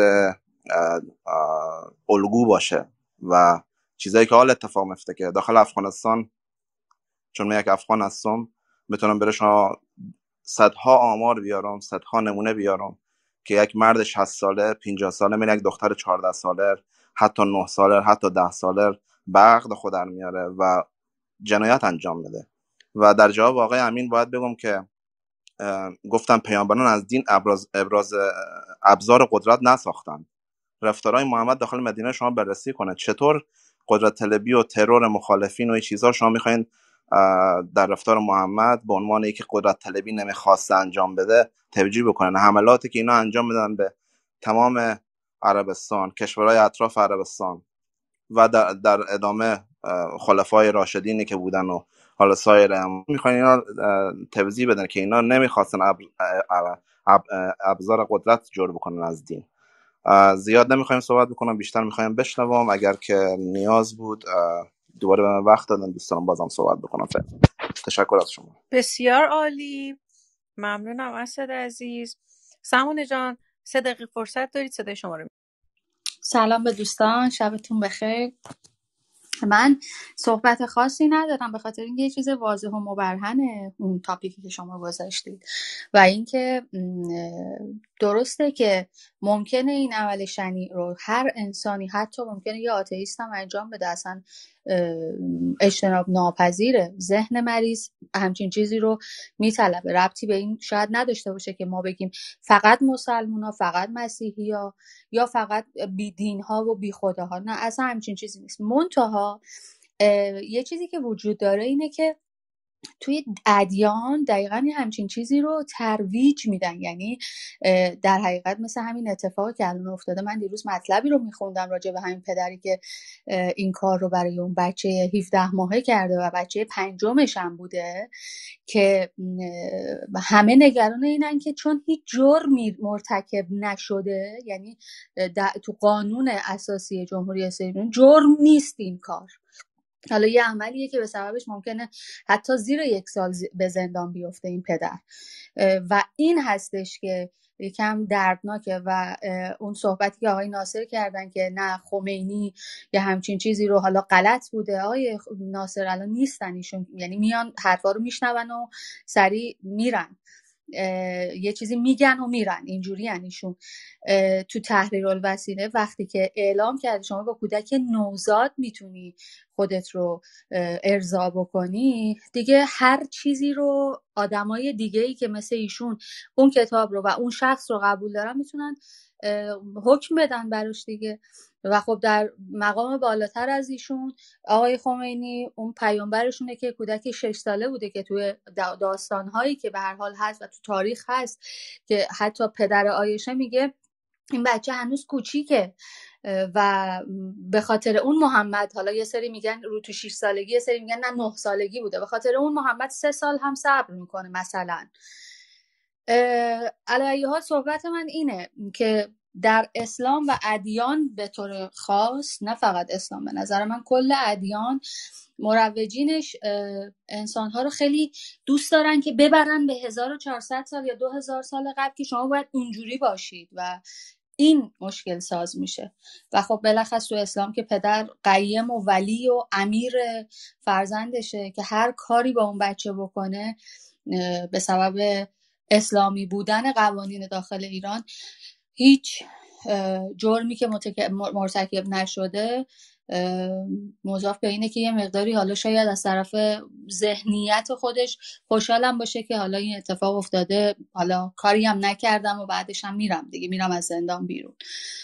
الگو باشه و چیزایی که حال اتفاق میفته که داخل افغانستان، چون من یک افغان هستم میتونم برای شما صدها آمار بیارم، صدها نمونه بیارم که یک مرد 60 ساله 50 ساله میره یک دختر 14 ساله حتی 9 ساله حتی 10 ساله به عقد خود در میاره و جنایت انجام میده. و در جواب آقای امین باید بگم که گفتم پیامبران از دین ابراز ابزار قدرت نساختن. رفتارهای محمد داخل مدینه شما بررسی کنه، چطور قدرت طلبی و ترور مخالفین و این چیزها شما میخواین در رفتار محمد به عنوان اینکه قدرت طلبی نمیخواسته انجام بده توجیه بکنن. حملاتی که اینا انجام میدن به تمام عربستان، کشورهای اطراف عربستان و در ادامه خلفای راشدینی که بودن و حالا سایر میخواین اینا توضیح بدن که اینا نمیخواستن ابزار قدرت جور بکنن از دین. زیاد نمیخوایم صحبت بکنم، بیشتر میخوایم بشنوم. اگر که نیاز بود دوباره به من وقت دادن دوستان بازم صحبت بکنم. تشکر از شما. بسیار عالی، ممنونم اسد عزیز. سمونه جان 3 دقیقه فرصت دارید، صدای شما رو. سلام به دوستان، شبتون بخیر. من صحبت خاصی ندارم به خاطر اینکه یه چیز واضح و مبرهنه اون تاپیکی که شما گذاشتید و اینکه درسته که ممکنه این عمل شنیع رو هر انسانی، حتی ممکنه یه آتئیست هم انجام بده، اصلا اجتناب ناپذیره. ذهن مریض همچین چیزی رو میطلبه. ربطی به این شاید نداشته باشه که ما بگیم فقط مسلمونا، فقط مسیحیا یا فقط بیدینها و بیخداها. نه، اصلا همچین چیزی نیست. منتها یه چیزی که وجود داره اینه که توی ادیان دقیقاً همچین چیزی رو ترویج میدن. یعنی در حقیقت مثل همین اتفاقی که الان افتاده، من دیروز مطلبی رو میخوندم راجع به همین پدری که این کار رو برای اون بچه 17 ماهه کرده و بچه 5مش هم بوده که همه نگران اینن که چون هیچ جرمی مرتکب نشده، یعنی تو قانون اساسی جمهوری اسلامی جرم نیست این کار. حالا یه عملیه که به سببش ممکنه حتی زیر 1 سال به زندان بیفته این پدر و این هستش که یکم دردناکه. و اون صحبتی که آقای ناصر کردن که نه خمینی یا همچین چیزی رو، حالا غلط بوده. آقای ناصر الان نیستن ایشون، یعنی میان حرفا رو میشنون و سریع میرن، یه چیزی میگن و میرن، اینجوری یعنیشون. تو تحریرالوسیله وقتی که اعلام کرده شما با کودک نوزاد میتونی خودت رو ارضا بکنی، دیگه هر چیزی رو آدمای دیگه‌ای که مثل ایشون اون کتاب رو و اون شخص رو قبول دارن میتونن حکم بدن براش دیگه. و خب در مقام بالاتر از ایشون آقای خمینی اون پیامبرشونه که کودک 6 ساله بوده که توی داستانهایی که به هر حال هست و تو تاریخ هست که حتی پدر عایشه میگه این بچه هنوز کوچیکه و به خاطر اون محمد، حالا یه سری میگن رو تو 6 سالگی، یه سری میگن نه 9 سالگی بوده، به خاطر اون محمد 3 سال هم صبر میکنه مثلا. علی ای حال صحبت من اینه که در اسلام و ادیان به طور خاص، نه فقط اسلام، به نظر من کل ادیان مروجینش انسانها رو خیلی دوست دارن که ببرن به 1400 سال یا 2000 سال قبل که شما باید اونجوری باشید و این مشکل ساز میشه. و خب بالاخص تو اسلام که پدر قیم و ولی و امیر فرزندشه که هر کاری با اون بچه بکنه به سبب اسلامی بودن قوانین داخل ایران هیچ جرمی که مرتکب نشده، مضاف به اینه که یه مقداری حالا شاید از طرف ذهنیت خودش خوشحالم باشه که حالا این اتفاق افتاده، حالا کاری هم نکردم و بعدش هم میرم از زندان بیرون.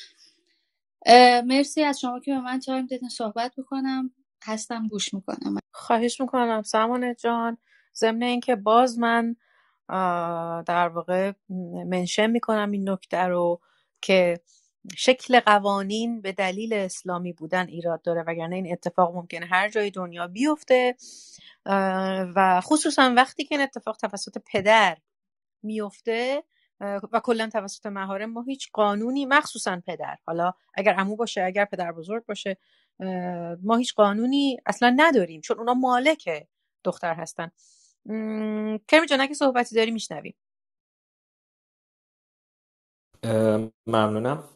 مرسی از شما که به من تایم دادین صحبت بکنم، هستم گوش میکنم. خواهش میکنم سمانه جان. ضمن اینکه باز من در واقع منشن میکنم این نکته رو که شکل قوانین به دلیل اسلامی بودن ایراد داره، وگرنه این اتفاق ممکنه هر جای دنیا بیفته و خصوصا وقتی که این اتفاق توسط پدر میفته و کلا توسط محارم، ما هیچ قانونی، مخصوصا پدر، حالا اگر عمو باشه اگر پدر بزرگ باشه، ما هیچ قانونی اصلا نداریم چون اونا مالک دختر هستن. کرمی جان اگه صحبتی داری میشنویم. ممنونم.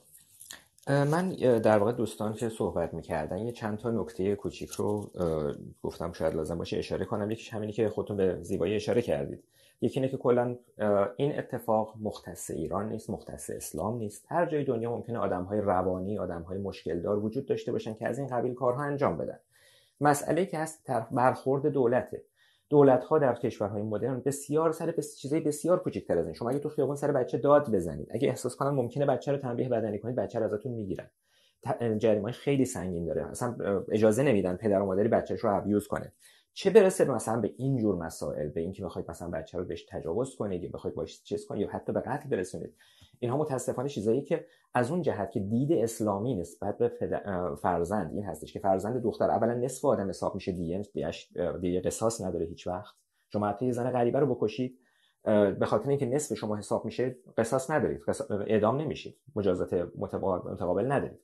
من در واقع دوستان که صحبت میکردن یه چند تا نکته کوچیک رو گفتم شاید لازم باشه اشاره کنم. یکیش همینی که خودتون به زیبایی اشاره کردید. یکی اینه که کلا این اتفاق مختص ایران نیست، مختص اسلام نیست. هر جای دنیا ممکنه آدم‌های روانی، آدم‌های مشکل‌دار وجود داشته باشن که از این قبیل کارها انجام بدن. مسئله که هست برخورد دولته. دولت‌ها در کشورهای مدرن بسیار سر چیزای بسیار کوچیک‌تر از این. شما اگه تو خیابون سر بچه داد بزنید، اگه احساس کنن ممکنه بچه رو تنبیه بدنی کنید، بچه رو ازتون میگیرن. جریمه‌های خیلی سنگین داره. اصلا اجازه نمیدن پدر و مادری بچه‌ش رو ابیوز کنه. چه برسه مثلا به این جور مسائل، به اینکه بخواید مثلا بچه رو بهش تجاوز کنید یا بخواید باش چیز کنید یا حتی به قتل برسونید. اینها متاسفانه چیزایی که از اون جهت که دید اسلامی نسبت به فرزند این هستش که فرزند دختر اولا نصف آدم حساب میشه، دیگه قصاص نداره هیچ وقت. شما حتی یه زن غریبه رو بکشید به خاطر اینکه نصف شما حساب میشه قصاص ندارید، اعدام نمیشید، مجازات متقابل ندارید.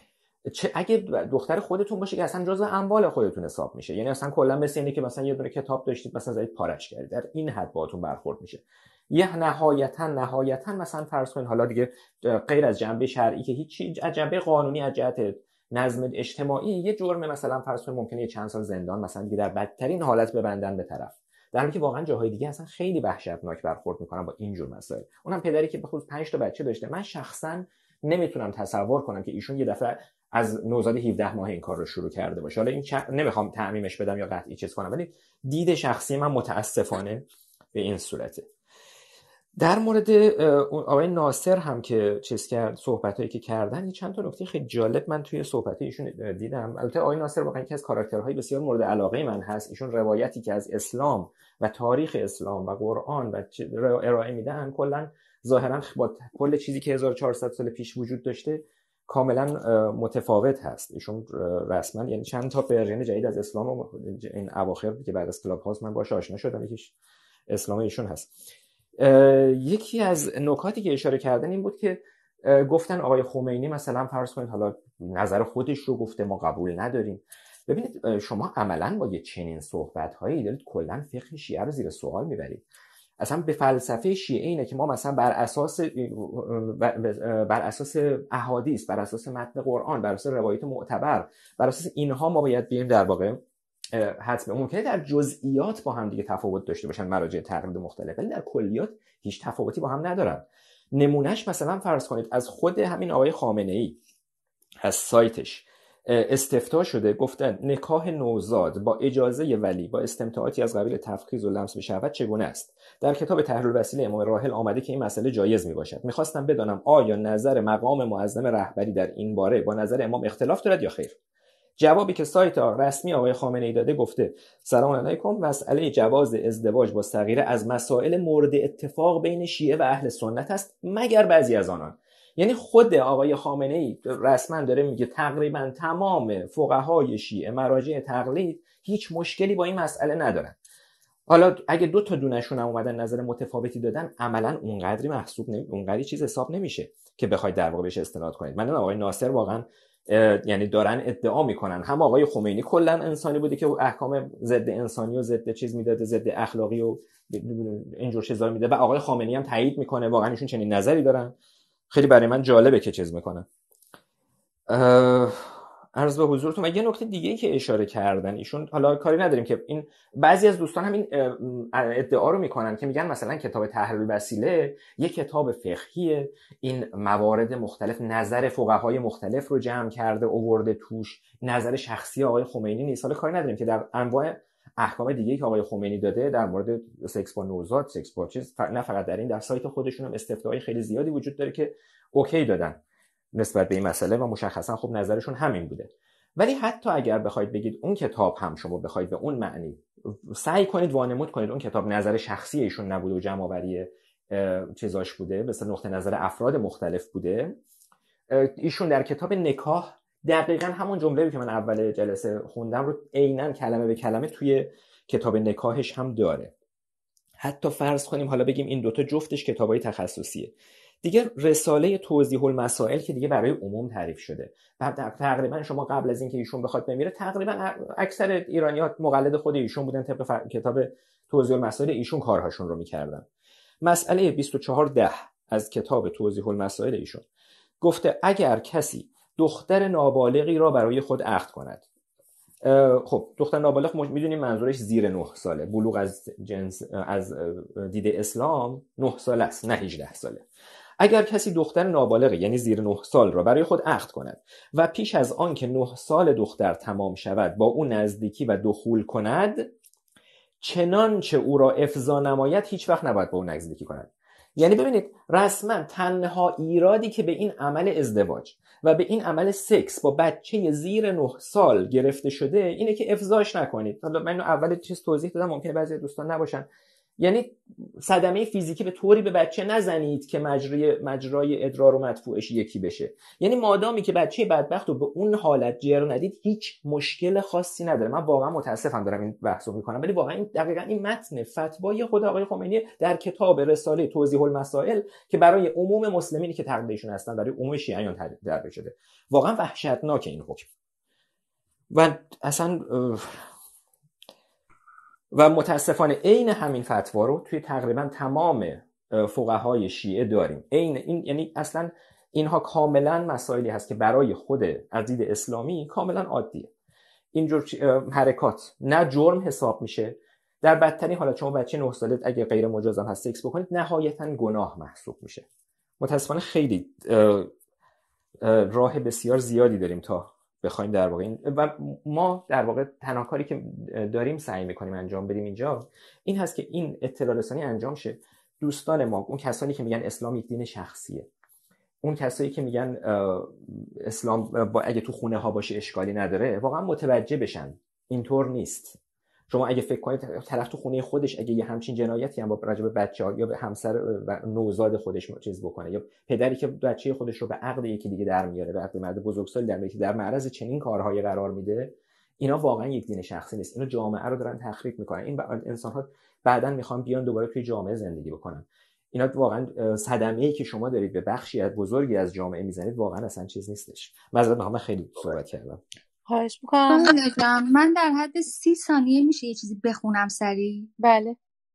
اگه دختر خودتون باشه که اصلا جزء اموال خودتون حساب میشه، یعنی اصلا کلا مثل اینه که مثلا یه دونه کتاب داشتید مثلا زدید پارش کردید، در این حد باهاتون برخورد میشه. یه نهایتا مثلا فرض کنید حالا دیگه غیر از جنبه شرعی که هیچ، از جنبه قانونی از جهت نظم اجتماعی یه جرم مثلا فرض کنید ممکنه یه چند سال زندان مثلا دیگه در بدترین حالت ببندن به طرف، در حالی که واقعا جاهای دیگه اصلا خیلی وحشتناک برخورد میکنن با این جور مسائل. اونم پدری که بخود 5 تا بچه داشته. من شخصا نمیتونم تصور کنم که ایشون یه دفعه از نوزاد 17 ماه این کار رو شروع کرده باشه. حالا این نمیخوام تعمیمش بدم یا قطعی چیز کنم، ولی دید شخصی من متاسفانه به این صورته. در مورد آقای ناصر هم که چیز کرد، صحبتایی که کردن، چند تا نکته خیلی جالب من توی صحبتای ایشون دیدم. البته آقای ناصر واقعا یکی از کاراکترهای بسیار مورد علاقه من هست. ایشون روایتی که از اسلام و تاریخ اسلام و قرآن و ارائه میدن کلا ظاهرا با کل چیزی که 1400 سال پیش وجود داشته کاملا متفاوت هست. ایشون رسما یعنی چند تا ورژن جدید از اسلام و این اواخر که بعد از کلاب هاوس من باهاش آشنا شدم، یکیش اسلام ایشون هست. یکی از نکاتی که اشاره کردن این بود که گفتن آقای خمینی مثلا فرض کنید حالا نظر خودش رو گفته، ما قبول نداریم. ببینید شما عملاً با یه چنین صحبت‌هایی دارید کلاً فقه شیعه رو زیر سوال میبرید. اصلا به فلسفه شیعه اینه که ما مثلا بر اساس احادیث، بر اساس متن قرآن، بر اساس روایت معتبر، بر اساس اینها ما باید بیایم در واقع حتما ممکنه در جزئیات با هم دیگه تفاوت داشته باشن مراجع تقلید مختلف، ولی در کلیات هیچ تفاوتی با هم ندارن. نمونهش مثلا فرض کنید از خود همین آقای خامنه‌ای از سایتش استفتاء شده، گفتن نکاح نوزاد با اجازه ولی با استمتاعاتی از قبیل تفخیذ و لمس بشود چگونه است؟ در کتاب تحریر الوسیله امام راحل آمده که این مسئله جایز میباشد. میخواستم بدانم آیا نظر مقام معظم رهبری در این باره با نظر امام اختلاف دارد یا خیر؟ جوابی که سایت رسمی آقای خامنه‌ای داده گفته سلام علیکم، مسئله جواز ازدواج با صغیره از مسائل مورد اتفاق بین شیعه و اهل سنت است مگر بعضی از آنان. یعنی خود آقای خامنه‌ای رسما داره میگه تقریبا تمام فقهای شیعه، مراجع تقلید، هیچ مشکلی با این مسئله ندارن. حالا اگه دو تا دونشون هم اومدن نظر متفاوتی دادن، عملا اونقدری محسوب اونقدری چیز حساب نمیشه که بخواید در واقع بهش استناد کنید. من آقای ناصر واقعا یعنی دارن ادعا میکنن هم آقای خمینی کلا انسانی بوده که احکام ضد انسانی و ضد چیز میداده، ضد اخلاقی و اینجور چیزا میده، و آقای خامنه‌ای هم تایید میکنه واقعا ایشون چنین نظری دارن. خیلی برای من جالبه که چیز میکنن. عرض به حضورتون و یه نکته دیگه‌ای که اشاره کردن ایشون، حالا کاری نداریم که این بعضی از دوستان همین ادعا رو میکنن که میگن مثلا کتاب تحریر الوسیله یک کتاب فقهیه، این موارد مختلف نظر فقهای مختلف رو جمع کرده آورده توش، نظر شخصی آقای خمینی نیست. حالا کاری نداریم که در انواع احکام دیگه‌ای که آقای خمینی داده در مورد سکس با نوزاد، سکس با چیز، نه فقط در این، در سایت خودشون هم استفتاهای خیلی زیادی وجود داره که اوکی دادن نسبت به این مسئله و مشخصا خب نظرشون همین بوده. ولی حتی اگر بخواید بگید اون کتاب هم شما بخواید به اون معنی سعی کنید وانمود کنید اون کتاب نظر شخصی ایشون نبوده و جمع آوری چیزاش بوده، مثلا نقطه نظر افراد مختلف بوده، ایشون در کتاب نکاح دقیقاً همون جمله‌ای که من اول جلسه خوندم رو عیناً کلمه به کلمه توی کتاب نکاحش هم داره. حتی فرض کنیم حالا بگیم این دوتا جفتش کتابای تخصصیه، دیگه رساله توضیح المسائل که دیگه برای عموم تعریف شده. تقریبا شما قبل از اینکه ایشون بخواد بمیره تقریبا اکثر ایرانی‌ها مقلد خود ایشون بودن، طبق کتاب توضیح المسائل ایشون کارهاشون رو می‌کردن. مسئله 2410 از کتاب توضیح المسائل ایشون گفته اگر کسی دختر نابالغی را برای خود عقد کند، خب دختر نابالغ میدونیم منظورش زیر 9 ساله، بلوغ از جنس از دید اسلام 9 ساله است نه 18 ساله. اگر کسی دختر نابالغ یعنی زیر 9 سال را برای خود عقد کند و پیش از آن که 9 سال دختر تمام شود با او نزدیکی و دخول کند، چنانچه او را افضا نماید هیچ وقت نباید با او نزدیکی کند. یعنی ببینید رسما تنها ایرادی که به این عمل ازدواج و به این عمل سکس با بچه زیر 9 سال گرفته شده اینه که افضاش نکنید. حالا من اول چیز توضیح دادم، ممکنه بعضی دوستان نباشن، یعنی صدمه فیزیکی به طوری به بچه نزنید که مجرای ادرار و مدفوعش یکی بشه. یعنی مادامی که بچه بدبخت رو به اون حالت جر ندید هیچ مشکل خاصی نداره. من واقعا متاسفم دارم این بحثو میکنم، ولی واقعا دقیقاً این متن فتوای خود آقای خمینی در کتاب رساله توضیح المسائل که برای عموم مسلمینی که تقلیدشون هستن، برای عموم شیعیان تعریف شده. واقعا وحشتناکه این حکم و اصلا و متاسفانه عین همین فتوا رو توی تقریبا تمام فقهای شیعه داریم. عین این، یعنی اصلا اینها کاملا مسائلی هست که برای خود از دید اسلامی کاملا عادیه. اینجور حرکات نه جرم حساب میشه، در بدترین حالت شما بچه 9 ساله اگه غیر مجاز هم هست سکس بکنید نهایتا گناه محسوب میشه. متاسفانه خیلی راه بسیار زیادی داریم تا بخوایم در واقع این، و ما در واقع تنها کاری که داریم سعی میکنیم انجام بدیم اینجا این هست که این اطلاع رسانی انجام شه. دوستان ما، اون کسانی که میگن اسلام یک دین شخصیه، اون کسایی که میگن اسلام اگه تو خونه ها باشه اشکالی نداره، واقعا متوجه بشن اینطور نیست. شما اگه فکر کنید طرف تو خونه خودش اگه یه همچین جنایتی هم با راجع به بچه‌ها یا به همسر و نوزاد خودش چیز بکنه، یا پدری که بچه خودش رو به عقد یکی دیگه در میاره، به عقد مرد بزرگسال در میاره، در معرض چنین کارهایی قرار میده، اینا واقعا یک دین شخصی نیست. اینا جامعه رو دارن تخریب میکنن. این انسان‌ها بعداً میخوان بیان دوباره توی جامعه زندگی بکنن. اینا واقعا صدمه‌ای که شما دارید به بخشی از بزرگی از جامعه میزنید واقعا اصلا چیز نیستش. معذرت میخوام، خیلی صحبت کردم. خواهش میکنم. من در حد 30 ثانیه میشه یه چیزی بخونم سریع؟ بله.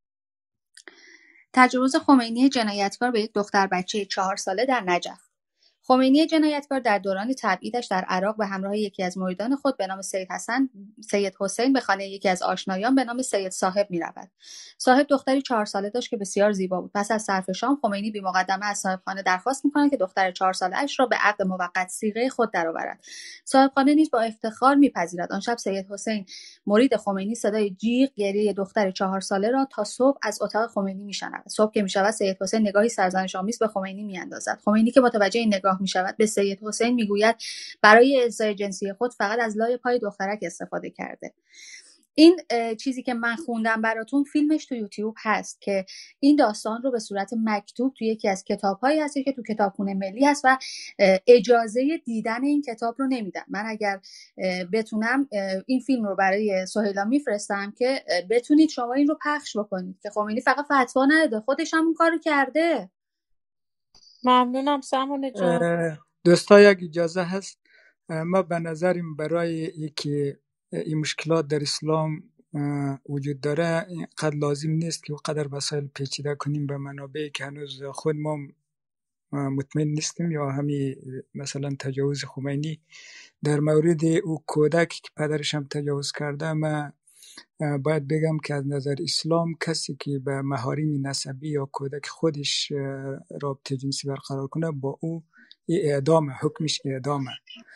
تجاوز خمینی جنایتکار به یک دختر بچه 4 ساله در نجف. خمینی جنایتکار در دوران تبعیدش در عراق به همراه یکی از مریدان خود به نام سید حسین به خانه یکی از آشنایان به نام سید صاحب می‌رود. صاحب دختری 4 ساله داشت که بسیار زیبا بود. پس از صرف شام خمینی بی مقدمه از صاحب خانه درخواست می‌کند که دختر 4 ساله‌اش را به عقد موقت صیغه خود درآورد. صاحب خانه نیز با افتخار می‌پذیرد. آن شب سید حسین مرید خمینی صدای جیغ گریه دختر 4 ساله را تا صبح از اتاق خمینی می‌شنود. صبح که می‌شود سید حسین نگاهی سرزنش‌آمیز به خمینی می‌اندازد. خمینی که متوجه این نگاه می‌شود به سید حسین میگوید برای ارضای جنسی خود فقط از لای پای دخترک استفاده کرده. این چیزی که من خوندم براتون فیلمش تو یوتیوب هست که این داستان رو به صورت مکتوب توی یکی از کتاب‌هایی هست که تو کتابخونه ملی هست و اجازه دیدن این کتاب رو نمیدن. من اگر بتونم این فیلم رو برای سهیلا میفرستم که بتونید شما این رو پخش بکنید که خمینی فقط فتوا نداده، خودش هم اون کارو کرده. ممنونم سمانه جان. دوستا یک اجازه هست، ما به نظریم برای یکی این مشکلات در اسلام وجود داره اینقدر لازم نیست که قدر وسایل پیچیده کنیم به منابعی که هنوز خود ما مطمئن نیستیم. یا همین مثلا تجاوز خمینی در مورد او کودک که پدرش هم تجاوز کرده، ما باید بگم که از نظر اسلام کسی که به محارم نسبی یا کودک خودش رابطه جنسی برقرار کنه با او اعدامه، حکمش اعدامه.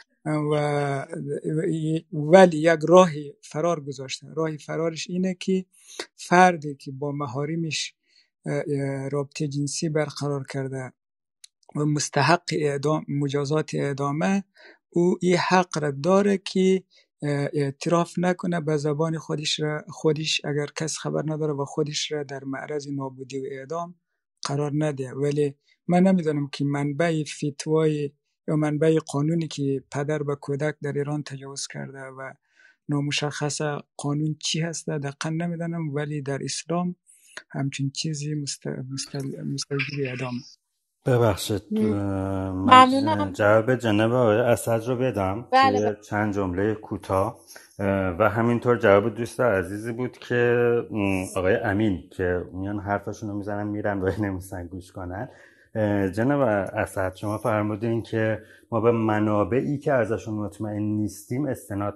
ولی یک راه فرار گذاشته. راه فرارش اینه که فردی که با محارمش رابطه جنسی برقرار کرده و مستحق اعدام مجازات اعدامه، او این حق را داره که اعتراف نکنه به زبان خودش اگر کس خبر نداره و خودش را در معرض نابودی و اعدام قرار نده. ولی من نمیدونم که منبع فتوای یا منبع قانونی که پدر به کودک در ایران تجاوز کرده و نامشخص قانون چی هست دقیقا نمیدونم، ولی در اسلام همچین چیزی مستوجب اعدام. ببخشید ممنونم. من جواب جناب آقای اسد رو بدم بله توی چند جمله کوتاه و همینطور جواب دوست عزیزی بود که آقای امین که میان حرفشون رو میزنن میرن و نمیسن گوش کنن. جناب اسد شما فرمودین که ما به منابعی که ازشون مطمئن نیستیم استناد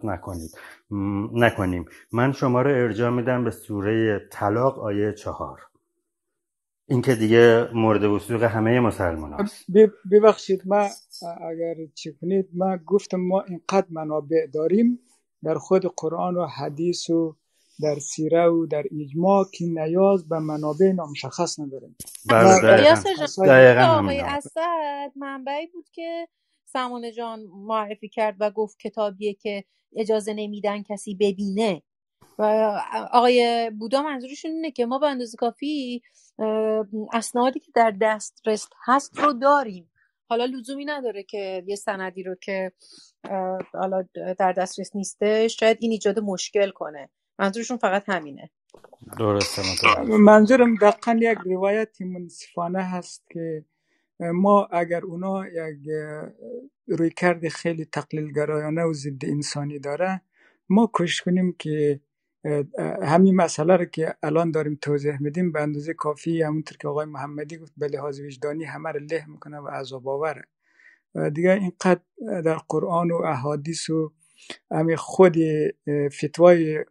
نکنیم. من شما رو ارجاع میدم به سوره طلاق آیه 4. این که دیگه مورد وثوق همه مسلمان هست. ببخشید ما اگر چی کنید، ما گفتم ما اینقدر منابع داریم در خود قرآن و حدیث و در سیره و در اجماع که نیاز به منابع نامشخص نداریم. بله دقیقا آقای اسد منبعی بود که سمانه جان معرفی کرد و گفت کتابیه که اجازه نمیدن کسی ببینه و آقای بودا منظورشون اینه که ما به اندازه کافی اسنادی که در دسترس هست رو داریم. حالا لزومی نداره که یه سندی رو که حالا در دسترس نیستش شاید این ایجاد مشکل کنه. منظورشون فقط همینه. درسته. منظورم دقیقا یک روایت منصفانه هست که ما اگر اونا یک رویکرد خیلی تقلیلگرایانه و ضد انسانی داره، ما کوشش کنیم که همین مسئله رو که الان داریم توضیح میدیم به اندازه کافی همونطور که آقای محمدی گفت به لحاظ وجدانی همه رو له میکنه و عذاب آوره. و دیگه اینقدر در قرآن و احادیث و همین خود فتوای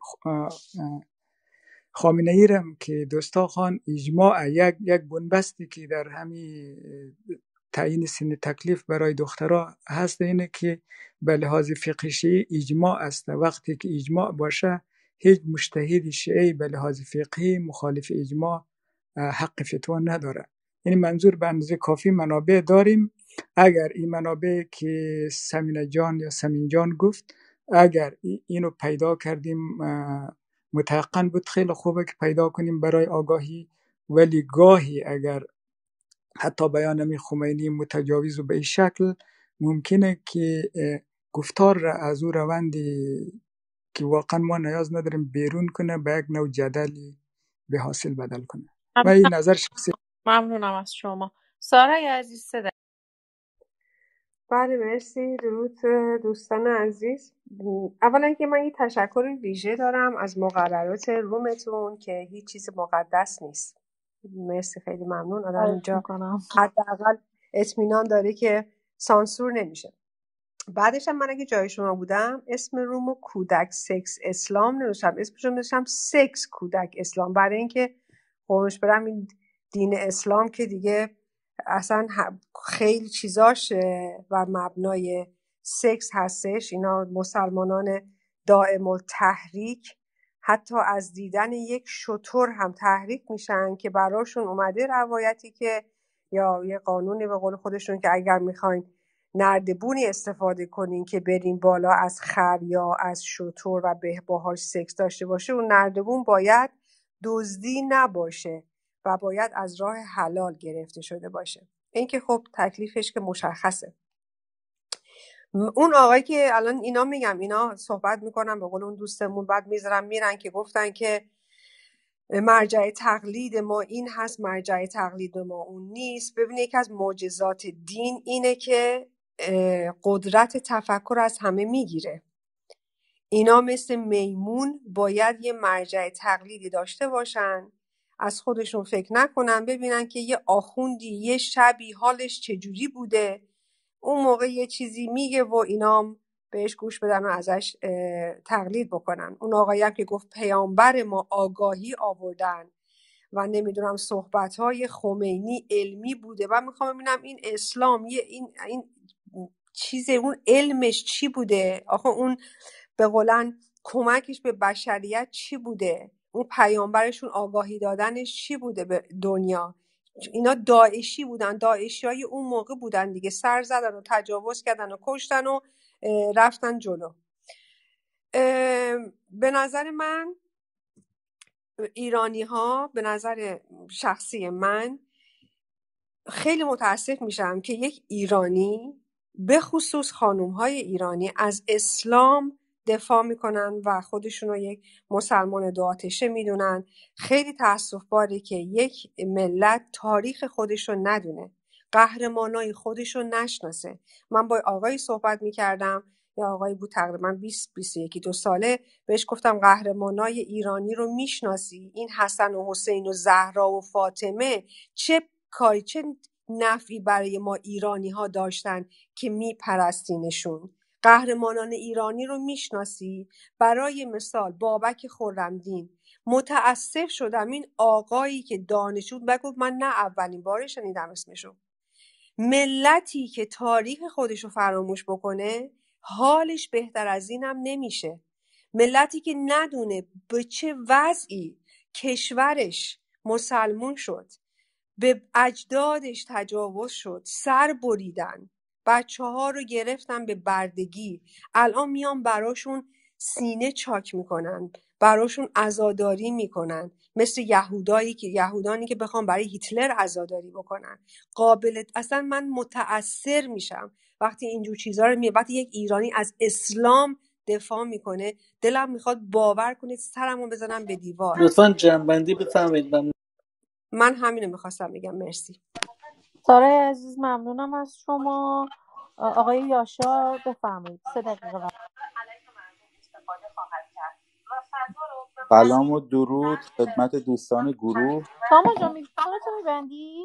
خامنه ای رم که دوستا خان اجماع یک بنبستی که در همین تعیین سن تکلیف برای دخترها هست اینه که به لحاظ فقهی اجماع است. وقتی که اجماع باشه هیچ مجتهد شیعی به لحاظ فقهی مخالف اجماع حق فتوا نداره. یعنی منظور به اندازه کافی منابع داریم. اگر این منابع که سمینه جان یا سمین جان گفت اگر اینو پیدا کردیم متحقن بود خیلی خوبه که پیدا کنیم برای آگاهی. ولی گاهی اگر حتی بیان می خمینی متجاوز و به این شکل ممکنه که گفتار را از او روندی که واقعا ما نیاز نداریم بیرون کنه به یک نوع جدلی به حاصل بدل کنه. و این نظر شخصی. ممنونم از شما. سارای عزیز صدا. بله مرسی. درود دوستان عزیز. اولا که من یه تشکر ویژه دارم از مقررات رومتون که هیچ چیز مقدس نیست. مرسی، خیلی ممنون. آدم اینجا حداقل اطمینان داره که سانسور نمیشه. بعدش هم من اگه جای شما بودم اسم رومو کودک سکس اسلام نوشتم، اسمشو نوشتم سکس کودک اسلام، برای اینکه قربونش برم این دین اسلام که دیگه اصلا خیلی چیزاش و مبنای سکس هستش. اینا مسلمانان دائم التحریک حتی از دیدن یک شتر هم تحریک میشن که براشون اومده روایتی که یا یه قانونی به قول خودشون که اگر میخواین نردبونی استفاده کنین که بریم بالا از خر یا از شتر و باهاش سکس داشته باشه، اون نردبون باید دزدی نباشه و باید از راه حلال گرفته شده باشه. این که خب تکلیفش که مشخصه. اون آقایی که الان اینا میگم اینا صحبت میکنن به قول اون دوستمون، بعد میذارن میرن که گفتن که مرجع تقلید ما این هست، مرجع تقلید ما اون نیست. ببینید یکی از معجزات دین اینه که قدرت تفکر از همه میگیره. اینا مثل میمون باید یه مرجع تقلیدی داشته باشن، از خودشون فکر نکنن، ببینن که یه آخوندی یه شبی حالش چجوری بوده، اون موقع یه چیزی میگه و اینام بهش گوش بدن و ازش تقلید بکنن. اون آقایی هم که گفت پیامبر ما آگاهی آوردن و نمیدونم صحبت‌های خمینی علمی بوده، و میخوام ببینم این اسلام این چیز اون علمش چی بوده، آخه اون به قولن کمکش به بشریت چی بوده، اون پیامبرشون آگاهی دادنش چی بوده به دنیا. اینا داعشی بودن، داعشی های اون موقع بودن دیگه، سر زدن و تجاوز کردن و کشتن و رفتن جلو. به نظر من ایرانی ها، به نظر شخصی من خیلی متاسف میشم که یک ایرانی، به خصوص خانوم های ایرانی، از اسلام دفاع میکنن و خودشون رو یک مسلمان دو آتشه میدونن. خیلی تأسف باره که یک ملت تاریخ خودش رو ندونه، قهرمانای خودش رو نشناسه. من با آقایی صحبت میکردم، یا آقایی بود تقریبا 20-21 ساله، بهش گفتم قهرمانای ایرانی رو میشناسی؟ این حسن و حسین و زهرا و فاطمه چه کاری، چه نفعی برای ما ایرانی ها داشتن که میپرستینشون؟ قهرمانان ایرانی رو میشناسی؟ برای مثال بابک خرمدین. متاسف شدم این آقایی که دانشجو بگو، من نه اولین بار شنیدم اسمشو. ملتی که تاریخ خودشو فراموش بکنه حالش بهتر از اینم نمیشه. ملتی که ندونه به چه وضعی کشورش مسلمون شد، به اجدادش تجاوز شد، سر بریدن، بچه ها رو گرفتن به بردگی، الان میان براشون سینه چاک میکنن، براشون عزاداری میکنن، مثل یهودانی که بخوام برای هیتلر عزاداری بکنن. اصلا من متأثر میشم وقتی اینجور چیزها رو وقتی یک ایرانی از اسلام دفاع میکنه، دلم میخواد باور کنید سرمو بزنم به دیوار. لطفاً جنبندی بفرمایید. من همینو میخواستم بگم. مرسی. سارای عزیز ممنونم از شما. آقای یاشار بفرمایید. 3 دقیقه وقت. سلام و درود خدمت دوستان گروه. سامان جان میکروفونتو میبندی؟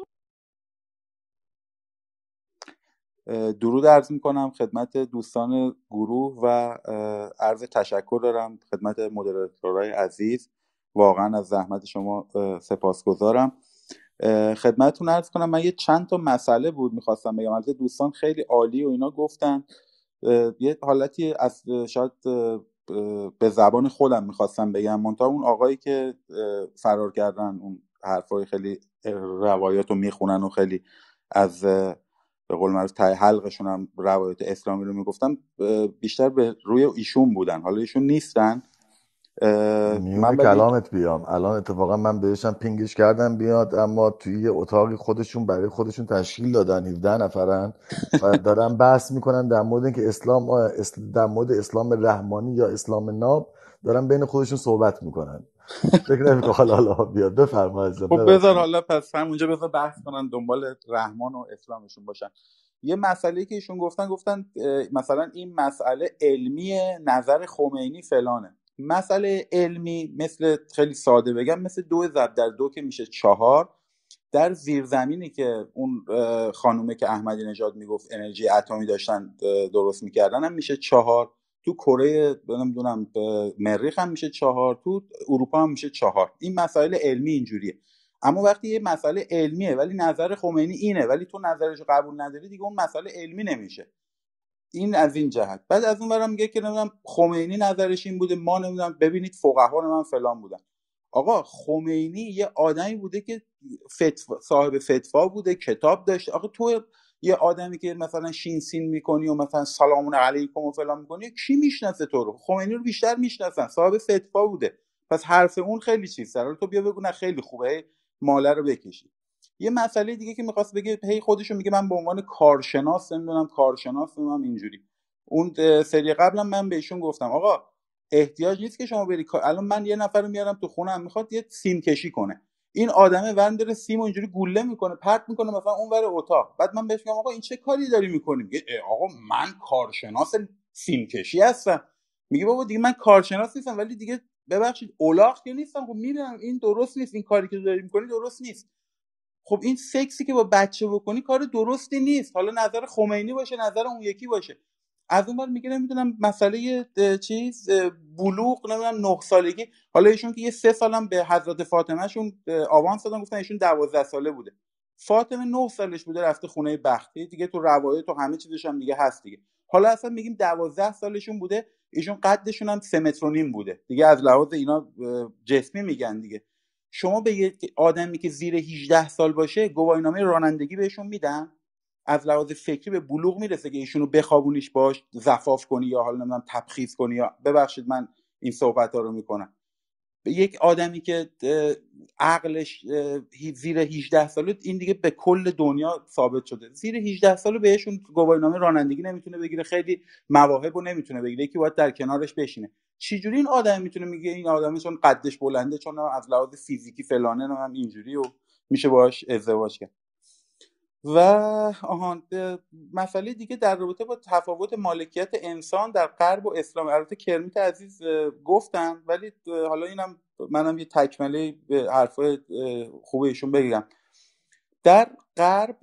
درود عرض میکنم خدمت دوستان گروه و عرض تشکر دارم خدمت مدیریتورهای عزیز. واقعا از زحمت شما سپاسگزارم. خدمتتون عرض کنم من یه چند تا مسئله بود میخواستم بگم. البته دوستان خیلی عالی و اینا گفتن، یه حالتی از شاید به زبان خودم میخواستم بگم، منتها اون آقایی که فرار کردن اون حرفای خیلی روایات رو میخونن و خیلی از به قول معروف ته حلقشون هم روایت اسلامی رو میگفتن، بیشتر به روی ایشون بودن. حالا ایشون نیستن. میونه کلامت بیام الان اتفاقا من بهشم پینگش کردم بیاد، اما توی یه اتاقی خودشون برای خودشون تشکیل دادن، 17 نفرن و دارن بحث میکنن در مورد اینکه در مورد اسلام رحمانی یا اسلام ناب دارن بین خودشون صحبت میکنن. فکر نمی‌کنم حالا بیاد. بفرمایید. خب بذار حالا پس همونجا بذار بحث کنن، دنبال رحمان و اسلامشون باشن. یه مسئله‌ای که ایشون گفتن مثلا این مسئله علمی نظر خمینی فلانه. مسئله علمی مثل خیلی ساده بگم مثل 2 ضرب در 2 که میشه 4. در زیرزمینی که اون خانومه که احمدی نژاد میگفت انرژی اتمی داشتن درست میکردن هم میشه 4. تو کره نمیدونم مریخ هم میشه 4، تو اروپا هم میشه 4. این مسائل علمی اینجوریه. اما وقتی یه مسئله علمیه ولی نظر خمینی اینه ولی تو نظرشو قبول نداری، دیگه اون مسئله علمی نمیشه. این از این جهت. بعد از اون برم میگه که نمیدونم خمینی نظرش این بوده، ما نمیدونم ببینید فقها من فلان بودن. آقا خمینی یه آدمی بوده که صاحب فتوا بوده، کتاب داشته. آقا تو یه آدمی که مثلا شین سین میکنی و مثلا سلام علیکم و فلان میکنی، کی میشناسه تو رو؟ خمینی رو بیشتر میشناسن، صاحب فتوا بوده، پس حرف اون خیلی چیز داره. تو بیا بگو نه خیلی خوبه، ماله رو بکشی. یه مسئله دیگه که میخواست بگه، هی خودشو میگه من به عنوان کارشناس نمیدونم کارشناس نمیدونم اینجوری. اون سری قبلم من بهشون گفتم آقا احتیاج نیست که شما بری الان من یه نفر رو میارم تو خونم میخواد یه سیم کشی کنه، این آدمه ورم داره سیمو اینجوری گوله میکنه پرت میکنه مثلا اونور اتاق، بعد من بهش میگم آقا این چه کاری داری میکنی؟ میگه آقا من کارشناس سیم کشی هستم. میگه بابا دیگه من کارشناس نیستم ولی دیگه ببخشید الاغ که نیستم، خب میبینم این درست نیست، این کاری که داری میکنی درست نیست. خب این سکسی که با بچه بکنی کار درستی نیست، حالا نظر خمینی باشه نظر اون یکی باشه. از اون ور میگه نمیدونم مسئله چیز بلوغ نمیدونم 9 سالگی، حالا ایشون که یه 3 سالم به حضرت فاطمه شون آوانس دادن، گفتن ایشون 12 ساله بوده، فاطمه 9 سالش بوده رفته خونه بختی دیگه، تو روایت تو همه چیزش هم دیگه هست دیگه. حالا اصلا میگیم 12 سالشون بوده، ایشون قدشون هم 3 متر و نیم بوده دیگه، از لحاظ اینا جسمی میگن دیگه. شما به یه آدمی که زیر 18 سال باشه گواهینامه رانندگی بهشون میدن؟ از لحاظ فکری به بلوغ میرسه که ایشونو بخوابونیش باش زفاف کنی یا حالا نمیدونم تبخیض کنی یا ببخشید من این صحبت‌ها رو میکنم. به یک آدمی که عقلش زیر 18 ساله، این دیگه به کل دنیا ثابت شده، زیر 18 ساله بهشون گواهینامه رانندگی نمیتونه بگیره، خیلی مواهبو نمیتونه بگیره، یکی باید در کنارش بشینه. چجوری این آدم میتونه میگه این آدمی چون قدش بلنده چون از لحاظ فیزیکی فلانه هم اینجوری و میشه باهاش ازدواج کرد؟ و مسئله دیگه در رابطه با تفاوت مالکیت انسان در غرب و اسلام، البته کرمیت عزیز گفتن ولی حالا اینم منم یه تکمله حرفای خوب ایشون بگم. در غرب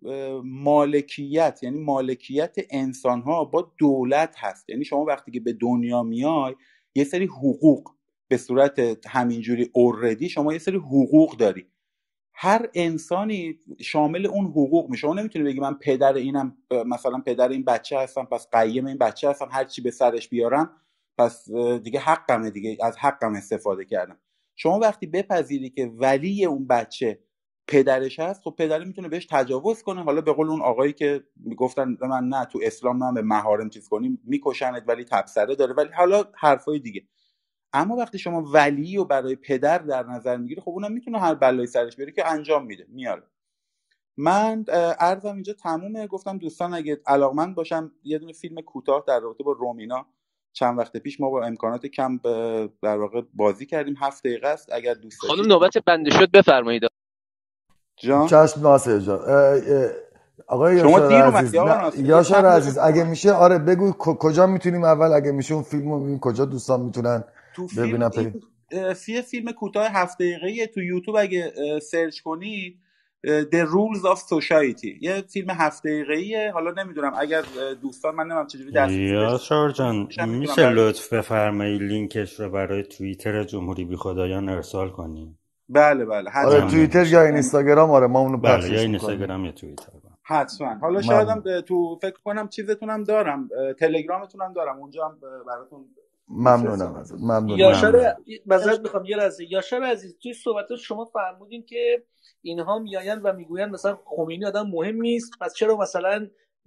مالکیت یعنی مالکیت انسان ها با دولت هست، یعنی شما وقتی که به دنیا میای یه سری حقوق به صورت همینجوری اوردی شما یه سری حقوق داری، هر انسانی شامل اون حقوق میشه. شما نمیتونی بگی من پدر اینم، مثلا پدر این بچه هستم پس قیم این بچه هستم، هر چی به سرش بیارم پس دیگه حقمه، دیگه از حقم استفاده کردم. شما وقتی بپذیری که ولی اون بچه پدرش هست، خب پدر میتونه بهش تجاوز کنه، حالا به قول اون آقایی که میگفتن من نه تو اسلام نه به محارم چیز کنیم میکشنت ولی تبصره داره، ولی حالا حرفای دیگه. اما وقتی شما ولی رو برای پدر در نظر میگیری، خب اونم میتونه هر بلایی سرش بیاره که انجام میده میاره. من عرضم اینجا تمومه. گفتم دوستان اگه علاقمند باشم یه دونه فیلم کوتاه در رابطه با رومینا چند وقت پیش ما با امکانات کم در واقع بازی کردیم، 7 دقیقه است، اگر دوست داشتید. خانم نوبت بنده شد بفرمایید. جان چشم ناصر جان. آقای یاشار عزیز اگه میشه آره بگو کجا میتونیم اول اگه میشه اون فیلمو ببینیم، کجا دوستان میتونن ببینن؟ فیلم کوتاه 7 دقیقه‌ای تو یوتیوب اگه سرچ کنید The Rules of Society، یه فیلم 7 دقیقه‌ایه. حالا نمیدونم اگر دوستان من نمیدونم چجوری دسترسی یاشار جان میشه لطف بفرمایی لینکش رو برای توییتر جمهوری بیخدایان ارسال کنیم؟ بله آره توییتر یا اینستاگرام، آره ما اونو پخشش می‌کنیم. یا اینستاگرام یا توییتر حتما. حالا شایدم تو فکر کنم چیزتونم دارم، تلگرامتونم دارم، اونجا هم براتون ممنونم ازت. یاشار بذات میخوام یه لحظه. یاشار عزیز توی صحبتات شما فرمودین که اینها میآیند و میگویند مثلا خمینی آدم مهم نیست، پس چرا مثلا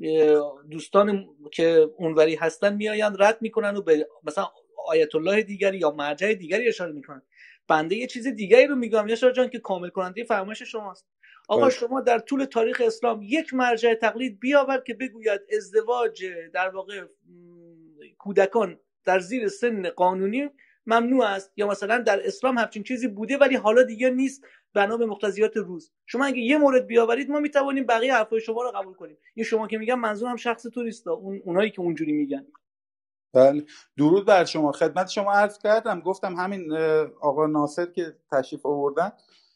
دوستان که اونوری هستن میآیند رد میکنن و به مثلا آیت الله دیگری یا مرجع دیگری اشاره میکنن. بنده یه چیز دیگری رو میگم یاشار جان که کامل کننده فرمایش شماست. آقا شما در طول تاریخ اسلام یک مرجع تقلید بیاور که بگوید ازدواج در واقع کودکان در زیر سن قانونی ممنوع است، یا مثلا در اسلام همچین چیزی بوده ولی حالا دیگه نیست بنا به مقتضیات روز. شما اگه یه مورد بیاورید ما میتوانیم بقیه حرفای شما رو قبول کنیم. این شما که میگم منظورم شخص تو نیست، اونایی که اونجوری میگن. بله درود بر شما. خدمت شما عرض کردم، گفتم همین آقا ناصر که تشریف آوردن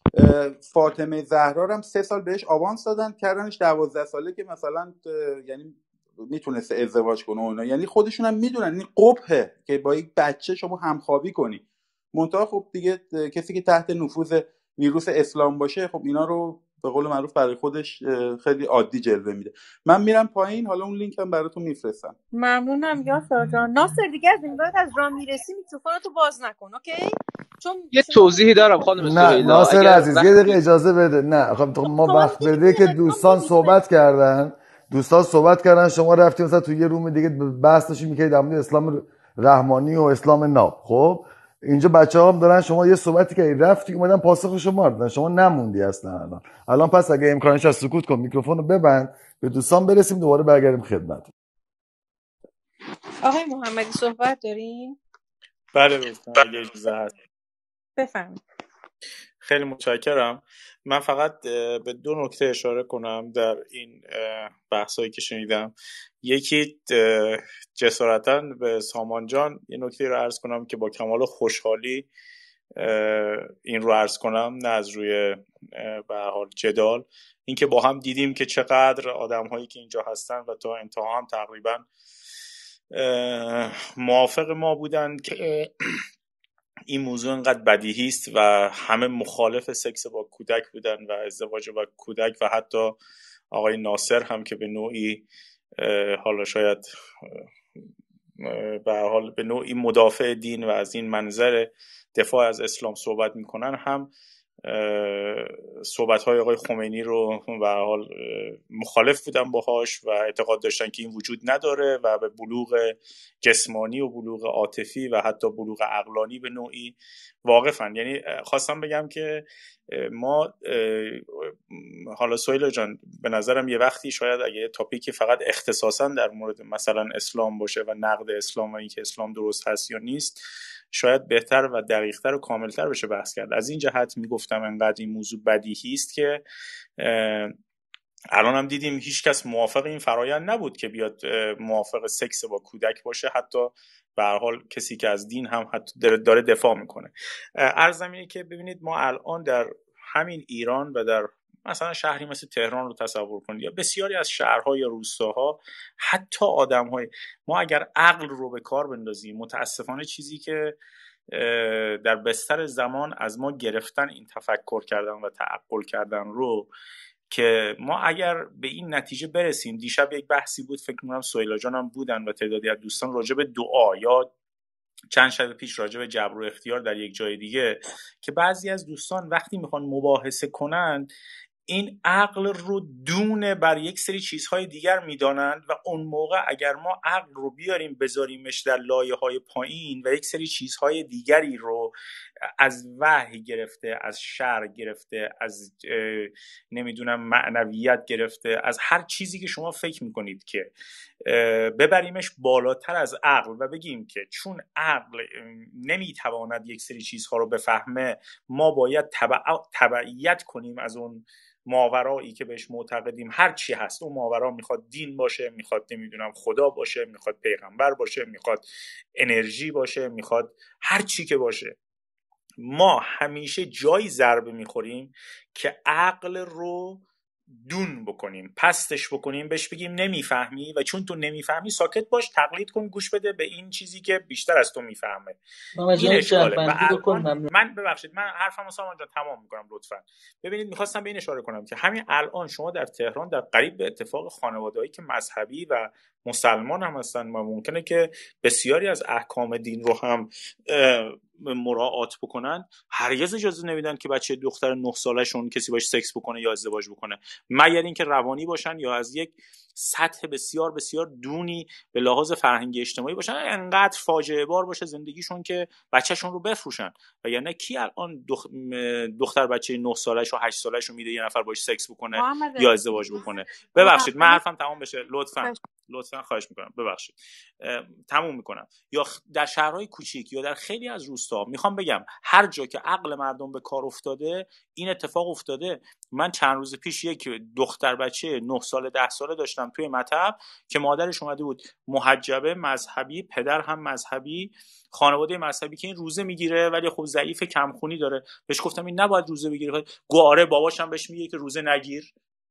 فاطمه زهرا هم 3 سال بهش آوانس دادن، کردنش 12 ساله که مثلا یعنی میتونسته ازدواج کنه اونا، یعنی خودشون هم میدونن این قبحه که با یک بچه شما همخوابی کنی. منتها خب دیگه کسی که تحت نفوذ ویروس اسلام باشه خب اینا رو به قول معروف برای خودش خیلی عادی جلوه میده. من میرم پایین، حالا اون لینک هم براتون میفرستم. ممنونم یاسر جان. ناصر دیگه از این بعد از راه میرسی میکروفونتو باز نکن، اوکی؟ چون یه توضیحی دارم خانم سهیلا. نه ناصر عزیز یه دقیقه اجازه بده. نه خب ما وقت بده که دوستان صحبت کردن دوستان صحبت کردن، شما رفتید مثلا تو یه روم دیگه بحث داشتید می‌کردید در مورد اسلام رحمانی و اسلام ناب. خب اینجا بچه‌ها هم دارن، شما یه صحبتی که رفتی اومدن پاسخ شما دادن، شما نموندی اصلا. الان پس اگه امکانش هست سکوت کن، میکروفونو ببند، به دوستان برسیم، دوباره برگردیم خدمت. آقای محمدی صحبت دارین؟ بله دوستان اگه اجازه هست. بفرمایید. خیلی متشکرم. من فقط به دو نکته اشاره کنم در این بحثایی که شنیدم. یکی جسارتاً به سامان جان یه نکته رو عرض کنم که با کمال خوشحالی این رو عرض کنم، نه از روی به هر حال جدال، اینکه با هم دیدیم که چقدر آدم‌هایی که اینجا هستن و تا انتها هم تقریباً موافق ما بودن که این موضوع انقدر بدیهی است و همه مخالف سکس با کودک بودن و ازدواج با کودک و حتی آقای ناصر هم که به نوعی حالا شاید به هر حال به نوعی مدافع دین و از این منظر دفاع از اسلام صحبت میکنن هم صحبت‌های آقای خمینی رو به هر حال مخالف بودن باهاش و اعتقاد داشتن که این وجود نداره و به بلوغ جسمانی و بلوغ عاطفی و حتی بلوغ عقلانی به نوعی واقفن. یعنی خواستم بگم که ما حالا سهیل جان به نظرم یه وقتی شاید اگه تاپیکی فقط اختصاصا در مورد مثلا اسلام باشه و نقد اسلام و اینکه اسلام درست هست یا نیست، شاید بهتر و دقیق‌تر و کاملتر بشه بحث کرد. از این جهت میگفتم انقدر این موضوع بدیهی است که الان هم دیدیم هیچ کس موافق این فرایند نبود که بیاد موافق سکس با کودک باشه، حتی به هر حال کسی که از دین هم حتی داره دفاع میکنه. عرضم اینه که ببینید ما الان در همین ایران و در مثلا شهری مثل تهران رو تصور کنید یا بسیاری از شهرها یا روستاها، حتی آدم‌های ما اگر عقل رو به کار بندازیم، متاسفانه چیزی که در بستر زمان از ما گرفتن این تفکر کردن و تعقل کردن رو، که ما اگر به این نتیجه برسیم. دیشب یک بحثی بود، فکر می‌کنم سهیلا جان هم بودن و تعدادی از دوستان، راجع به دعا، یا چند شب پیش راجع به جبر و اختیار در یک جای دیگه، که بعضی از دوستان وقتی میخوان مباحثه کنن این عقل رو دونه بر یک سری چیزهای دیگر میدانند و اون موقع اگر ما عقل رو بیاریم بذاریمش در لایه‌های پایین و یک سری چیزهای دیگری رو از وحی گرفته، از شرع گرفته، از نمیدونم معنویت گرفته، از هر چیزی که شما فکر میکنید که ببریمش بالاتر از عقل و بگیم که چون عقل نمیتواند یک سری چیزها رو بفهمه، ما باید تبعیت کنیم از اون ماورایی که بهش معتقدیم. هر چی هست اون ماورا، میخواد دین باشه، میخواد نمیدونم خدا باشه، میخواد پیغمبر باشه، میخواد انرژی باشه، میخواد هر چی که باشه، ما همیشه جایی ضربه میخوریم که عقل رو دون بکنیم، پستش بکنیم، بهش بگیم نمیفهمی و چون تو نمیفهمی ساکت باش، تقلید کن، گوش بده به این چیزی که بیشتر از تو میفهمه. این اشکاله. و الان من ببخشید من حرفمو سامان جان تمام میکنم لطفا. ببینید میخواستم به این اشاره کنم که همین الان شما در تهران در قریب به اتفاق خانواده‌ای که مذهبی و مسلمان هم هستن و ممکنه که بسیاری از احکام دین رو هم مراعات بکنن، هرگز اجازه نمیدن که بچه دختر 9 سالشون کسی باش سکس بکنه یا ازدواج بکنه، مگر اینکه روانی باشن یا از یک سطح بسیار بسیار دونی به لحاظ فرهنگی اجتماعی باشن، انقدر فاجعه بار باشه زندگیشون که بچه‌شون رو بفروشن. و یعنی کی الان دختر بچه 9 سالش و 8 سالش رو میده یه نفر باش سکس بکنه یا ازدواج بکنه؟ ببخشید من حرفم تمام بشه لطفاً خواهش میکنم، ببخشید تموم میکنم. یا در شهرهای کوچیک یا در خیلی از روستا، میخوام بگم هر جا که عقل مردم به کار افتاده این اتفاق افتاده. من چند روز پیش یک دختر بچه 9 ساله 10 ساله داشتم توی مطب که مادرش اومده بود محجبه، مذهبی، پدر هم مذهبی، خانواده مذهبی که این روزه میگیره ولی خب ضعیف، کمخونی داره. بهش گفتم این نباید روزه بگیره. گواره باباش هم بهش میگه که روزه نگیر.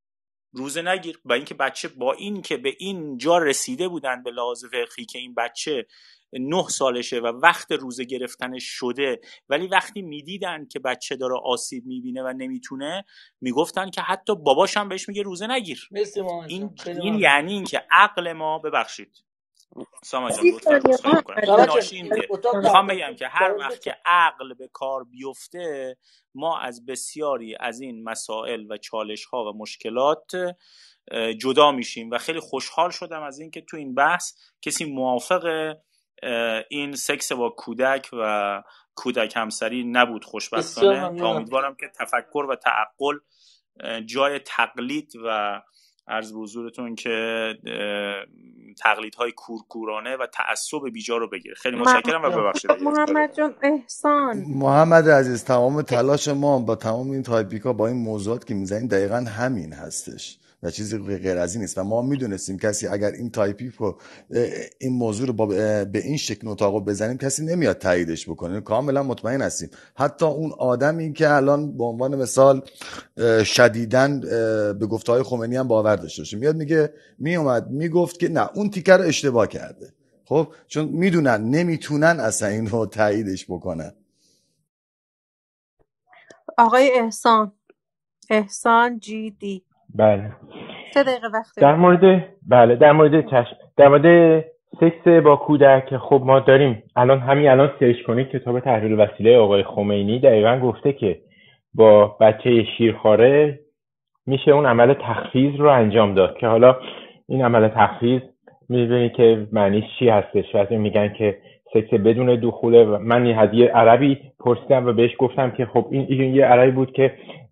و اینکه بچه با این که به این جا رسیده بودن به لحاظ فقهی که این بچه 9 سالشه و وقت روزه گرفتنش شده، ولی وقتی میدیدن که بچه داره آسیب میبینه و نمیتونه، میگفتن که حتی باباش هم بهش میگه روزه نگیر. این یعنی این که عقل ما، ببخشید سامان جان لطفا عذرخواهی می‌کنم این ناشی این که میخوام بگم که هر وقت که عقل به کار بیفته ما از بسیاری از این مسائل و چالش‌ها و مشکلات جدا میشیم و خیلی خوشحال شدم از این که تو این بحث کسی موافق این سکس با کودک و کودک همسری نبود خوشبختانه. تا امیدوارم که تفکر و تعقل جای تقلید و عرض به حضورتون که تقلیدهای کورکورانه و تعصب بیجا رو بگیره. خیلی متشکرم و ببخشید. محمد جان احسان محمد عزیز تمام تلاش ما با تمام این تایپیکا با این موضوعات که میزنیم دقیقا همین هستش و چیزی غیر از این نیست و ما میدونستیم کسی اگر این تایپیک رو این موضوع رو به این شکل اتاق بزنیم کسی نمیاد تاییدش بکنه. کاملا مطمئن هستیم حتی اون آدمی که الان به عنوان مثال شدیداً به گفته‌های خمینی هم باور داشته باشه میاد میگه میومد میگفت که نه اون تیکر رو اشتباه کرده. خب چون میدونن نمیتونن اصلا این رو تاییدش بکنن. آقای احسان جی دی. بله 3 دقیقه وقت در مورد سکس با کودک. خب ما داریم الان سرچ کنید کتاب تحریر وسیله آقای خمینی دقیقاً گفته که با بچه شیرخواره میشه اون عمل تخفیض رو انجام داد که حالا این عمل تخفیض میبینید که معنیش چی هستش. بعضی میگن که سکس بدون دخوله. من از یه عربی پرسیدم و بهش گفتم که خب این یه عربی بود که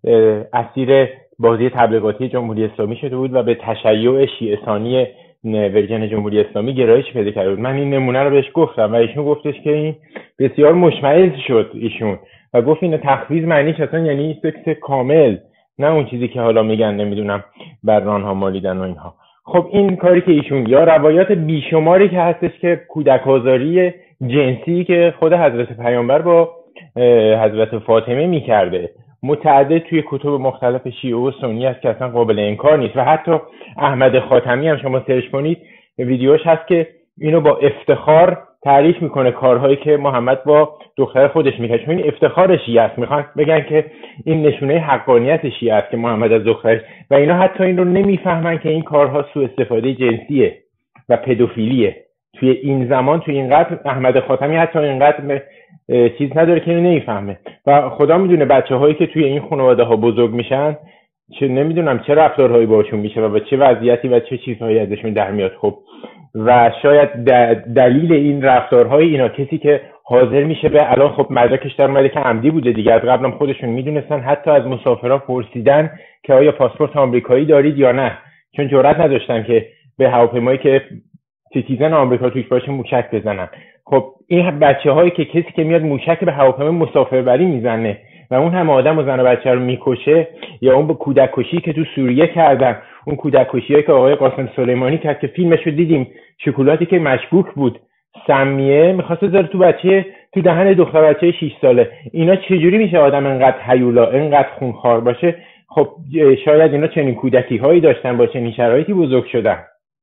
اسیر بازی تبلیغاتی جمهوری اسلامی شده بود و به تشیع شیعه ثانی ورژن جمهوری اسلامی گرایش پیدا کرده بود. من این نمونه رو بهش گفتم و ایشون گفتش که این بسیار مشمئز شد ایشون و گفت این تخفیض معنیش اصلا یعنی سکس کامل، نه اون چیزی که حالا میگن نمیدونم بر رانها مالیدن و اینها. خب این کاری که ایشون یا روایات بیشماری که هستش که کودک آزاری جنسی که خود حضرت پیامبر با حضرت فاطمه میکرده متعدد توی کتب مختلف شیعه و سنی هست که اصلا قابل انکار نیست و حتی احمد خاتمی هم شما سرچ کنید ویدیوش هست که اینو با افتخار تعریف میکنه کارهایی که محمد با دختر خودش میکنه، چون این افتخار شیعه است. میخوان بگن که این نشونه حقانیت شیعه است که محمد از دخترش و اینا حتی این رو نمیفهمن که این کارها سوء استفاده جنسیه و پدوفیلیه. توی این زمان توی اینقدر احمد خاتمی حتی اینقدر چیز نداره که اینو نمیفهمه و خدا میدونه بچه‌هایی که توی این خانواده ها بزرگ میشن چه نمیدونم چه رفتارهایی باشون میشه و به چه وضعیتی و چه چیزهایی ازشون در میاد. خب و شاید دلیل این رفتارهای اینا کسی که حاضر میشه به الان خب مدرکش در اومده که عمدی بوده دیگه، از قبلم خودشون میدونستن، حتی از مسافران پرسیدن که آیا پاسپورت آمریکایی دارید یا نه، چون جرئت نداشتن که به هواپیمایی که سیتیزن آمریکا توش باشه موشک بزنن. خب این بچه‌هایی که کسی که میاد موشک به هواپیما مسافربری میزنه و اون هم آدم و زن و بچه رو میکشه، یا اون به کودک کشی که تو سوریه کردن، اون کودک کشیایی که آقای قاسم سلیمانی کرد که فیلمش رو دیدیم، شکلاتی که مشکوک بود سمیه می‌خواست بذاره تو دهن دختر بچه 6 ساله. اینا چجوری میشه آدم انقدر هیولا انقدر خونخوار باشه؟ خب شاید اینا چنین کودکی‌هایی داشتن با چنین شرایطی بزرگ شدن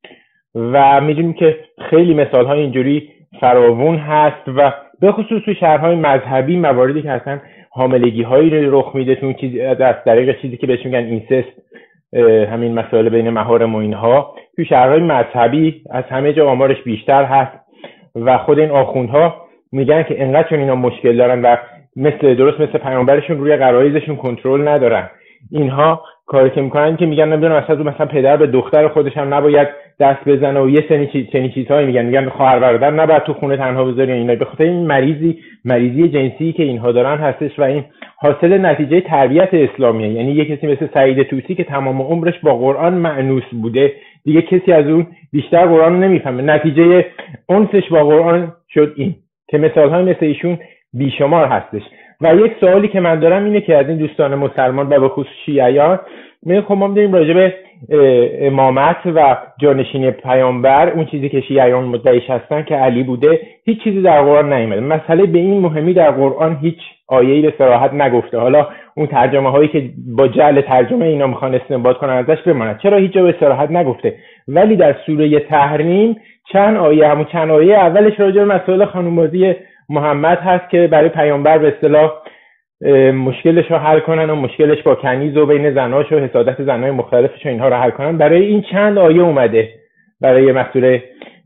و می‌دونیم که خیلی مثال‌های اینجوری فراوون هست و به خصوص تو شهرهای مذهبی مواردی که اصلا حاملگی‌هایی رخ میده تو چیزی از طریق چیزی که بهش میگن اینسست، همین مسائل بین محارم و اینها تو شهرهای مذهبی از همه جا آمارش بیشتر هست و خود این آخوندها میگن که انقدر چون اینا مشکل دارن و درست مثل پیامبرشون روی غرایزشون کنترل ندارن، اینها کاری که میکنن که میگن نمیدونم مثلا پدر به دختر خودش هم نباید دست بزنه و یه سنی چیزهایی میگن خواهر برادر نباید تو خونه تنها بذاری اینا. به خاطر این مریضی جنسی که اینها دارن هستش و این حاصل نتیجه تربیت اسلامیه. یعنی یه کسی مثل سعید طوسی که تمام عمرش با قرآن مأنوس بوده، دیگه کسی از اون بیشتر قرآن نمیفهمه. نتیجه انسش با قرآن شد این که مثال‌های مثل ایشون بیشمار هستش. و یک سوالی که من دارم اینه که از این دوستان مسلمان و به خصوص شیعیان خب ما می‌دونیم راجع به امامت و جانشینی پیامبر اون چیزی که شیعیان مدعیش هستن که علی بوده هیچ چیزی در قرآن نیامده. مسئله به این مهمی در قرآن هیچ آیه‌ای به صراحت نگفته. حالا اون ترجمه هایی که با جعل ترجمه اینا میخوان استنباط کنن ازش بماند. چرا هیچ جا به صراحت نگفته؟ ولی در سوره تحریم چند آیه اولش راجع به مسائل خانوم‌بازی محمد هست که برای پیامبر به اصطلاح مشکلش رو حل کنن و مشکلش با کنیز و بین زناش و حسادت زنای مختلفش و اینها رو حل کنن. برای این چند آیه اومده برای مسئله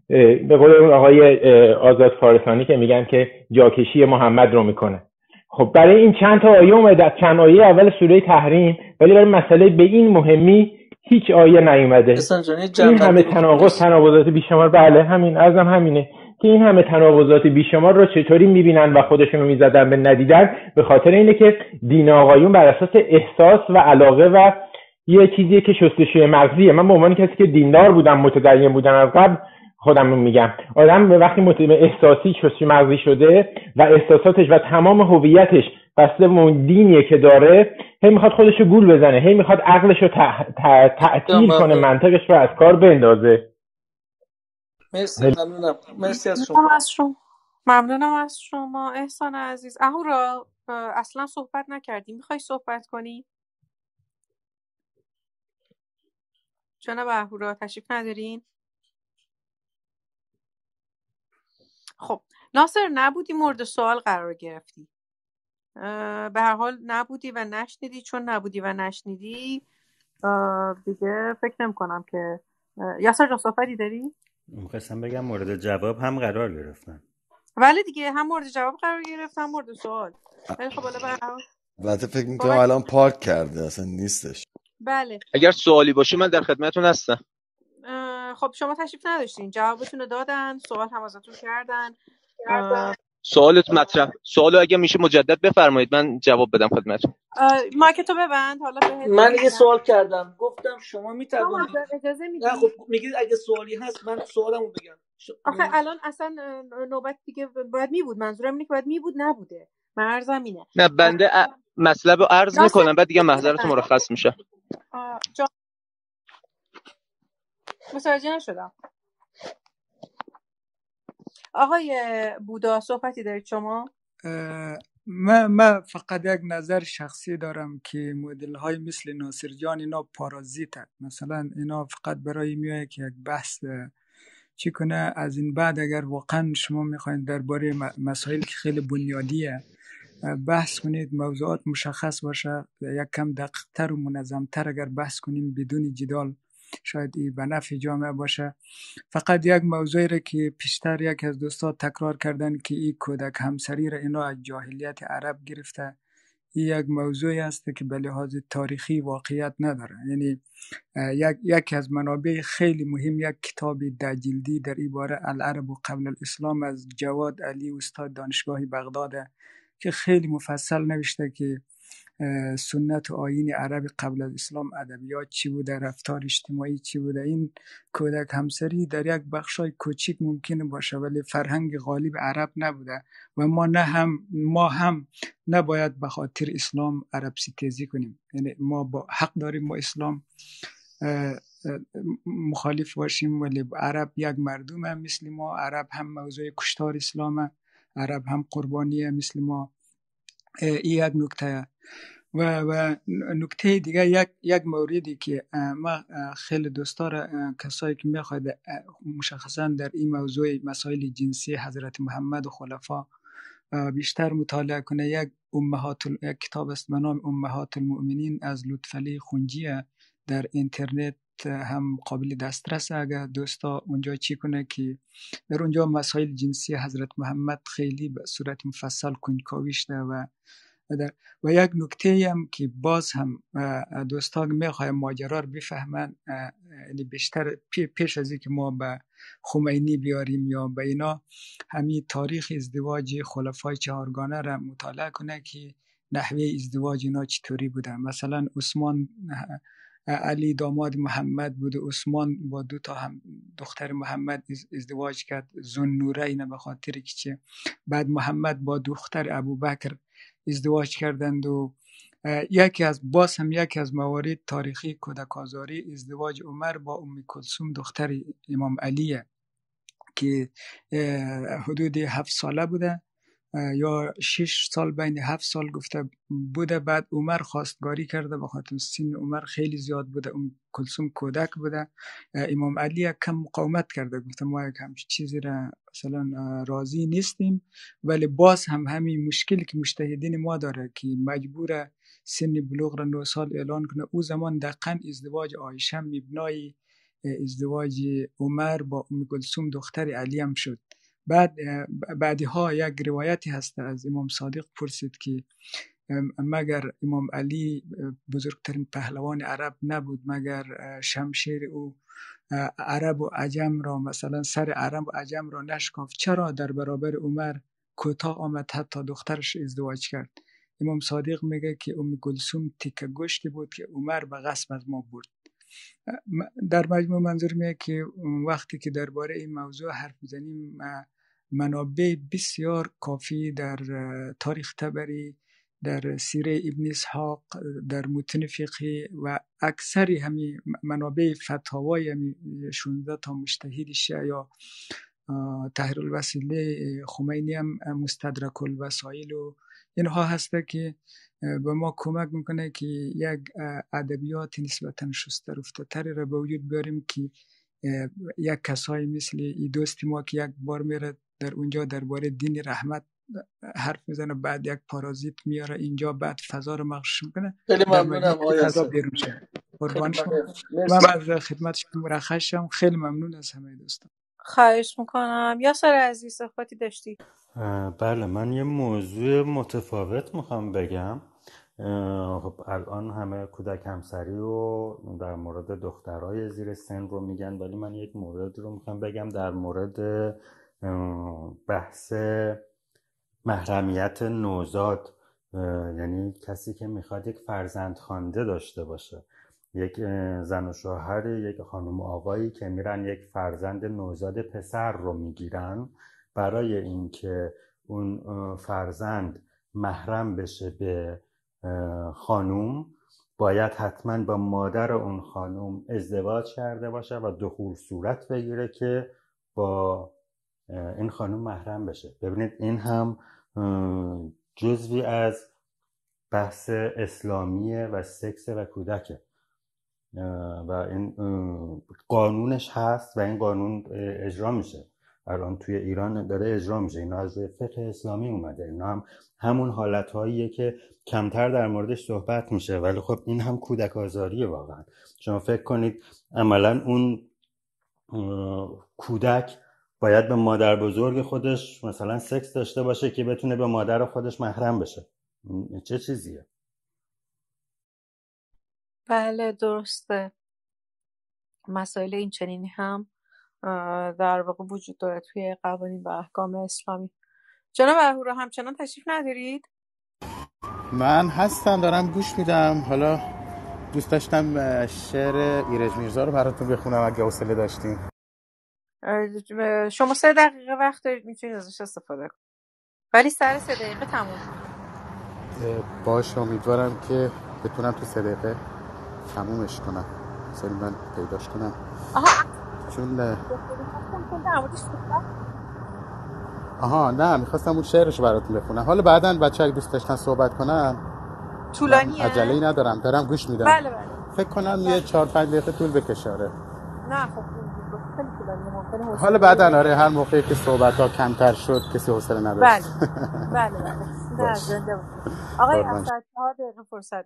به قول اون آقای آزاد فارسانی که میگن که جاکشی محمد رو میکنه. خب برای این چند تا آیه اومده، چند آیه اول سوره تحریم، ولی برای مسئله به این مهمی هیچ آیه نیومده. این همه تناقضات بیشمار، بله همین ازم همینه که این همه تناقضات بیشمار رو چطوری میبینن و خودشونو میزدن به ندیدن، به خاطر اینه که دین آقایون بر اساس احساس و علاقه و یه چیزیه که شستشوی مغزیه. من به عنوان کسی که دیندار بودم، متدین بودم از قبل، خودم میگم آدم وقتی احساسی شستشوی مغزی شده و احساساتش و تمام هویتش بسته به اون دینیه که داره، هی میخواد خودشو گول بزنه، هی میخواد عقلشو تعطیل کنه، منطقش رو از کار بندازه. مرسی، ممنونم. مرسی از شما. ممنونم از شما احسان عزیز. اهورا اصلا صحبت نکردی، میخوای صحبت کنی؟ جناب اهورا تشریف ندارین؟ خب ناصر نبودی، مورد سوال قرار گرفتی. به هر حال نبودی و نشنیدی، چون نبودی و نشنیدی دیگه فکر نمی کنم که یاسر جان صحبتی داری؟ میخواستم بگم مورد جواب هم قرار گرفتن، ولی دیگه هم مورد جواب قرار گرفتم هم مورد سوال. ولی خب حالا به هر حال البته فکر میکنم الان پارک کرده، اصلا نیستش. بله اگر سوالی باشه من در خدمتتون هستم. خب شما تشریف نداشتین، جوابتون رو دادن، سوال هم ازتون کردن. سوالت مطرح، سوالو اگه میشه مجدد بفرمایید من جواب بدم خدمتتون. مایک تو ببند. حالا بهت من یه سوال کردم، گفتم شما میتونید اجازه میدی؟ نه خب میگید اگه سوالی هست من سوالمو بگم. آخه الان اصلا نوبت دیگه باید میبود، منظورم اینه که باید میبود، نبوده. مرزم اینه. نه بنده مطلب رو عرض میکنم بعد دیگه محضرتون مرخص میشه. متوجه نشدم. آقای بودا صحبتی دارید شما؟ من فقط یک نظر شخصی دارم که مدل های مثل ناصر جان اینا پارازیت، مثلا اینا فقط برای میایه که یک بحث چی کنه. از این بعد اگر واقعا شما میخواین درباره مسائل که خیلی بنیادیه بحث کنید، موضوعات مشخص باشه، یک کم دقیق‌تر و منظم‌تر اگر بحث کنیم بدون جدال، شاید این به نفع جامعه باشه. فقط یک موضوعی را که پیشتر یک از دوستا تکرار کردن که این کودک همسری را اینا از جاهلیت عرب گرفته، این یک موضوعی است که به لحاظ تاریخی واقعیت نداره. یعنی یکی از منابع خیلی مهم یک کتاب 10 جلدی در این باره العرب قبل الاسلام از جواد علی استاد دانشگاه بغداد که خیلی مفصل نوشته که سنت و آیین عرب قبل از اسلام، ادبیات چی بوده، رفتار اجتماعی چی بوده. این کودک همسری در یک بخشای کوچیک ممکنه باشه ولی فرهنگ غالب عرب نبوده و ما هم نباید به خاطر اسلام عرب ستیزی کنیم. یعنی ما با حق داریم با اسلام مخالف باشیم، ولی عرب یک مردم هم مثل ما، عرب هم موضوع کشتار اسلامه، عرب هم قربانیه مثل ما. این یک نکته. و نکته دیگه یک موردی که ما خیلی دوست داره کسایی که میخواد مشخصا در این موضوع مسائل جنسی حضرت محمد و خلفا بیشتر مطالعه کنه، یک کتاب است به نام امهات المؤمنین از لطفعلی خنجیه، در اینترنت هم قابل دسترس. اگر دوستا اونجا چی کنه که در اونجا مسائل جنسی حضرت محمد خیلی به صورت مفصل کنجکاوی شده. و یک نکته هم که باز هم دوستان میخوایم ماجرا رو بفهمن، بیشتر پیش از اینکه ما به خمینی بیاریم یا به اینا، همین تاریخ ازدواج خلفای چهارگانه را مطالعه کنه که نحوه ازدواج اینا چطوری بوده. مثلا عثمان، علی داماد محمد بود، عثمان با 2 تا هم دختر محمد ازدواج کرد، ذوالنورین، به خاطر که چه. بعد محمد با دختر ابوبکر ازدواج کردند و یکی از موارد تاریخی کودک آزاری ازدواج عمر با ام کلثوم دختر امام علیه که حدود 7 ساله بوده یا 6 سال، بین 7 سال گفته بوده. بعد عمر خواستگاری کرده به خاطر سن عمر خیلی زیاد بوده، ام کلثوم کودک بوده. امام علی کم مقاومت کرده، گفته ما یک همچین چیزی را مثلا راضی نیستیم، ولی باز هم همین مشکلی که مجتهدین ما داره که مجبور سن بلوغ را 9 سال اعلان کنه. او زمان دقیقاً ازدواج عایشه مبنای ازدواج عمر با ام کلثوم دختر علی هم شد. بعدها یک روایتی هست از امام صادق پرسید که مگر امام علی بزرگترین پهلوان عرب نبود، مگر شمشیر او عرب و عجم را مثلا سر عرب و عجم را نشکافت، چرا در برابر عمر کوتاه آمد حتی دخترش ازدواج کرد؟ امام صادق میگه که ام کلثوم تیکه گوشتی بود که عمر به غصب از ما برد. در مجموع منظور میگه که وقتی که درباره این موضوع حرف میزنیم منابع بسیار کافی در تاریخ طبری، در سیره ابن اسحاق، در متن فقهی و اکثری همین منابع فتاوای همین 16 تا مجتهد شیعه یا تحریر الوسیله خمینی هم مستدرک الوسائل و اینها هسته که به ما کمک میکنه که یک ادبیات نسبتا شسته رفته‌تری را به وجود بیاریم که یک کسایی مثل این دوست ما که یک بار میره در اونجا درباره دین رحمت حرف میزنه، بعد یک پارازیت میاره اینجا، بعد فضا رو مغشوش میکنه، خیلی در ممنونم مجموع آقای فضا حسن. بیرون میشه. قربان شما. مرسی. من از خدمت شما مرخص شم. خیلی ممنون از همه دوستان. خواهش میکنم. یاسر عزیز صحبتی داشتی؟ بله، من یه موضوع متفاوت میخوام بگم. خب الان همه کودک همسری و در مورد دخترای زیر سن رو میگن، ولی من یک مورد رو میخوام بگم در مورد بحث محرمیت نوزاد، یعنی کسی که میخواد یک فرزند خوانده داشته باشه، یک زن و شوهر، یک خانم و آقایی که میرن یک فرزند نوزاد پسر رو میگیرن برای اینکه اون فرزند محرم بشه به خانوم، باید حتما با مادر اون خانوم ازدواج کرده باشه و دخول صورت بگیره که با این خانوم محرم بشه. ببینید این هم جزوی از بحث اسلامیه و سکس و کودکه و این قانونش هست و این قانون اجرا میشه. الان توی ایران داره اجرا میشه. اینا از فقه اسلامی اومده. اینا هم همون حالتهاییه که کمتر در موردش صحبت میشه، ولی خب این هم کودک آزاریه واقعا. شما فکر کنید عملا اون کودک باید به مادر بزرگ خودش مثلا سکس داشته باشه که بتونه به مادر خودش محرم بشه. چه چیزیه؟ بله درسته. مسائل این چنینی هم در واقع وجود داره توی قوانین و احکام اسلامی. جناب اهورا همچنان تشریف ندارید؟ من هستم، دارم گوش میدم. حالا دوست داشتم شعر ایرج میرزا رو براتون بخونم اگه حوصله داشتین. شما 3 دقیقه وقت دارید، میتونید ازش استفاده کنید، ولی سر 3 دقیقه تموم. باشه، امیدوارم که بتونم تو 3 دقیقه تمومش کنم. سری من پیداش کنم. چون نه میخواستم اون شعرشو براتون بخونم. حالا بعداً بچه اگه دوست داشتن صحبت کنم. طولانیه؟ عجله‌ای ندارم، دارم گوش میدم. بله. فکر کنم یه 4-5 دقیقه طول بکشه. نه خب خیلی طولانیه، ممکنه حالا بعداً هر موقعی که صحبت‌ها کمتر شد کسی حوصله نداشت. بله. نه زنده باشید. آقای اسد 4 دقیقه فرصت.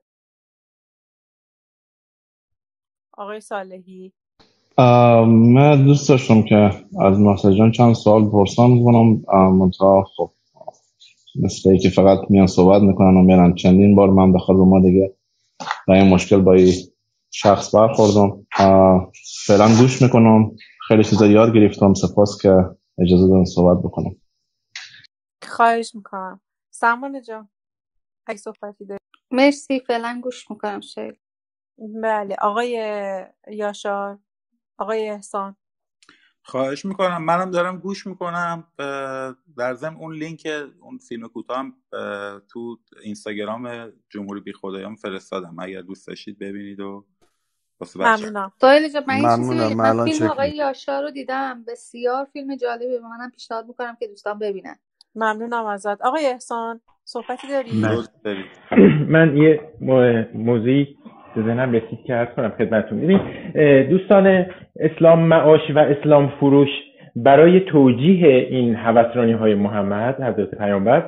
آقای صالحی. من دوست داشتم که از ناصر جان چند سوال پرسان کنم، منتها خب مثل که فقط میان صحبت میکنن و میرن. چندین بار من داخل رو ما دیگه با این مشکل با این شخص برخوردم. فعلا گوش میکنم. خیلی چیزا یاد گرفتم. سپاس که اجازه دادن صحبت بکنم. خواهش میکنم. سمانه جان اگه صحبتی داری. مرسی، فعلا گوش میکنم. شاید بله. آقای یاشار، آقای احسان. خواهش میکنم. منم دارم گوش میکنم. در ضمن اون لینک اون فیلم کوتاه هم تو اینستاگرام جمهوری بی خدایان فرستادم، اگر دوست داشتید ببینید و واسه بچه‌ها. ممنونم. سایل جان من یه چیزی بگم. من فیلم چک آقای یاشار رو دیدم، بسیار فیلم جالبی، به منم پیشنهاد میکنم که دوستان ببینن. ممنونم ازت. آقای احسان صحبتی داری؟ من یه موضوعی تو ذهنم رسید که عرض کنم خدمتتون. ببین دوستان، اسلام معاش و اسلام فروش برای توجیه این هوسرانی‌های محمد حضرت پیامبر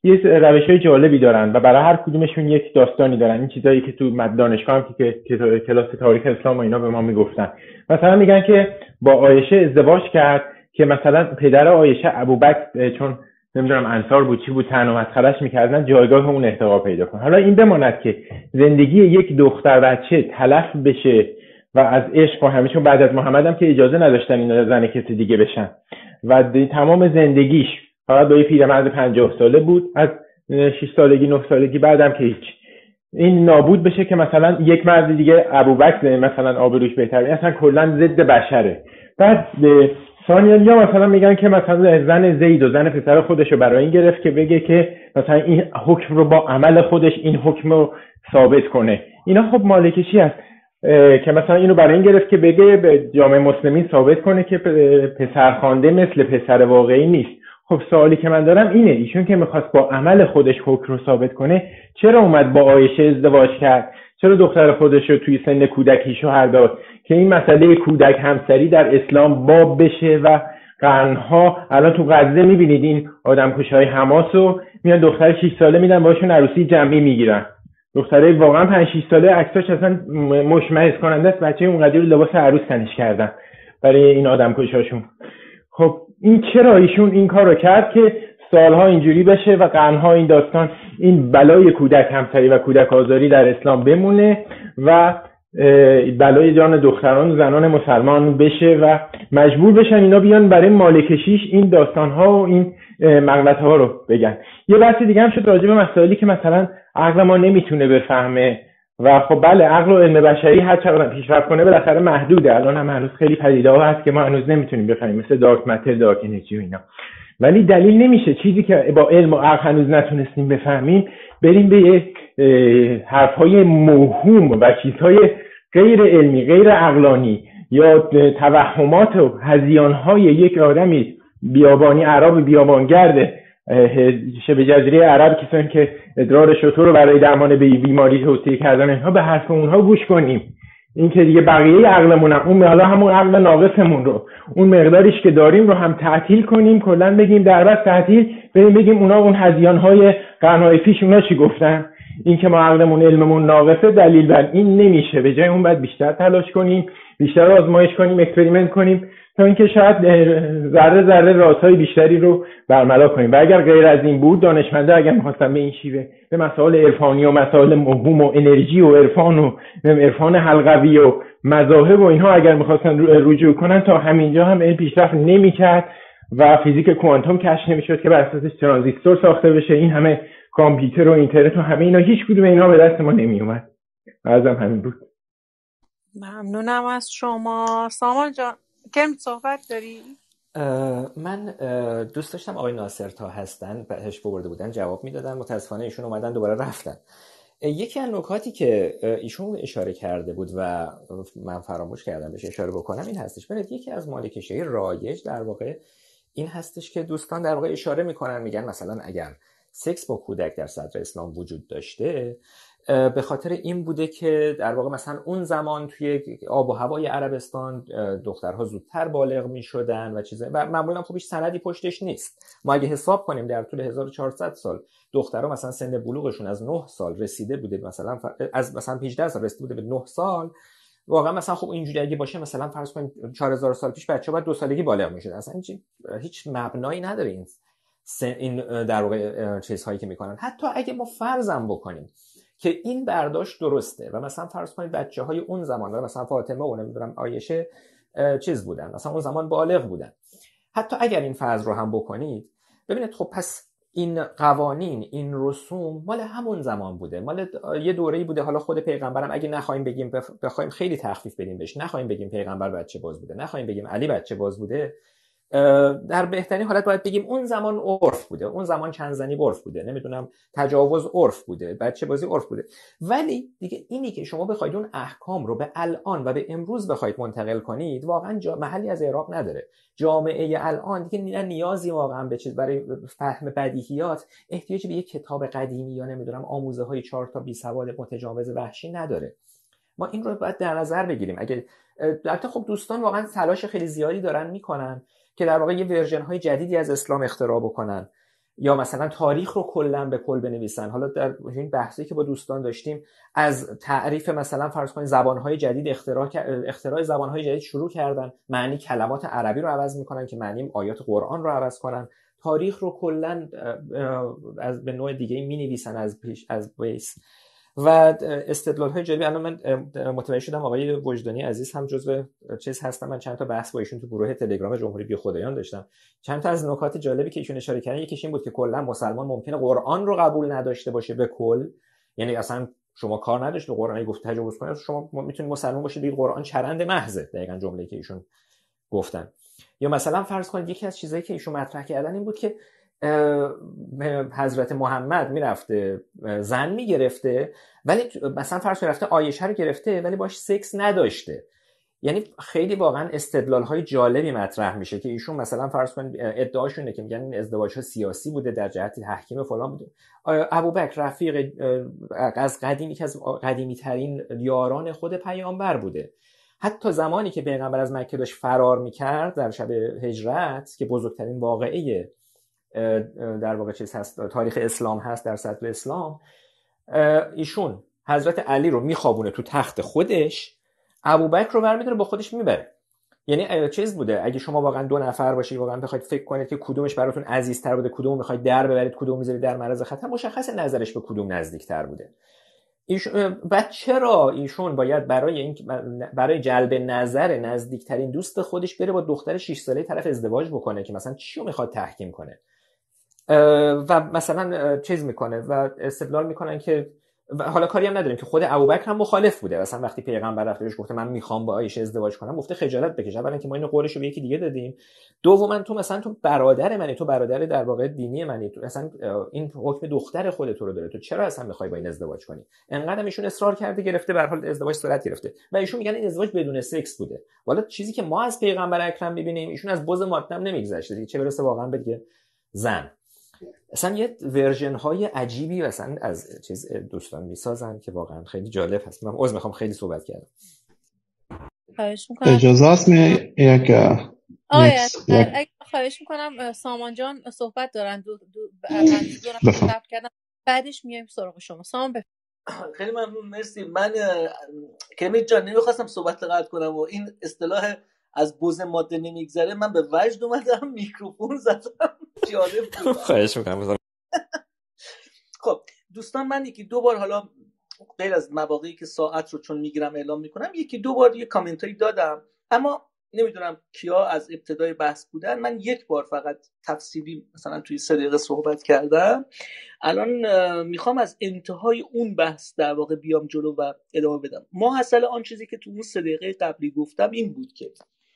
یه روش‌های جالبی دارن و برای هر کدومشون یک داستانی دارن. این چیزایی که تو دانشگاه هم که کلاس تاریخ اسلام و اینا به ما میگفتن، مثلا میگن که با عایشه ازدواج کرد که مثلا پدر عایشه ابوبکر چون نمیدونم انصار بود چی بود طعن و مسخره‌اش میکردن جایگاه اون ارتقا پیدا کنه. حالا این بماند که زندگی یک دختر بچه تلف بشه و از عشق و همیشه بعد از محمد هم که اجازه نداشتن اینا زن کسی دیگه بشن و تمام زندگیش فقط با یه پیرمرد 50 ساله بود، از 6 سالگی 9 سالگی بعدم که هیچ، این نابود بشه که مثلا یک مرد دیگه ابوبکر مثلا آبروش بهتره، اصلا کلا ضد بشره. بعد ثانیا مثلا میگن که مثلا زن زید و زن پسر خودش رو برای این گرفت که بگه که مثلا این حکم رو با عمل خودش این حکم رو ثابت کنه. اینا خب مالکشی هست که مثلا اینو برای این گرفت که بگه به جامعه مسلمین ثابت کنه که پسرخوانده مثل پسر واقعی نیست. خب سوالی که من دارم اینه، ایشون که میخواست با عمل خودش حکم رو ثابت کنه چرا اومد با عایشه ازدواج کرد؟ چرا دختر خودش رو توی سن کودکی شوهر داد که این مسئله کودک همسری در اسلام باب بشه و قرنها الان تو غزه میبینید این آدمکشای حماس رو میان دختر 6 ساله میدن باشون عروسی جمعی میگیرن. دختره واقعا 5 6 ساله عکساش اصلا مشمئز کننده است، بچه اونقدر لباس عروس تنش کردن برای این آدمکشاشون. خب این چرا ایشون این کار رو کرد که سالها اینجوری بشه و قرنها این داستان این بلای کودک همسری و کودک آزاری در اسلام بمونه و بلای جان دختران و زنان مسلمان بشه و مجبور بشن اینا بیان برای مالکشیش این داستانها و این مقلطه‌ها رو بگن. یه بحث دیگه هم شد راجع به مسائلی که مثلا عقل ما نمیتونه بفهمه و خب بله عقل و علم بشری هر چقدر پیشرفت کنه بالاخره محدوده. الان هم هنوز خیلی پدیده‌ها هست که ما هنوز نمیتونیم بفهمیم مثل دارک ماتر، دارک انرژی و اینا، ولی دلیل نمیشه چیزی که با علم و عقل هنوز نتونستیم بفهمیم بریم به حرف‌های موهوم و چیزهای غیر علمی غیر عقلانی یا توهمات و هذیان‌های یک آدمی بیابانی عرب بیابانگرد شبه جزیره عرب کسانی که ادرار شتر رو برای درمان بیماری توصیه کردن اینها به حرف اونها گوش کنیم. این که دیگه بقیه عقلمون هم اون حالا همون عقل ناقصمون رو اون مقداریش که داریم رو هم تعطیل کنیم، کلا بگیم در بس تعطیل، بریم بگیم اونا اون هذیان‌های قرن‌های پیش اونا چی گفتن. این که ما عقلمون علممون ناقصه دلیل بر این نمیشه. به جای اون باید بیشتر تلاش کنیم، بیشتر آزمایش کنیم، اکسپریمنت کنیم تا اینکه شاید ذره ذره رازهای بیشتری رو برملا کنیم. و اگر غیر از این بود دانشمندا اگر می‌خواستن به این شیوه به مسائل عرفانی و مسائل موهوم و انرژی و عرفان حلقوی و مذاهب و اینها اگر می‌خواستن رجوع کنن تا همینجا هم این پیشرفت نمی‌کرد و فیزیک کوانتوم کشف نمی‌شد که بر اساس ترانزیستور ساخته بشه. این همه کامپیوتر و اینترنت و همه اینا هیچ کدوم اینا به دست ما نمی‌اومد. عرضم همین بود. ممنونم از شما. سامان جان کرمید صحبت داری؟ من دوست داشتم آقای ناصر تا هستن بهش برده بودن جواب میدادن، متاسفانه ایشون اومدن دوباره رفتن. یکی از نکاتی که ایشون اشاره کرده بود و من فراموش کردم بهش اشاره بکنم این هستش. ببینید یکی از مالکشی‌های رایج در واقع این هستش که دوستان در واقع اشاره میکنن، میگن مثلا اگر سکس با کودک در صدر اسلام وجود داشته به خاطر این بوده که در واقع مثلا اون زمان توی آب و هوای عربستان دخترها زودتر بالغ می شدن و چیزایی و معمولا خب هیچ سندی پشتش نیست. ما اگه حساب کنیم در طول 1400 سال دخترها مثلا سن بلوغشون از 9 سال رسیده بوده، مثلا از مثلا 18 سال رسیده بوده به 9 سال، واقعا مثلا خب اینجوری اگه باشه مثلا فرض کنیم 4000 سال پیش بچه‌ها بعد 2 سالگی بالغ میشدن. اصلا هیچ مبنایی نداره این در واقع چیزهایی که میکنن. حتی اگه ما فرضم بکنیم که این برداشت درسته و مثلا فرض کنید بچه‌های اون زمان مثلا فاطمه و نمیدونم عایشه چیز بودن، مثلا اون زمان بالغ بودن، حتی اگر این فرض رو هم بکنید ببینید خب پس این قوانین این رسوم مال همون زمان بوده، مال یه دوره‌ای بوده. حالا خود پیغمبرم اگه نخوایم بگیم بخوایم خیلی تخفیف بدیم بهش، نخوایم بگیم پیغمبر بچه باز بوده، نخوایم بگیم علی بچه باز بوده، در بهترین حالت باید بگیم اون زمان عرف بوده، اون زمان چند زنی عرف بوده، نمیدونم تجاوز عرف بوده، بچه بازی عرف بوده. ولی دیگه اینی که شما بخواید اون احکام رو به الان و به امروز بخواید منتقل کنید واقعا محلی از اعراب نداره. جامعه الان دیگه نیازی واقعا به چیز برای فهم بدیهیات احتیاجی به یک کتاب قدیمی یا نمیدونم آموزه های 4 تا بی سواد متجاوز وحشی نداره. ما این رو باید در نظر بگیریم. اگه البته خب دوستان واقعا تلاش خیلی زیادی دارن میکنن که در واقع یه ورژن های جدیدی از اسلام اختراع بکنن یا مثلا تاریخ رو کلا به کل بنویسن. حالا در این بحثی که با دوستان داشتیم از تعریف مثلا فرض کنید زبانهای جدید، اختراع زبانهای جدید شروع کردن، معنی کلمات عربی رو عوض میکنن که معنی آیات قرآن رو عوض کنن، تاریخ رو کلا از به نوع دیگه مینویسن از بیس و استدلال‌های جالبی. الان من متوجه شدم آقای وجدانی عزیز هم جزو چیز هستن، من چند تا بحث با ایشون تو گروه تلگرام جمهوری بیخدایان داشتم. چند تا از نکات جالبی که ایشون اشاره کردن، یکیش این بود که کلا مسلمان ممکنه قرآن رو قبول نداشته باشه به کل، یعنی اصلا شما کار نداشته به قرآن گفت تجاوز کنید، شما میتونید مسلمان باشید بگید قرآن چرند محضه، دقیقاً جمله‌ای که ایشون گفتن. یا مثلا فرض کنید یکی از چیزایی که ایشون مطرح کردن این بود که حضرت محمد میرفته زن میگرفته، ولی مثلا فرض کنید رفته عایشه رو گرفته ولی باش سکس نداشته. یعنی خیلی واقعا استدلال‌های جالبی مطرح میشه که ایشون مثلا فرض کنید ادعاشونه که میگن این ازدواج‌ها سیاسی بوده در جهت تحکیم فلان بوده. ابوبکر رفیق از قدیمی که از قدیمی‌ترین یاران خود پیامبر بوده. حتی زمانی که پیغمبر از مکه داشت فرار میکرد در شب هجرت که بزرگترین واقعه در واقع چیز هست تاریخ اسلام هست در صدر اسلام، ایشون حضرت علی رو میخوابونه تو تخت خودش، ابوبکر رو برمی‌داره با خودش میبره. یعنی چیز بوده اگه شما واقعا دو نفر باشید واقعا بخواید فکر کنید که کدومش براتون عزیزتر بوده، کدوم میخواید در ببرید، کدوم میذارید در معرض خطر، مشخص نظرش به کدوم نزدیکتر بوده. بعد چرا ایشون باید برای جلب نظر نزدیکترین دوست خودش بره با دختر 6 ساله طرف ازدواج بکنه که مثلا چی رو میخواد تحکیم کنه و مثلا چیز میکنه و استدلال میکنن که حالا کاری هم نداریم که خود ابوبکر هم مخالف بوده. مثلا وقتی پیغمبر رفت بهش گفته من میخوام با عایشه ازدواج کنم، گفته خجالت بکش، اولا که ما اینو قولشو به یکی دیگه دادیم، دوما تو مثلا تو برادر منی، تو برادر در واقع دینی منی، تو مثلا این حکم دختر خودت رو داره، تو چرا اصلا میخوای با این ازدواج کنی؟ انقدر ایشون اصرار کرده گرفته، به هر حال ازدواج صورت گرفته و ایشون میگن این ازدواج بدون سکس بوده. والا چیزی که ما از پیغمبر اکرم میبینیم ایشون از بز مادام نمیگذشته دیگه، چه برسه واقعا بگه زن. اصلا یه ورژن های عجیبی مثلا از چیز دوستان میسازن که واقعا خیلی جالب هست. من عذر میخوام خیلی صحبت کردم. خواهش میکنم. اجازه است خواهش میکنم سامان جان صحبت دارن دو نفر صحبت کردن، بعدش میایم سراغ شما. سامان خیلی ممنون، مرسی. من کمیل جان نمیخواستم صحبت قطع کنم و این اصطلاح از بز ماده نمیگذره من به وجد اومدم میکروفون زدم. جالب بود. خواهش میکنم. خب دوستان، من یکی دو بار حالا غیر از مواقعی که ساعت رو چون میگیرم اعلام میکنم یکی دو بار یه کامنتاری دادم، اما نمیدونم کیا از ابتدای بحث بودن. من یک بار فقط تفصیلی مثلا توی 3 دقیقه صحبت کردم. الان میخوام از انتهای اون بحث در واقع بیام جلو و ادامه بدم. ماحصل آن چیزی که تو اون 3 دقیقه قبلی گفتم این بود که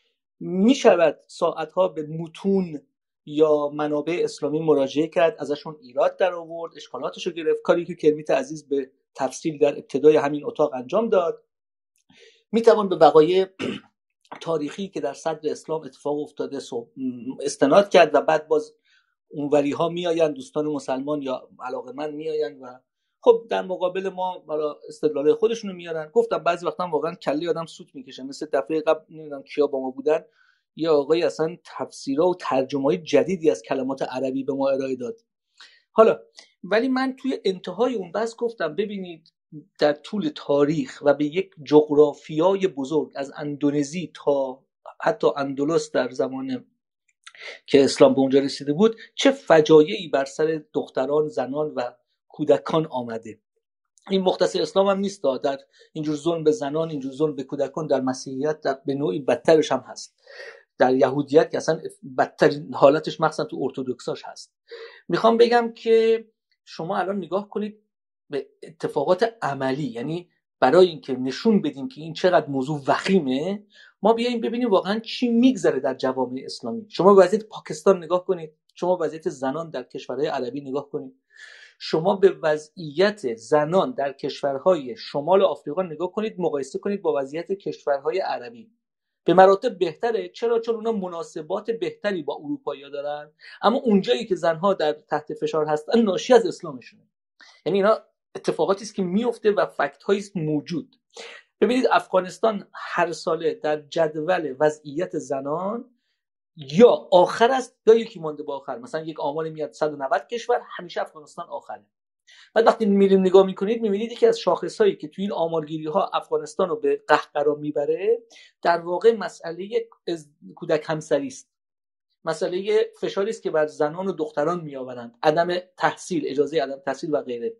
میشود ساعتها به متون یا منابع اسلامی مراجعه کرد، ازشون ایراد در آورد، اشکالاتشو گرفت، کاری که کرمیت عزیز به تفصیل در ابتدای همین اتاق انجام داد. میتوان به وقایع تاریخی که در صدر اسلام اتفاق افتاده استناد کرد و بعد باز اونوری ها میآیند، دوستان مسلمان یا علاقه‌مند میآیند و خب در مقابل ما برای استدلال خودشونو میارن. گفتم بعضی وقتا واقعا کله آدم سوت میکشه. مثل دفعه قبل نمیدونم کیا با ما بودن، یه آقای اصلا تفسیرها و ترجمه‌های جدیدی از کلمات عربی به ما ارائه داد. حالا ولی من توی انتهای اون بحث گفتم ببینید در طول تاریخ و به یک جغرافیای بزرگ از اندونزی تا حتی اندلس در زمان که اسلام به اونجا رسیده بود چه فجایعی بر سر دختران، زنان و کودکان آمده. این مختص اسلام هم نیست، در اینجور ظلم به زنان، اینجور ظلم به کودکان در مسیحیت در به نوعی بدترش هم هست، در یهودیت که اصلا بدترین حالتش مخصوصا تو ارتدوکساش هست. میخوام بگم که شما الان نگاه کنید به اتفاقات عملی، یعنی برای اینکه نشون بدیم که این چقدر موضوع وخیمه ما بیاییم ببینیم واقعا چی میگذره در جوامع اسلامی. شما به وضعیت پاکستان نگاه کنید، شما به وضعیت زنان در کشورهای عربی نگاه کنید، شما به وضعیت زنان در کشورهای شمال آفریقا نگاه کنید، مقایسه کنید با وضعیت کشورهای عربی. به مراتب بهتره. چرا؟ چون اونا مناسبات بهتری با اروپایی‌ها دارن، اما اونجایی که زنها در تحت فشار هستن ناشی از اسلامشونه. یعنی اینا اتفاقاتی است که میفته و فکت‌هایی است موجود. ببینید افغانستان هر ساله در جدول وضعیت زنان یا آخر است یا یکی مانده با آخر. مثلا یک آماری میاد 190 کشور، همیشه افغانستان آخره. بعد وقتی میریم نگاه میکنید میبینید که از شاخصهایی که توی این آمارگیری ها افغانستان رو به قهقرا میبره در واقع مسئله کودک همسری است، مسئله فشاری است که بر زنان و دختران میآورند، عدم تحصیل، اجازه عدم تحصیل و غیره.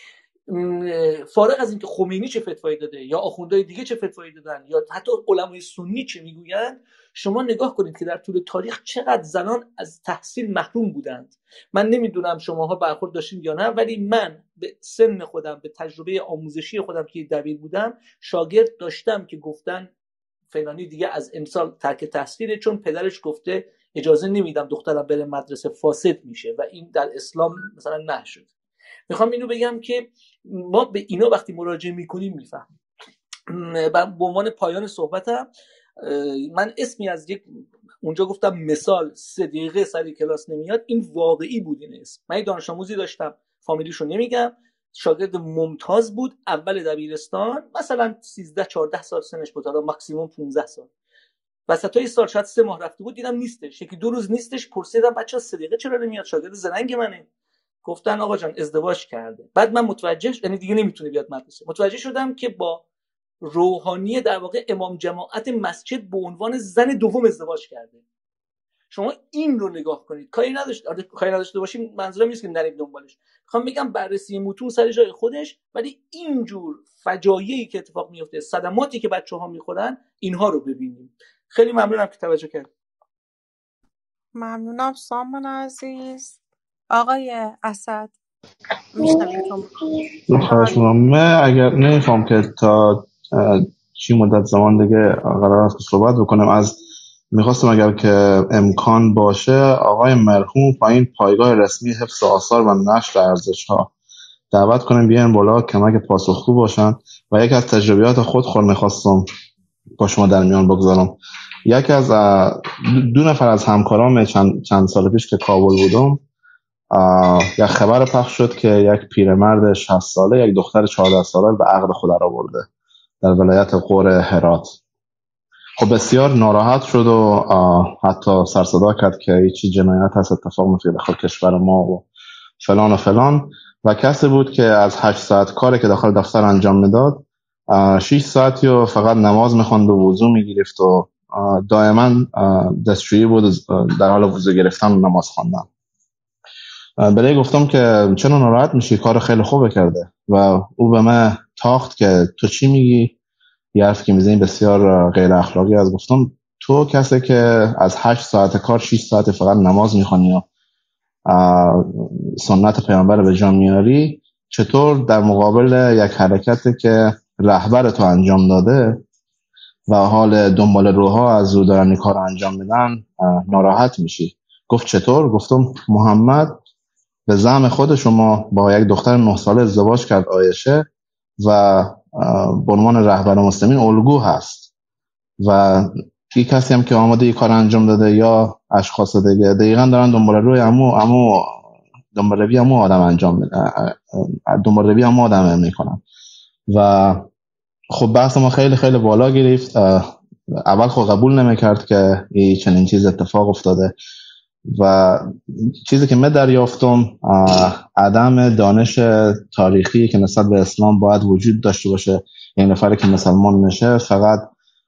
فارغ از اینکه خمینی چه فتوایی داده یا آخوندهای دیگه چه فتوایی دادن یا حتی علمای سنی چه میگویند، شما نگاه کنید که در طول تاریخ چقدر زنان از تحصیل محروم بودند. من نمیدونم شماها برخورد داشتین یا نه، ولی من به سن خودم، به تجربه آموزشی خودم که دبیر بودم، شاگرد داشتم که گفتن فلانی دیگه از امسال ترک تحصیله چون پدرش گفته اجازه نمیدم دخترم بره مدرسه، فاسد میشه، و این در اسلام مثلا نه شد. میخوام اینو بگم که ما به اینا وقتی مراجعه میکنیم میفهمیم. به عنوان پایان صحبتم، من اسمی از یک اونجا گفتم مثال 3 دقیقه سر کلاس نمیاد، این واقعی بود. این اسم من دانش آموزی داشتم، فامیلیشو نمیگم، شاگرد ممتاز بود، اول دبیرستان، مثلا 13-14 سال سنش بود، حالا ماکسیمم 15 سال. وسطای سال شاید 3 ماه رفته بود، دیدم نیستش، یکی 2 روز نیستش، پرسیدم بچه‌ها 3 دقیقه چرا نمیاد؟ شاگرد زرنگ منه. گفتن آقا جان ازدواج کرده. بعد من متوجه یعنی دیگه نمیتونه بیاد مدرسه. متوجه شدم که با روحانی در واقع امام جماعت مسجد به عنوان زن دوم ازدواج کرده. شما این رو نگاه کنید. کاری نداشته باشیم، منظورم نیست که نریم دنبالش. میخوام بگم بررسی متون سر جای خودش، ولی اینجور فجایعی که اتفاق میفته، صدماتی که بچه‌ها میخورن، اینها رو ببینیم. خیلی ممنونم که توجه کردید. ممنونم سامان عزیز. آقای اسد میشنویم شما. خواهش می‌کنم. من اگر نمی‌فهم که تا چی مدت زمان دیگه قرار است که صحبت بکنم، میخواستم اگر که امکان باشه آقای مرحوم پایین پایگاه رسمی حفظ آثار و نشر ارزش‌ها دعوت کنیم بیان بالا کمک پاسخگو باشن. و یک از تجربیات خود میخواستم با شما در میان بگذارم. یکی از 2 نفر از همکارام چند سال پیش که کابل بودم، یک خبر پخش شد که یک پیرمرد 60 ساله یک دختر 14 ساله به عقد خود آورده در ولایت غور هرات. خب بسیار ناراحت شد و حتی سر صدا کرد که هیچی جنایت هست اتفاق میفته داخل کشور ما و فلان و فلان. و کسی بود که از 8 ساعت کاری که داخل دفتر انجام میداد 6 ساعتی و فقط نماز میخوند و وضو میگرفت و دائما دستشویی بود در حال وضو گرفتن و نماز خواندن. برای گفتم که چرا ناراحت میشی، کار خیلی خوبه کرده. و او به من تاخت که تو چی میگی، یه حرف که میزنی بسیار غیر اخلاقی. از گفتم تو کسی که از 8 ساعت کار 6 ساعت فقط نماز میخوانی و سنت پیامبر به جا میاری، چطور در مقابل یک حرکتی که رهبر تو انجام داده و حال دنبال روها از او دارن این کار انجام میدن ناراحت میشی؟ گفت چطور؟ گفتم محمد به زعم خود شما با یک دختر 9 ساله ازدواج کرد، عایشه، و به عنوان رهبر مسلمین الگو هست. و یک کسی هم که آماده این کار انجام داده یا اشخاص دیگه دقیقاً دارن دنبال روی دنبال روی آدم انجام میدن، دنبال روی آدم میکنن. و خب بحث ما خیلی خیلی بالا گرفت. اول خب قبول نمیکرد که این چنین چیز اتفاق افتاده و چیزی که من دریافتم عدم دانش تاریخی که نسبت به اسلام باید وجود داشته باشه. این نفری که مسلمان میشه فقط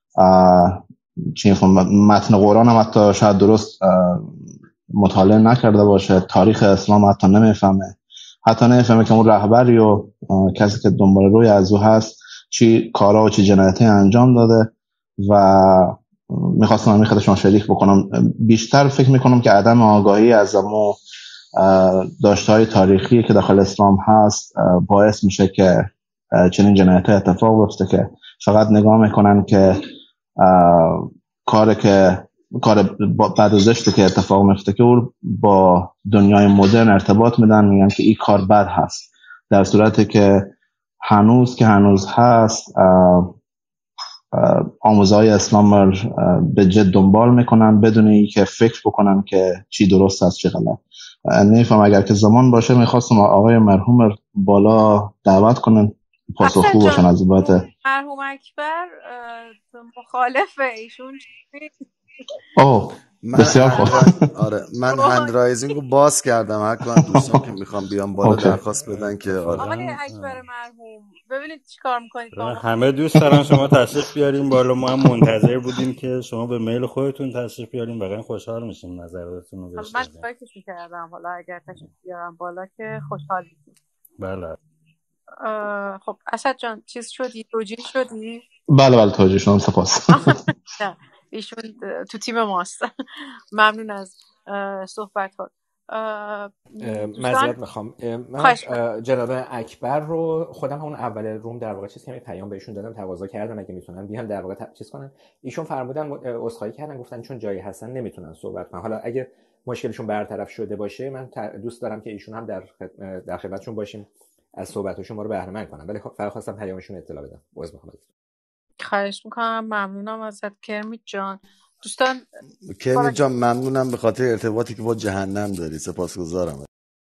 متن قرآن هم حتی شاید درست مطالعه نکرده باشه، تاریخ اسلام حتی نمیفهمه که اون رهبری و کسی که دنبال روی از او هست چی کارا و چی جنایتی انجام داده. و میخواستم همین خودشون شریک بکنم. بیشتر فکر میکنم که عدم آگاهی از امو داشته‌های تاریخی که داخل اسلام هست باعث میشه که چنین جنایتی اتفاق بیفته، که فقط نگاه میکنن که کار بد و زشتی که اتفاق میفته که او با دنیای مدرن ارتباط میدن، میگن که این کار بد هست، در صورتی که هنوز هست آموزهای اسلام به جد دنبال میکنن بدون اینکه فکر بکنن که چی درست است چی غلط. نمیفهم اگر که زمان باشه میخواستم آقای مرحوم بالا دعوت کنن پاسخگو باشن از بابت مرحوم اکبر مخالف ایشون بسیار خوب. من هند رایزینگ رو باز کردم. هر کدوم دوستان که میخوام بیان بالا درخواست بدن که آقای اکبر مرحوم ببینید چیکار میکنید با ما. همه دوست دارن شما تشریف بیاریم بالا. ما هم منتظر بودیم که شما به میل خودتون تشریف بیاریم. واقعا خوشحال میشیم نظراتتون رو من بشنویم. فکرش میکردم حالا اگر تشریف بیارم بالا که خوشحال میشیم. بله. خب اسد جان چیز شدی؟ توجیه شدی؟ بله توجیه شدم. سپاس. نه ایشون تو تیم ماست. ممنون از صحبت ها. معذرت میخوام. من جناب اکبر رو خودم همون اول روم در واقع چیز که پیام بهشون دادم، تقاضا چیز اگه میتونن بیان در واقع چیز کنن. ایشون فرمودن عذرخواهی کردن، گفتن چون جایی هستن نمیتونن صحبت کنن. حالا اگه مشکلشون برطرف شده باشه من دوست دارم که ایشون هم در خدمتشون باشیم، از صحبتشون ما رو بهره مند کنن، ولی فقط خواستم پیامشون اطلاع بدم. عذر میخوام. خواهش میکنم. ممنونم ازت کرمیت جان. دوستان کرمیت جان ممنونم به خاطر ارتباطی که با جهنم داری. سپاسگزارم.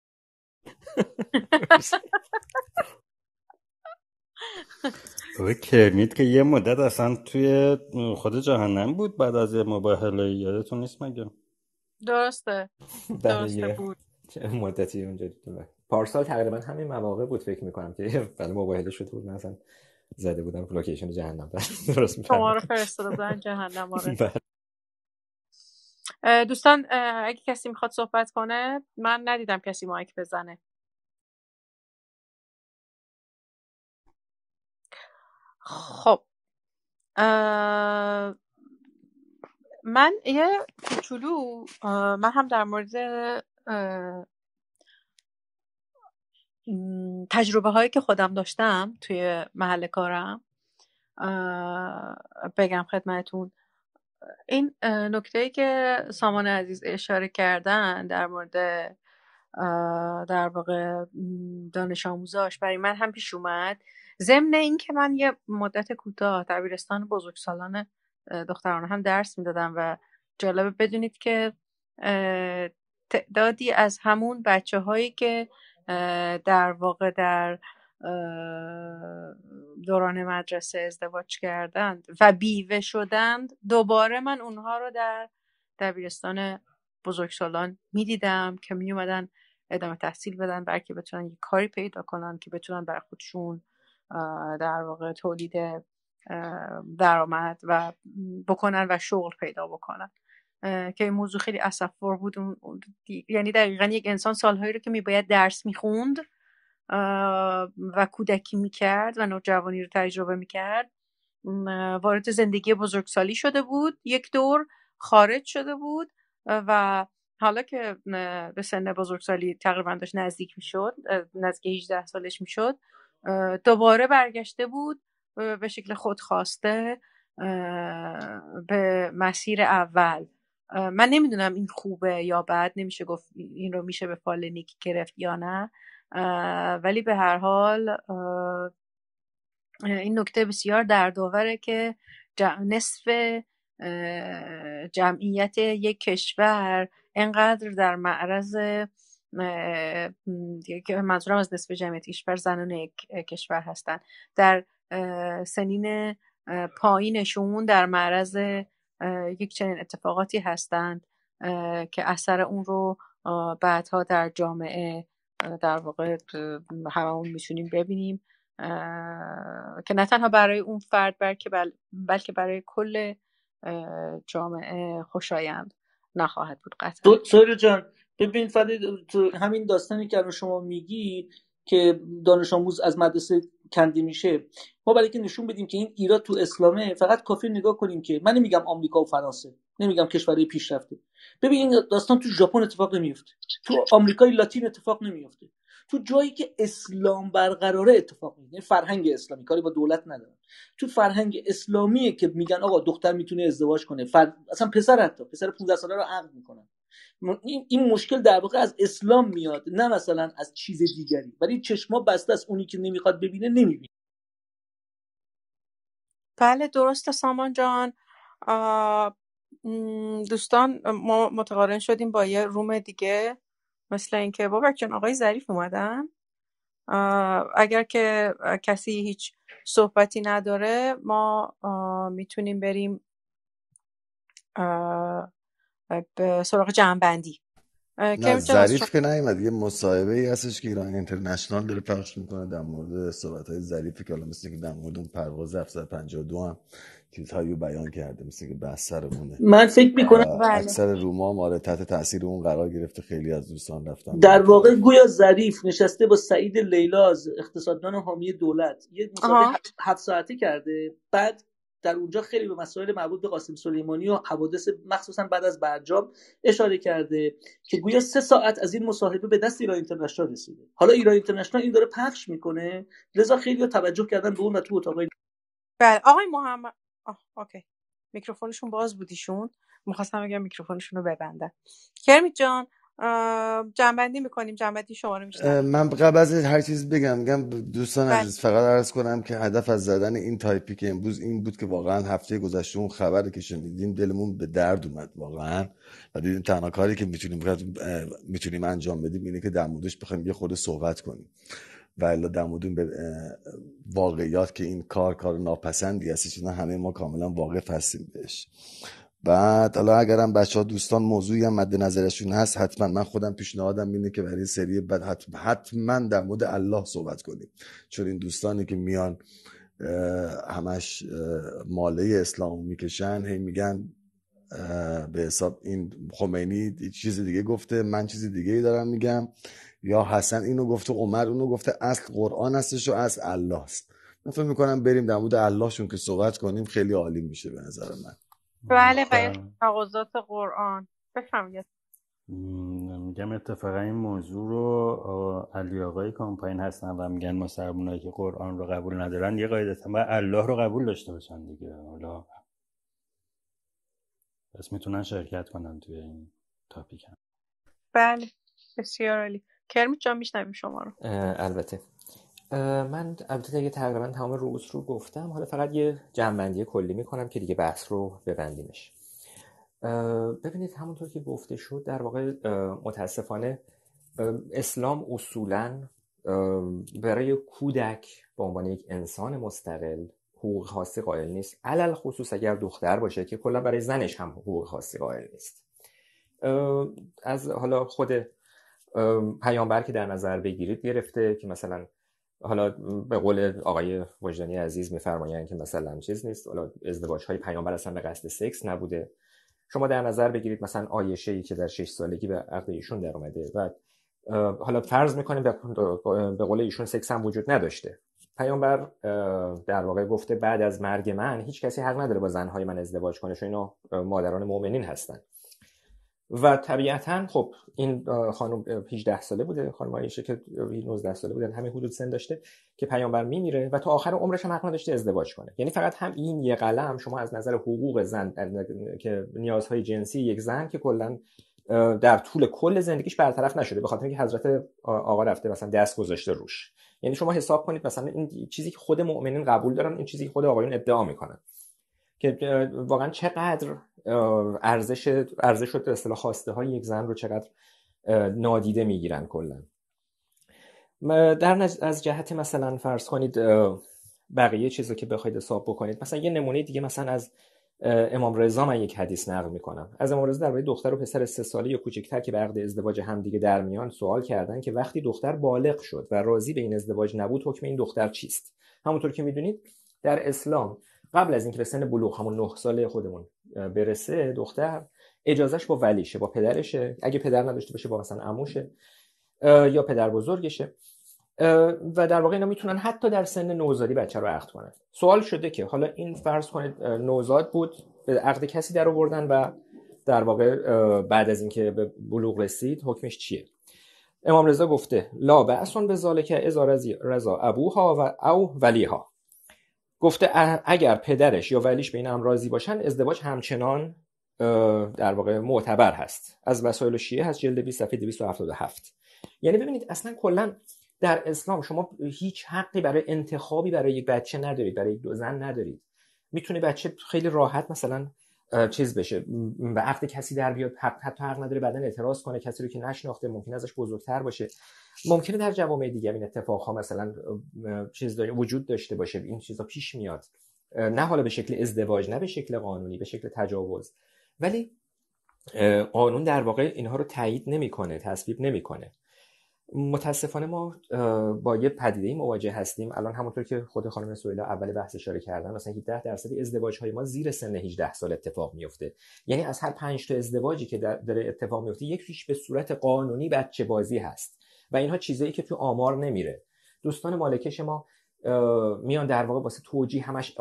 کرمیت که یه مدت اصلا توی خود جهنم بود بعد از یه مباهله، یادتون نیست مگه؟ درسته بود. چه مدتی اونجا دیدم. پارسال تقریبا همین مواقع بود فکر میکنم که بعد مباهله شده بود. من اصلا زده بودم لوکیشن جهنم. درست میفهمم شما رو فرستاده بودن جهنم. دوستان اگه کسی میخواد صحبت کنه، من ندیدم کسی مایک بزنه. خب من یه کوچولو من هم در مورد تجربه هایی که خودم داشتم توی محل کارم بگم خدمتون. این نکته‌ای که سامان عزیز اشاره کردن در مورد در واقع دانش آموزاش برای من هم پیش اومد. ضمن این که من یه مدت کوتاه دبیرستان بزرگسالان دخترانه هم درس میدادم و جالبه بدونید که تعدادی از همون بچه هایی که در واقع در دوران مدرسه ازدواج کردند و بیوه شدند، دوباره من اونها رو در دبیرستان بزرگسالان میدیدم که می اومدن ادامه تحصیل بدن برای که بتونن یه کاری پیدا کنن که بتونن برای خودشون در واقع تولید درآمد و بکنن و شغل پیدا بکنن. که این موضوع خیلی اسف‌بار بود. یعنی دقیقاً یک انسان سالهایی رو که میباید درس میخوند و کودکی میکرد و نوجوانی رو تجربه میکرد، وارد زندگی بزرگسالی شده بود، یک دور خارج شده بود و حالا که به سن بزرگسالی تقریبا داشت نزدیک میشد، نزدیک 18 سالش میشد، دوباره برگشته بود به شکل خودخواسته به مسیر اول. من نمیدونم این خوبه یا بد، نمیشه گفت این رو میشه به فال نیکی گرفت یا نه، ولی به هر حال این نکته بسیار دردآوره که نصف جمعیت یک کشور انقدر در معرض، منظورم از نصف جمعیت کشور زنان یک کشور هستن، در سنین پایینشون در معرض یک چنین اتفاقاتی هستند که اثر اون رو بعدها در جامعه در واقع هممون میتونیم ببینیم، که نه تنها برای اون فرد بلکه برای کل جامعه خوشایند نخواهد بود قطعا. سویل جان ببین تو همین داستانی که الان شما میگی که دانش آموز از مدرسه کنده میشه، ما برای که نشون بدیم که این ایراد تو اسلامه، فقط کافی نگاه کنیم که من نمیگم آمریکا و فرانسه، نمیگم کشورهای پیشرفته، ببین این داستان تو ژاپن اتفاق نمیفته، تو آمریکای لاتین اتفاق نمیفته، تو جایی که اسلام برقراره اتفاق میفته. فرهنگ اسلامی کاری با دولت نداره، تو فرهنگ اسلامیه که میگن آقا دختر میتونه ازدواج کنه، اصلا حتی پسر 15 ساله رو عقد میکنن. این مشکل در واقع از اسلام میاد، نه مثلا از چیز دیگری، ولی چشما بسته است، اونی که نمیخواد ببینه نمیبینه. بله درسته سامان جان. دوستان ما متقارن شدیم با یه روم دیگه، مثل اینکه بابک جان آقای ظریف اومدن. اگر که کسی هیچ صحبتی نداره ما میتونیم بریم به سراغ جمع‌بندی. نه ظریف که نیومد. یه مصاحبه ای هستش که ایران اینترنشنال داره پخش میکنه در مورد صحبت‌های ظریفی که حالا مثل که در مورد اون پرواز 752 هم چیزهایی بیان کرده، مثل که بحث سرمونه. من فکر میکنم اکثر روما هم تحت تاثیر اون قرار گرفته، خیلی از دوستان رفتن در واقع گویا ظریف نشسته با سعید لیلاز اقتصاددان حامی دولت یه مصاحبه 7 ساعته کرده، بعد در اونجا خیلی به مسائل مربوط به قاسم سلیمانی و حوادث مخصوصا بعد از برجام اشاره کرده که گویا 3 ساعت از این مصاحبه به دست ایران اینترنشنال رسیده. حالا ایران اینترنشنال این داره پخش میکنه، لذا خیلی توجه کردن به اون و تو اتاقای. بله آقای محمد اوکی میکروفونشون باز بودیشون، می‌خواستم بگم میکروفونشون رو ببندن. کرمید جان جنبندی میکنیم، جنبندی شما رو میشنم. من قبل از هر چیز بگم دوستان عزیز، فقط عرض کنم که هدف از زدن این تایپی که امروز این بود که واقعا هفته گذشته اون خبری که شنیدیم دلمون به درد اومد واقعا، و دیدیم تنها کاری که میتونیم انجام بدیم اینه که در موردش بخوایم یه خورده صحبت کنیم، و الا در مورد واقعیات که این کار ناپسندی هست، چون همه ما کاملا واقف هستیم بهش. بعد حالا اگرم بچه‌ها دوستان موضوعی هم مد نظرشون هست، حتما من خودم پیشنهادم اینه که برای سری بعد حتما در مورد الله صحبت کنیم، چون این دوستانی که میان همش ماله اسلام میکشن، هی میگن به حساب این خمینی چیز دیگه گفته، من چیز دیگه دارم میگم، یا حسن اینو گفته، عمر اونو گفته، اصل قرآن هستش و اصل الله است. من فکر میکنم بریم در مورد اللهشون که صحبت کنیم، خیلی عالی میشه به نظر من. بله و تقاضات قرآن بفرمایید. میگم اتفاقا این موضوع رو علی آقای کامپاین هستن و میگن مسلمانایی که قرآن رو قبول ندارن یه قاعدتا باید الله رو قبول داشته باشن دیگه. حالا پس میتونن شرکت کنن توی این تاپیک هم. بله بسیار عالی. کرمید جان میشنویم شما رو. البته من البته تقریبا تمام رؤوس رو گفتم، حالا فقط یه جمع‌بندی کلی میکنم که دیگه بحث رو ببندیمش. ببینید همونطور که گفته شد در واقع متاسفانه اسلام اصولاً برای کودک به عنوان یک انسان مستقل حقوق خاصی قائل نیست، علل خصوص اگر دختر باشه که کلا برای زنش هم حقوق خاصی قائل نیست. از حالا خود پیامبر که در نظر بگیرید گرفته که مثلا حالا به قول آقای وجدانی عزیز میفرمایند که مثلا چیز نیست، حالا ازدواج های پیامبر اصلا به قصد سکس نبوده. شما در نظر بگیرید مثلا عایشه‌ای که در 6 سالگی به عقد ایشون در اومده و حالا فرض میکنیم به قول ایشون سکس هم وجود نداشته. پیامبر در واقع گفته بعد از مرگ من هیچ کسی حق نداره با زنهای من ازدواج کنه، چون اینا مادران مؤمنین هستن. و طبیعتاً خب این خانم 18 ساله بوده، خانم عایشه که 19 ساله بوده، همین حدود سن داشته که پیامبر میمیره و تا آخر عمرش هم حق نداشته ازدواج کنه. یعنی فقط هم این یه قلم شما از نظر حقوق زن که نیازهای جنسی یک زن که کلا در طول کل زندگیش برطرف نشده به خاطر اینکه حضرت آقا رفته مثلا دست گذاشته روش. یعنی شما حساب کنید مثلا این چیزی که خود مؤمنین قبول دارن، این چیزی که خود آقایون ادعا میکنن که واقعا چقدر ارزش و اصطلاح خواسته های یک زن رو چقدر نادیده میگیرن کلا. از جهت مثلا فرض کنید بقیه چیزا که بخواید حساب بکنید، مثلا یه نمونه دیگه مثلا از امام رضا من یک حدیث نقل میکنم. از امام رضا درباره دختر و پسر 3 ساله یا کوچکتر که به عقد ازدواج هم دیگه در میان سوال کردن که وقتی دختر بالغ شد و راضی به این ازدواج نبود حکم این دختر چیست؟ همونطور که میدونید در اسلام قبل از اینکه به سن بلوغ همون 9 ساله خودمون برسه دختر اجازهش با ولیشه، با پدرشه، اگه پدر نداشته باشه با مثلا عموشه یا پدر بزرگشه و در واقع اینا میتونن حتی در سن نوزادی بچه رو عقد کنن. سوال شده که حالا این فرض کنید نوزاد بود، به عقد کسی در آوردن و در واقع بعد از اینکه به بلوغ رسید حکمش چیه؟ امام رضا گفته لا بأس بذالک اذا رضا ابوها و او ولیها. گفته اگر پدرش یا ولیش به این امر راضی باشن ازدواج همچنان در واقع معتبر هست. از وسایل شیعه هست جلد 20 صفحه 277. یعنی ببینید اصلا کلا در اسلام شما هیچ حقی برای انتخابی برای یک بچه ندارید، برای یک زن ندارید. میتونه بچه خیلی راحت مثلا چیز بشه به عقد کسی در بیاد، حتی حق نداره بعدن اعتراض کنه، کسی رو که نشناخته ممکنه ازش بزرگتر باشه. ممکنه در جوامع دیگه این اتفاقها مثلا چیز وجود داشته باشه، این چیزا پیش میاد، نه حالا به شکل ازدواج، نه به شکل قانونی، به شکل تجاوز، ولی قانون در واقع اینها رو تایید نمیکنه، تصویب نمیکنه. متاسفانه ما با یه پدیده‌ای مواجه هستیم الان، همونطور که خود خانم سهیلا اول بحث اشاره کردن، مثلا 17% ازدواج‌های ما زیر سن 18 سال اتفاق میفته. یعنی از هر 5 تا ازدواجی که داره اتفاق میفته، یکیش به صورت قانونی بچه بازی هست و اینها چیزایی که تو آمار نمیره. دوستان مالکش ما میان در واقع واسه توجیه همش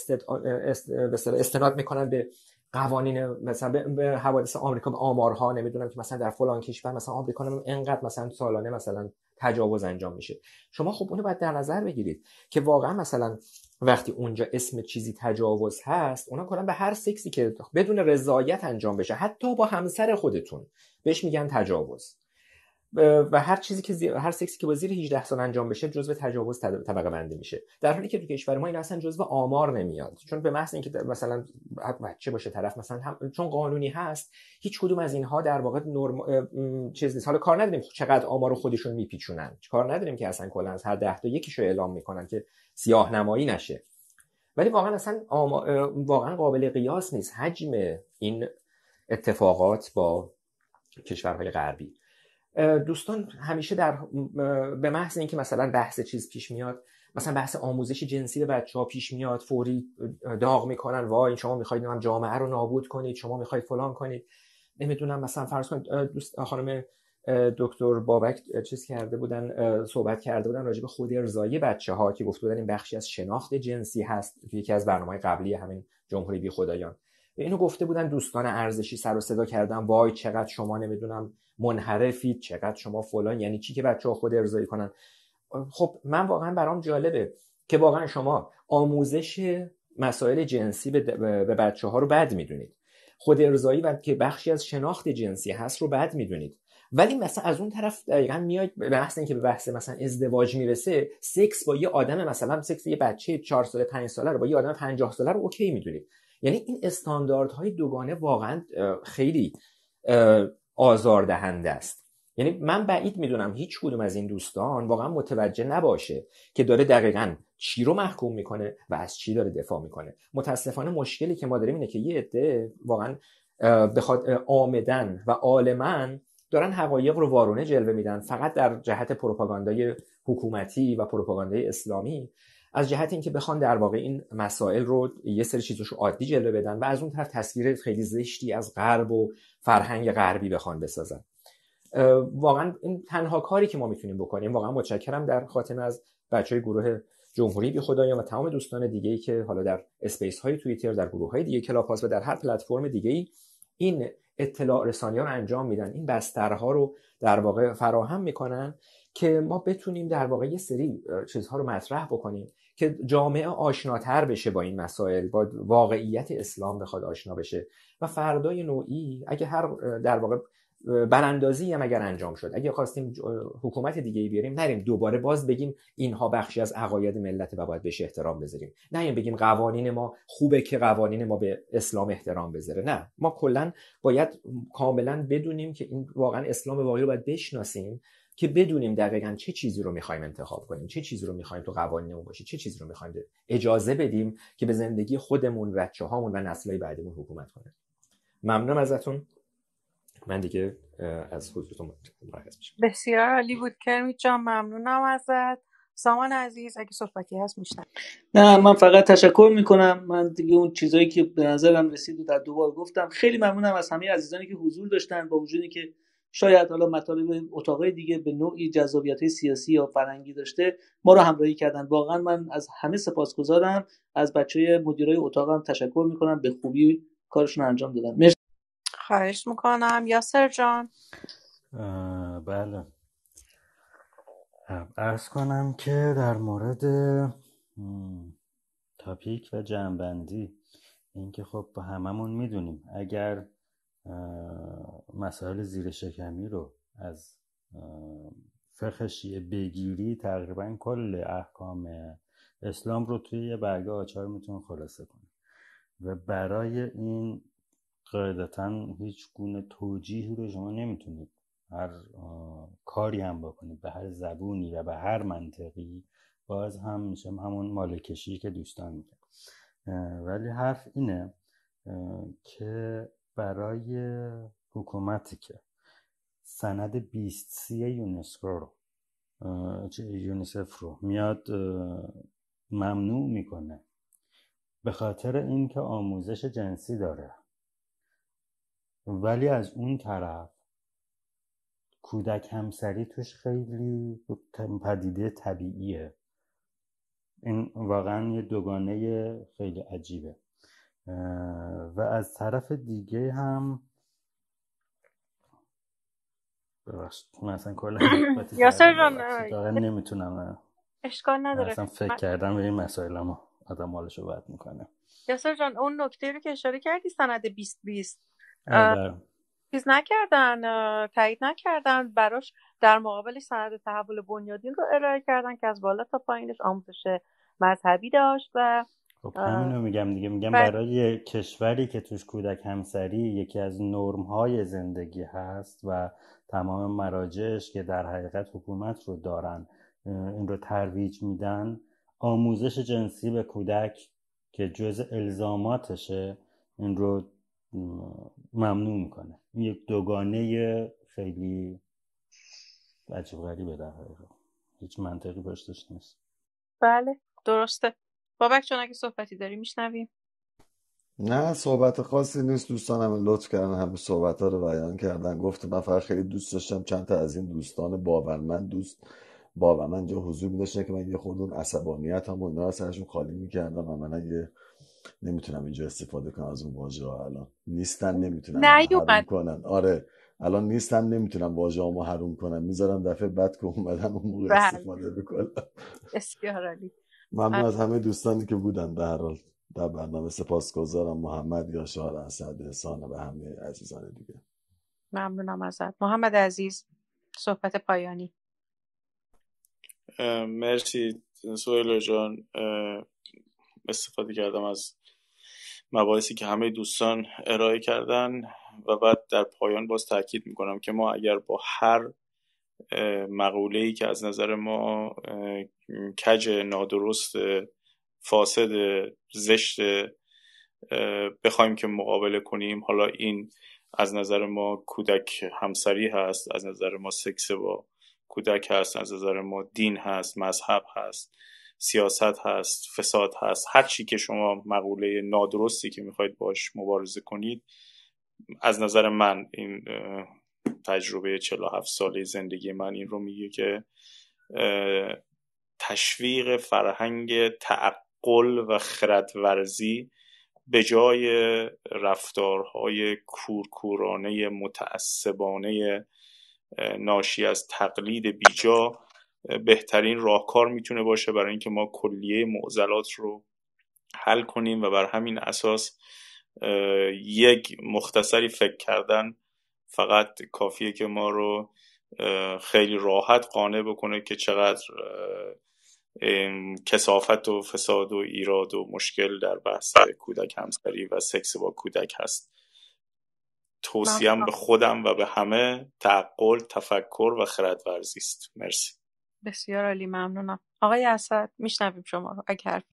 استناد میکنن به قوانین، مثلا به حوادث آمریکا، به آمارها، نمیدونم که مثلا در فلان کشور مثلا آمریکا اینقدر مثلا سالانه مثلا تجاوز انجام میشه. شما خب اونو باید در نظر بگیرید که واقعا مثلا وقتی اونجا اسم چیزی تجاوز هست، اونا کلا به هر سکسی که بدون رضایت انجام بشه، حتی با همسر خودتون، بهش میگن تجاوز. و هر چیزی که هر سکسی که با زیر 18 سال انجام بشه جزو تجاوز طبقه بندی میشه، در حالی که تو کشور ما این اصلا جزو آمار نمیاد، چون به محض اینکه مثلا بچه باشه طرف مثلا چون قانونی هست، هیچ کدوم از اینها در واقع چیز نیست. حالا کار نداریم چقدر آمارو خودشون میپیچونن، کار نداریم که اصلا کلا از هر 10 تا یکیشو اعلام میکنن که سیاه نمایی نشه، ولی واقعا اصلا واقعا قابل قیاس نیست حجم این اتفاقات با کشورهای غربی. دوستان همیشه به محض اینکه مثلا بحث چیز پیش میاد، مثلا بحث آموزش جنسی به بچه‌ها پیش میاد، فوری داغ میکنن، وای شما میخواید جامعه رو نابود کنید، شما میخواید فلان کنید. نمیدونم مثلا فرض کنید خانم دکتر بابک چیز کرده بودن، صحبت کرده بودن راجع به خود ارضایی بچه‌ها که گفته بودن این بخشی از شناخت جنسی هست توی یکی از برنامه‌های قبلی همین جمهوری بی خدایان. اینو گفته بودن دوستان ارزشی سر و صدا کردن، وای چقدر شما نمیدونم منحرفید، چقدر شما فلان، یعنی چی که بچه‌ها خود ارضایی کنن. خب من واقعا برام جالبه که واقعا شما آموزش مسائل جنسی به بچه‌ها رو بد میدونید، خود ارضایی که بخشی از شناخت جنسی هست رو بد میدونید، ولی مثلا از اون طرف دقیقاً میاد به بحث اینکه به بحث مثلا ازدواج میرسه، سکس با یه آدم مثلا سکس یه بچه 4 ساله 5 ساله رو با یه آدم 50 ساله رو اوکی میدونید. یعنی این استانداردهای دوگانه واقعا خیلی آزاردهنده است. یعنی من بعید میدونم هیچ کدوم از این دوستان واقعا متوجه نباشه که داره دقیقاً چی رو محکوم میکنه و از چی داره دفاع میکنه. متاسفانه مشکلی که ما داریم اینه که یه عده واقعا بخواد آمدن و عالماً دارن حقایق رو وارونه جلوه میدن، فقط در جهت پروپاگاندای حکومتی و پروپاگاندای اسلامی، از جهت اینکه بخوان در واقع این مسائل رو یه سری چیزاشو عادی جلوه بدن و از اون طرف تصویر خیلی زشتی از غرب و فرهنگ غربی بخوان بسازن. واقعا این تنها کاری که ما میتونیم بکنیم. واقعا متشکرم در خاتمه از بچهای گروه جمهوری بی خدایان و تمام دوستان دیگه‌ای که حالا در اسپیس های توییتر، در گروه‌های دیگه کلاب هاوس و در هر پلتفرم دیگه‌ای این اطلاع رسانی‌ها رو انجام میدن، این بسترها رو در واقع فراهم میکنن که ما بتونیم در واقع یه سری چیزها رو مطرح بکنیم که جامعه آشناتر بشه با این مسائل، با واقعیت اسلام بخواد آشنا بشه و فردای نوعی اگه هر در واقع براندازی هم اگر انجام شد، اگه خواستیم حکومت دیگه‌ای بیاریم، نریم دوباره باز بگیم اینها بخشی از عقاید ملت و باید بهش احترام بذاریم، نریم بگیم قوانین ما خوبه که قوانین ما به اسلام احترام بذاره. نه، ما کلا باید کاملا بدونیم که این واقعا اسلام واقعی رو باید بشناسیم که بدونیم دقیقاً چه چیزی رو می‌خوایم انتخاب کنیم، چه چیزی رو می‌خوایم تو قوانینمون باشه، چه چیزی رو می‌خوایم اجازه بدیم که به زندگی خودمون، بچه‌هامون و نسل‌های بعدیمون حکومت کنه. ممنونم ازتون. من دیگه از حضورتون مرخص میشم. بسیار عالی بود کرمید جان، ممنونم ازت. سامان عزیز اگه صحبتی هست میشنم. نه، من فقط تشکر میکنم. من دیگه اون چیزایی که به نظرم رسید و در دوبار گفتم. خیلی ممنونم از همه عزیزانی که حضور داشتن، با وجودی که شاید حالا مطالب اتاقای دیگه به نوعی جذابیت‌های سیاسی یا فرهنگی داشته، ما رو همراهی کردن. واقعا من از همه سپاسگزارم. از بچهای مدیرای اتاقم تشکر میکنم، به خوبی کارشون انجام دادن. مرسی. خواهش میکنم. یاسر جان. بله، عرض کنم که در مورد تاپیک و جنبندی، اینکه خب هممون میدونیم اگر مسائل زیر شکمی رو از فقه شیعه بگیری، تقریبا کل احکام اسلام رو توی یه برگه آچار میتونه خلاصه کنه و برای این قاعدتا هیچ گونه توجیهی رو شما نمیتونید هر کاری هم بکنید به هر زبونی و به هر منطقی، باز هم میشه همون مالکشی که دوستان میگن. ولی حرف اینه که برای حکومتی که سند 20C یونسکو رو یونیسف رو میاد ممنوع میکنه به خاطر اینکه آموزش جنسی داره، ولی از اون طرف کودک همسری توش خیلی پدیده طبیعیه، این واقعا یه دوگانه خیلی عجیبه. و از طرف دیگه هم مثلا کلا یاسر جان نمیتونم اشکال نداره. اصلا فکر کردم به این مسائل هم آدم حالشو بد میکنه. یاسر جان اون نکته رو که اشاره کردی سند 2020 چیز نکردن، تایید نکردن براش، در مقابلش سند تحول بنیادین رو ارائه کردن که از بالا تا پایینش آموزش مذهبی داشت. و خب همینو میگم دیگه، میگم برای کشوری که توش کودک همسری یکی از نرم‌های زندگی هست و تمام مراجعش که در حقیقت حکومت رو دارن این رو ترویج میدن، آموزش جنسی به کودک که جزء الزاماتشه این رو ممنوع میکنه. این یک دوگانه خیلی عجیب غریبه، در حقیقت هیچ منطقی پشتش نیست. بله درسته. بابک جان اگه صحبتی داری میشنویم. نه صحبت خاصی نیست، دوستانم لطف کردن همه صحبت ها رو بیان کردن. گفتم من فقط خیلی دوست داشتم چند تا از این دوستان باورمند جا حضور می‌داشتن که من یه خودون عصبانیت هم و اینا رو سرشون خالی میکردم و من نمیتونم اینجا استفاده کنم از اون واژه ها. الان نیستن، نمیتونم حروم کنن. آره الان نیستن، نمیتونم واژه هامو حروم کنم، میذارم دفعه بعد که اومدم اون موقع استفاده بکنم. بسیار عالی. ممنون از همه دوستانی که بودن. به هر حال در برنامه سپاسگزارم. محمد، یاشار، اسد، احسان و همه عزیزان دیگه. ممنونم ازت محمد عزیز، صحبت پایانی. مرسی سهیل جان، استفاده کردم از مباحثی که همه دوستان ارائه کردن و بعد در پایان باز تاکید میکنم که ما اگر با هر مقوله‌ای که از نظر ما کج، نادرست، فاسد، زشت بخوایم که مقابله کنیم، حالا این از نظر ما کودک همسری هست، از نظر ما سکس با کودک هست، از نظر ما دین هست، مذهب هست، سیاست هست، فساد هست، هر چی که شما مقوله نادرستی که میخواید باش مبارزه کنید، از نظر من این تجربه 47 ساله زندگی من این رو میگه که تشویق فرهنگ تعقل و خردورزی به جای رفتارهای کورکورانه متعصبانه ناشی از تقلید بیجا بهترین راهکار میتونه باشه برای اینکه ما کلیه معضلات رو حل کنیم و بر همین اساس یک مختصری فکر کردن فقط کافیه که ما رو خیلی راحت قانع بکنه که چقدر کثافت و فساد و ایراد و مشکل در بحث کودک همسری و سکس با کودک هست. توصیه‌ام به خودم و به همه تعقل، تفکر و خردورزی است. مرسی. بسیار عالی، ممنونم. آقای اسد میشنویم شما رو اگر.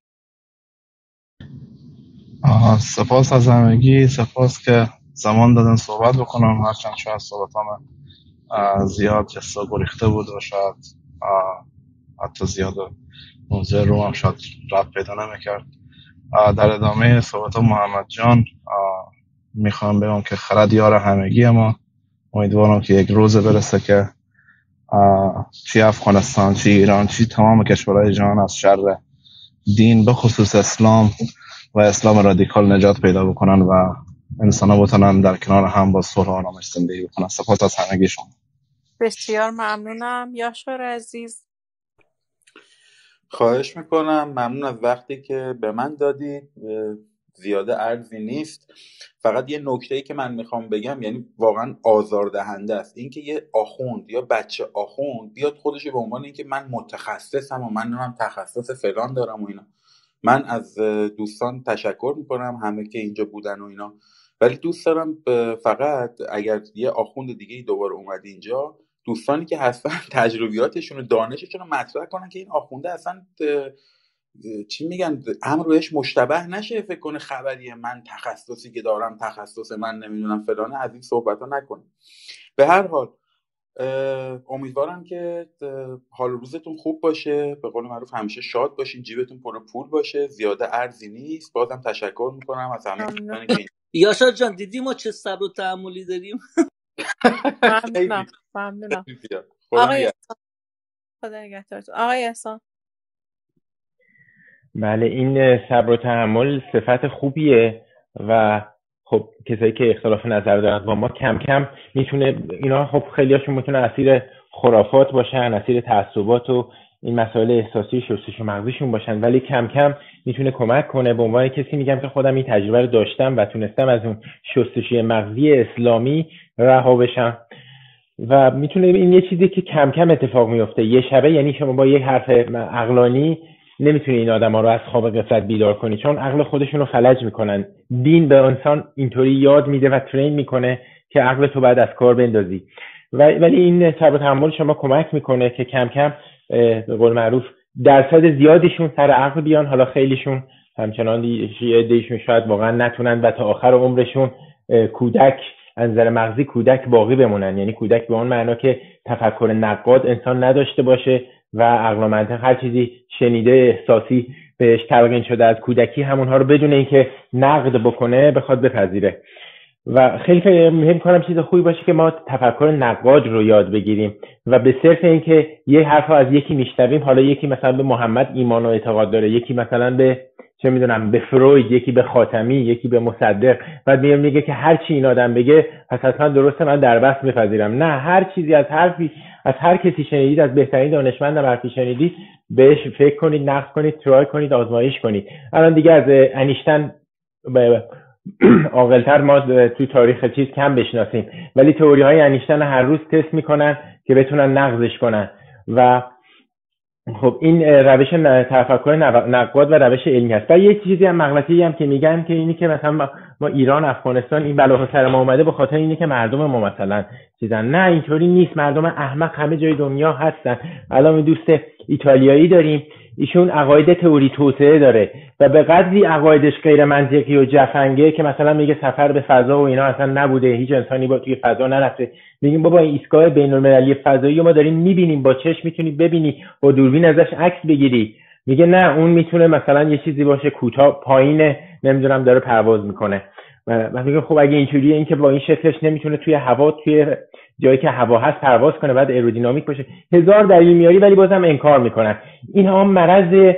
سپاس از همگی، سپاس که زمان دادن صحبت بکنم، هرچند شاید صحبتام زیاد جسا گریخته بود و شاید حتی زیاد موضوع رو هم شاید رب پیدا نمیکرد. در ادامه صحبت محمد جان میخوام بگم که خرد یار همگی ما. امیدوارم که یک روز برسه که چی افغانستان، چی ایران، چی تمام کشورهای جهان از شر دین به خصوص اسلام و اسلام رادیکال نجات پیدا بکنن و انسان ها بتونن در کنار هم با صلح و آرامش زندگی بکنن. سپاس از همگی شما. بسیار ممنونم. یاشار عزیز. خواهش میکنم، ممنون از وقتی که به من دادید. زیاده عرضی نیست، فقط یه نکته‌ای که من میخوام بگم، یعنی واقعا آزاردهنده است اینکه یه آخوند یا بچه آخوند بیاد خودش به عنوان اینکه من متخصصم و من تخصص فلان دارم و اینا. من از دوستان تشکر میکنم همه که اینجا بودن و اینا، ولی دوست دارم فقط اگر یه آخوند دیگه دوباره اومد اینجا، دوستانی که هستن تجربیاتشون و دانششون رو مطرح کنن که این آخونده اصلا چی میگن امر بهش مشتبه نشه، فکر کنه خبریه، من تخصصی که دارم تخصص من نمیدونم فلانه، از این صحبت ها نکنه. به هر حال امیدوارم که حال روزتون خوب باشه، به قول معروف همیشه شاد باشین، جیبتون پر پول باشه، زیاده ارزی نیست. بازم تشکر میکنم از همه دوستانی که یاشار جان دیدی ما چه صبر و تحملی داریم. ممنونم. آقای احسان خدا نگهدارتون. آقای احسان. بله این صبر و تحمل صفت خوبیه و خب کسایی که اختلاف نظر دارن با ما کم کم میتونه اینا خب خیلیاشون میتونه اسیر خرافات باشن، اسیر تعصبات و این مسائل احساسی شستشو مغزیشون باشن، ولی کم کم میتونه کمک کنه. به عنوان کسی میگم که خودم این تجربه رو داشتم و تونستم از اون شستشوی مغزی اسلامی رها بشم و میتونه این یه چیزی که کم کم اتفاق میفته یه شبه. یعنی شما با یک حرف عقلانی نمیتونی این آدما رو از خواب غفلت بیدار کنی، چون عقل خودشون رو فلج میکنن. دین به انسان اینطوری یاد میده و ترین میکنه که عقل تو بعد از کار بندازی، ولی این صبر و تحمل شما کمک میکنه که کم کم به قول معروف درصد زیادیشون سر عقل بیان. حالا خیلیشون همچنان دیشون شاید واقعا نتونن و تا آخر عمرشون کودک از نظر مغزی کودک باقی بمونن. یعنی کودک به اون معنا که تفکر نقاد انسان نداشته باشه و عقل و منطق هر چیزی شنیده احساسی بهش تلقین شده از کودکی همونها رو بدون اینکه نقد بکنه بخواد بپذیره. و خیلی فکر می‌کنم چیز خوبی باشه که ما تفکر نقاد رو یاد بگیریم و به صرف اینکه یه حرف از یکی میشنویم، حالا یکی مثلا به محمد ایمان و اعتقاد داره، یکی مثلا به چه میدونم به فروید، یکی به خاتمی، یکی به مصدق، بعد میگه که هر چی این آدم بگه پس حتما درسته، من دربست میپذیرم. نه، هر چیزی از هر کسی شنیدید، از بهترین دانشمند حرفی شنیدید، بهش فکر کنید، نقد کنید، ترای کنید، آزمایش کنید. الان دیگه از انیشتن عاقل‌تر ما تو تاریخ چیز کم بشناسیم، ولی تئوری های انیشتن هر روز تست میکنن که بتونن نقضش کنن. و خب این روش تفکر نقاد و روش علمی هست. و یه چیزی هم مغلطه‌ای هم که میگن که اینی که مثلا ما ایران، افغانستان این بلاها سر ما اومده به خاطر اینه که مردم ما مثلا چیزن. نه، اینطوری نیست. مردم احمق همه جای دنیا هستن. الان دوست ایتالیایی داریم، ایشون عقاید تئوری توسعه داره و به قدری عقایدش غیر منطقی و جفنگه که مثلا میگه سفر به فضا و اینا اصلا نبوده، هیچ انسانی با توی فضا نرفته. میگیم بابا این ایستگاه بین‌المللی فضایی ما داریم میبینیم، با چشم میتونی ببینی، با دوربین ازش عکس بگیری. میگه نه، اون میتونه مثلا یه چیزی باشه کوتاه پایین، نمیدونم داره پرواز میکنه. من میگم خب اگه اینجوریه، این که با این شکلش نمیتونه توی هوا، توی جایی که هوا هست پرواز کنه، بعد ایرودینامیک باشه، هزار دلیل میاری ولی بازم انکار میکنن. اینها مرض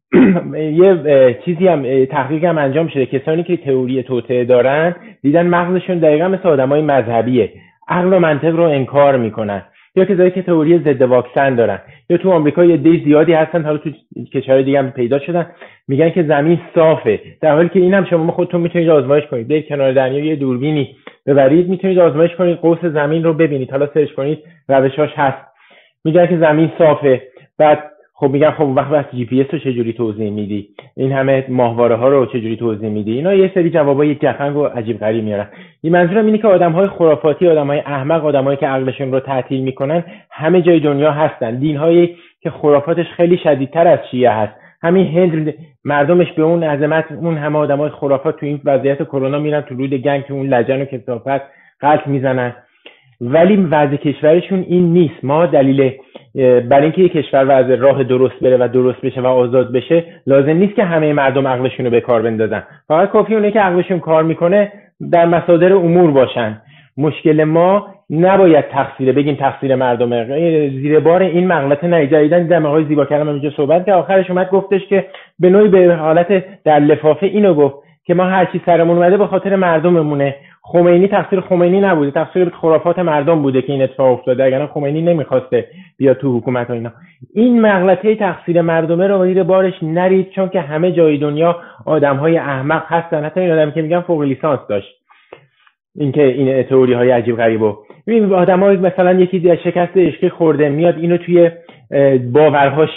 یه چیزی هم تحقیق هم انجام شده، کسانی که تئوری توسعه دارن دیدن مغزشون دقیقا مثل آدمای مذهبیه، عقل و منطق رو انکار میکنن. یا کسایی که تئوری ضد واکسن دارن، یا تو آمریکا یه عده زیادی هستن، حالا تو کشورهای دیگه هم پیدا شدن، میگن که زمین صافه، در حالی که اینم شما خودتون میتونید آزمایش کنید. برید کنار دریا یه دوربینی ببرید، میتونید آزمایش کنید، قوس زمین رو ببینید، حالا سرچ کنید، روشاش هست. میگن که زمین صافه. بعد خب میگن خب وقت جی پی اس رو چجوری توضیح میدی؟ این همه ماهواره ها رو چجوری توضیح میدی؟ اینا یه سری جوابای جفنگ و عجیب غریب میارن. این منظورم اینه که آدم‌های خرافاتی، آدم‌های احمق، آدمایی که عقلشون رو تعطیل میکنن همه جای دنیا هستن. دین‌هایی که خرافاتش خیلی شدیدتر از شیعه هست. همین هند مردمش به اون عظمت، اون همه آدمای خرافات تو این وضعیت کرونا میرن تو رود گنگ، تو اون لجن و کثافت قتل میزنن، ولی وضع کشورشون این نیست. ما دلیل برای اینکه یک کشور وضع راه درست بره و درست بشه و آزاد بشه، لازم نیست که همه مردم عقلشون رو به کار بندازن. فقط کافیه اونه که عقلشون کار میکنه در مصادر امور باشن. مشکل ما نباید بگیم تقصیر مردمه. زیر بار این مغلطه نجاییدن دیدم آقای زیبا کلام اینجا صحبت که آخرش اومد گفتش که به نوعی به حالت در لفافه اینو گفت که ما هر چی سرمون اومده به خاطر مردممونه. خمینی تقصیر خمینی نبوده، تقصیر خرافات مردم بوده که این اتفاق افتاده، اگر خمینی نمیخواسته بیاد تو حکومت و اینا. این مغلطه تقصیر مردمه رو زیر بارش نرید، چون که همه جای دنیا آدم‌های احمق هستن. حتی این آدمی که میگن فوق لیسانس داشت، اینکه این تئوری های عجیب غریبو ببین، آدم‌ها مثلا یکی شکست عشقی خورده، میاد اینو توی باورهاش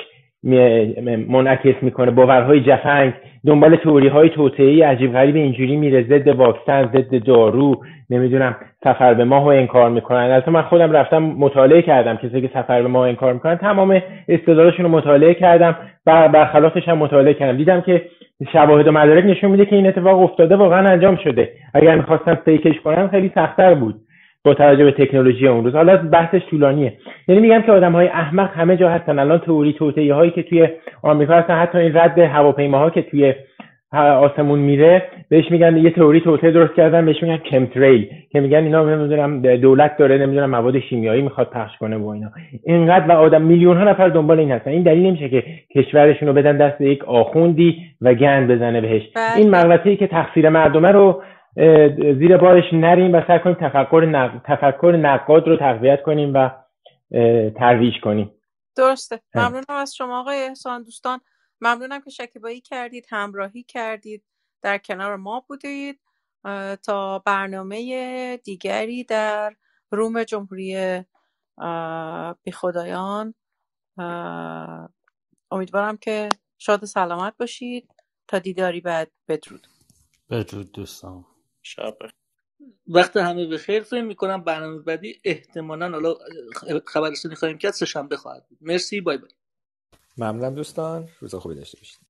منعکس میکنه، باورهای جفنگ، دنبال تئوری‌های توطئه‌ای عجیب غریب اینجوری میره، ضد واکسن، ضد دارو، نمیدونم سفر به ماه رو انکار میکنن. البته من خودم رفتم مطالعه کردم، کسی که سفر به ماه انکار میکنن تمام استدلالشون رو مطالعه کردم، برخلافش هم مطالعه کردم، دیدم که شواهد و مدارک نشون میده که این اتفاق افتاده، واقعا انجام شده. اگر میخواستن فیکش کنن خیلی سخت‌تر بود با توجه به تکنولوژی اون روز. حالا بحثش طولانیه. یعنی میگم که آدم‌های احمق همه جا هستن. الان تئوری توطئه‌هایی که توی آمریکا هستن، حتی این رد هواپیماها که توی آسمون میره بهش میگن، یه تئوری توطئه درست کردن بهش میگن کمتریل، که میگن اینا نمیدونم دولت داره نمیدونم مواد شیمیایی میخواد پخش کنه و اینا. اینقدر و آدم میلیون ها نفر دنبال این هستن. این دلیل نمیشه که کشورشون رو بدن دست یک آخوندی و گند بزنه بهش. این مغلطه‌ای که تقصیر مردمه رو زیر بارش نریم و سعی کنیم تفکر نقاد رو تقویت کنیم و ترویج کنیم. درسته. ممنونم از شما آقای احسان. دوستان ممنونم که شکیبایی کردید، همراهی کردید، در کنار ما بودید. تا برنامه دیگری در روم جمهوری بیخدایان، امیدوارم که شاد و سلامت باشید. تا دیداری بعد، بدرود. بدرود دوستان. شب وقت همه بخیر. فکر می‌کنم برنامه بعدی احتمالاً حالا خبررسانی خواهیم کرد، سه‌شنبه خواهد بود. مرسی، بای بای. ممنونم دوستان، روز خوبی داشته باشید.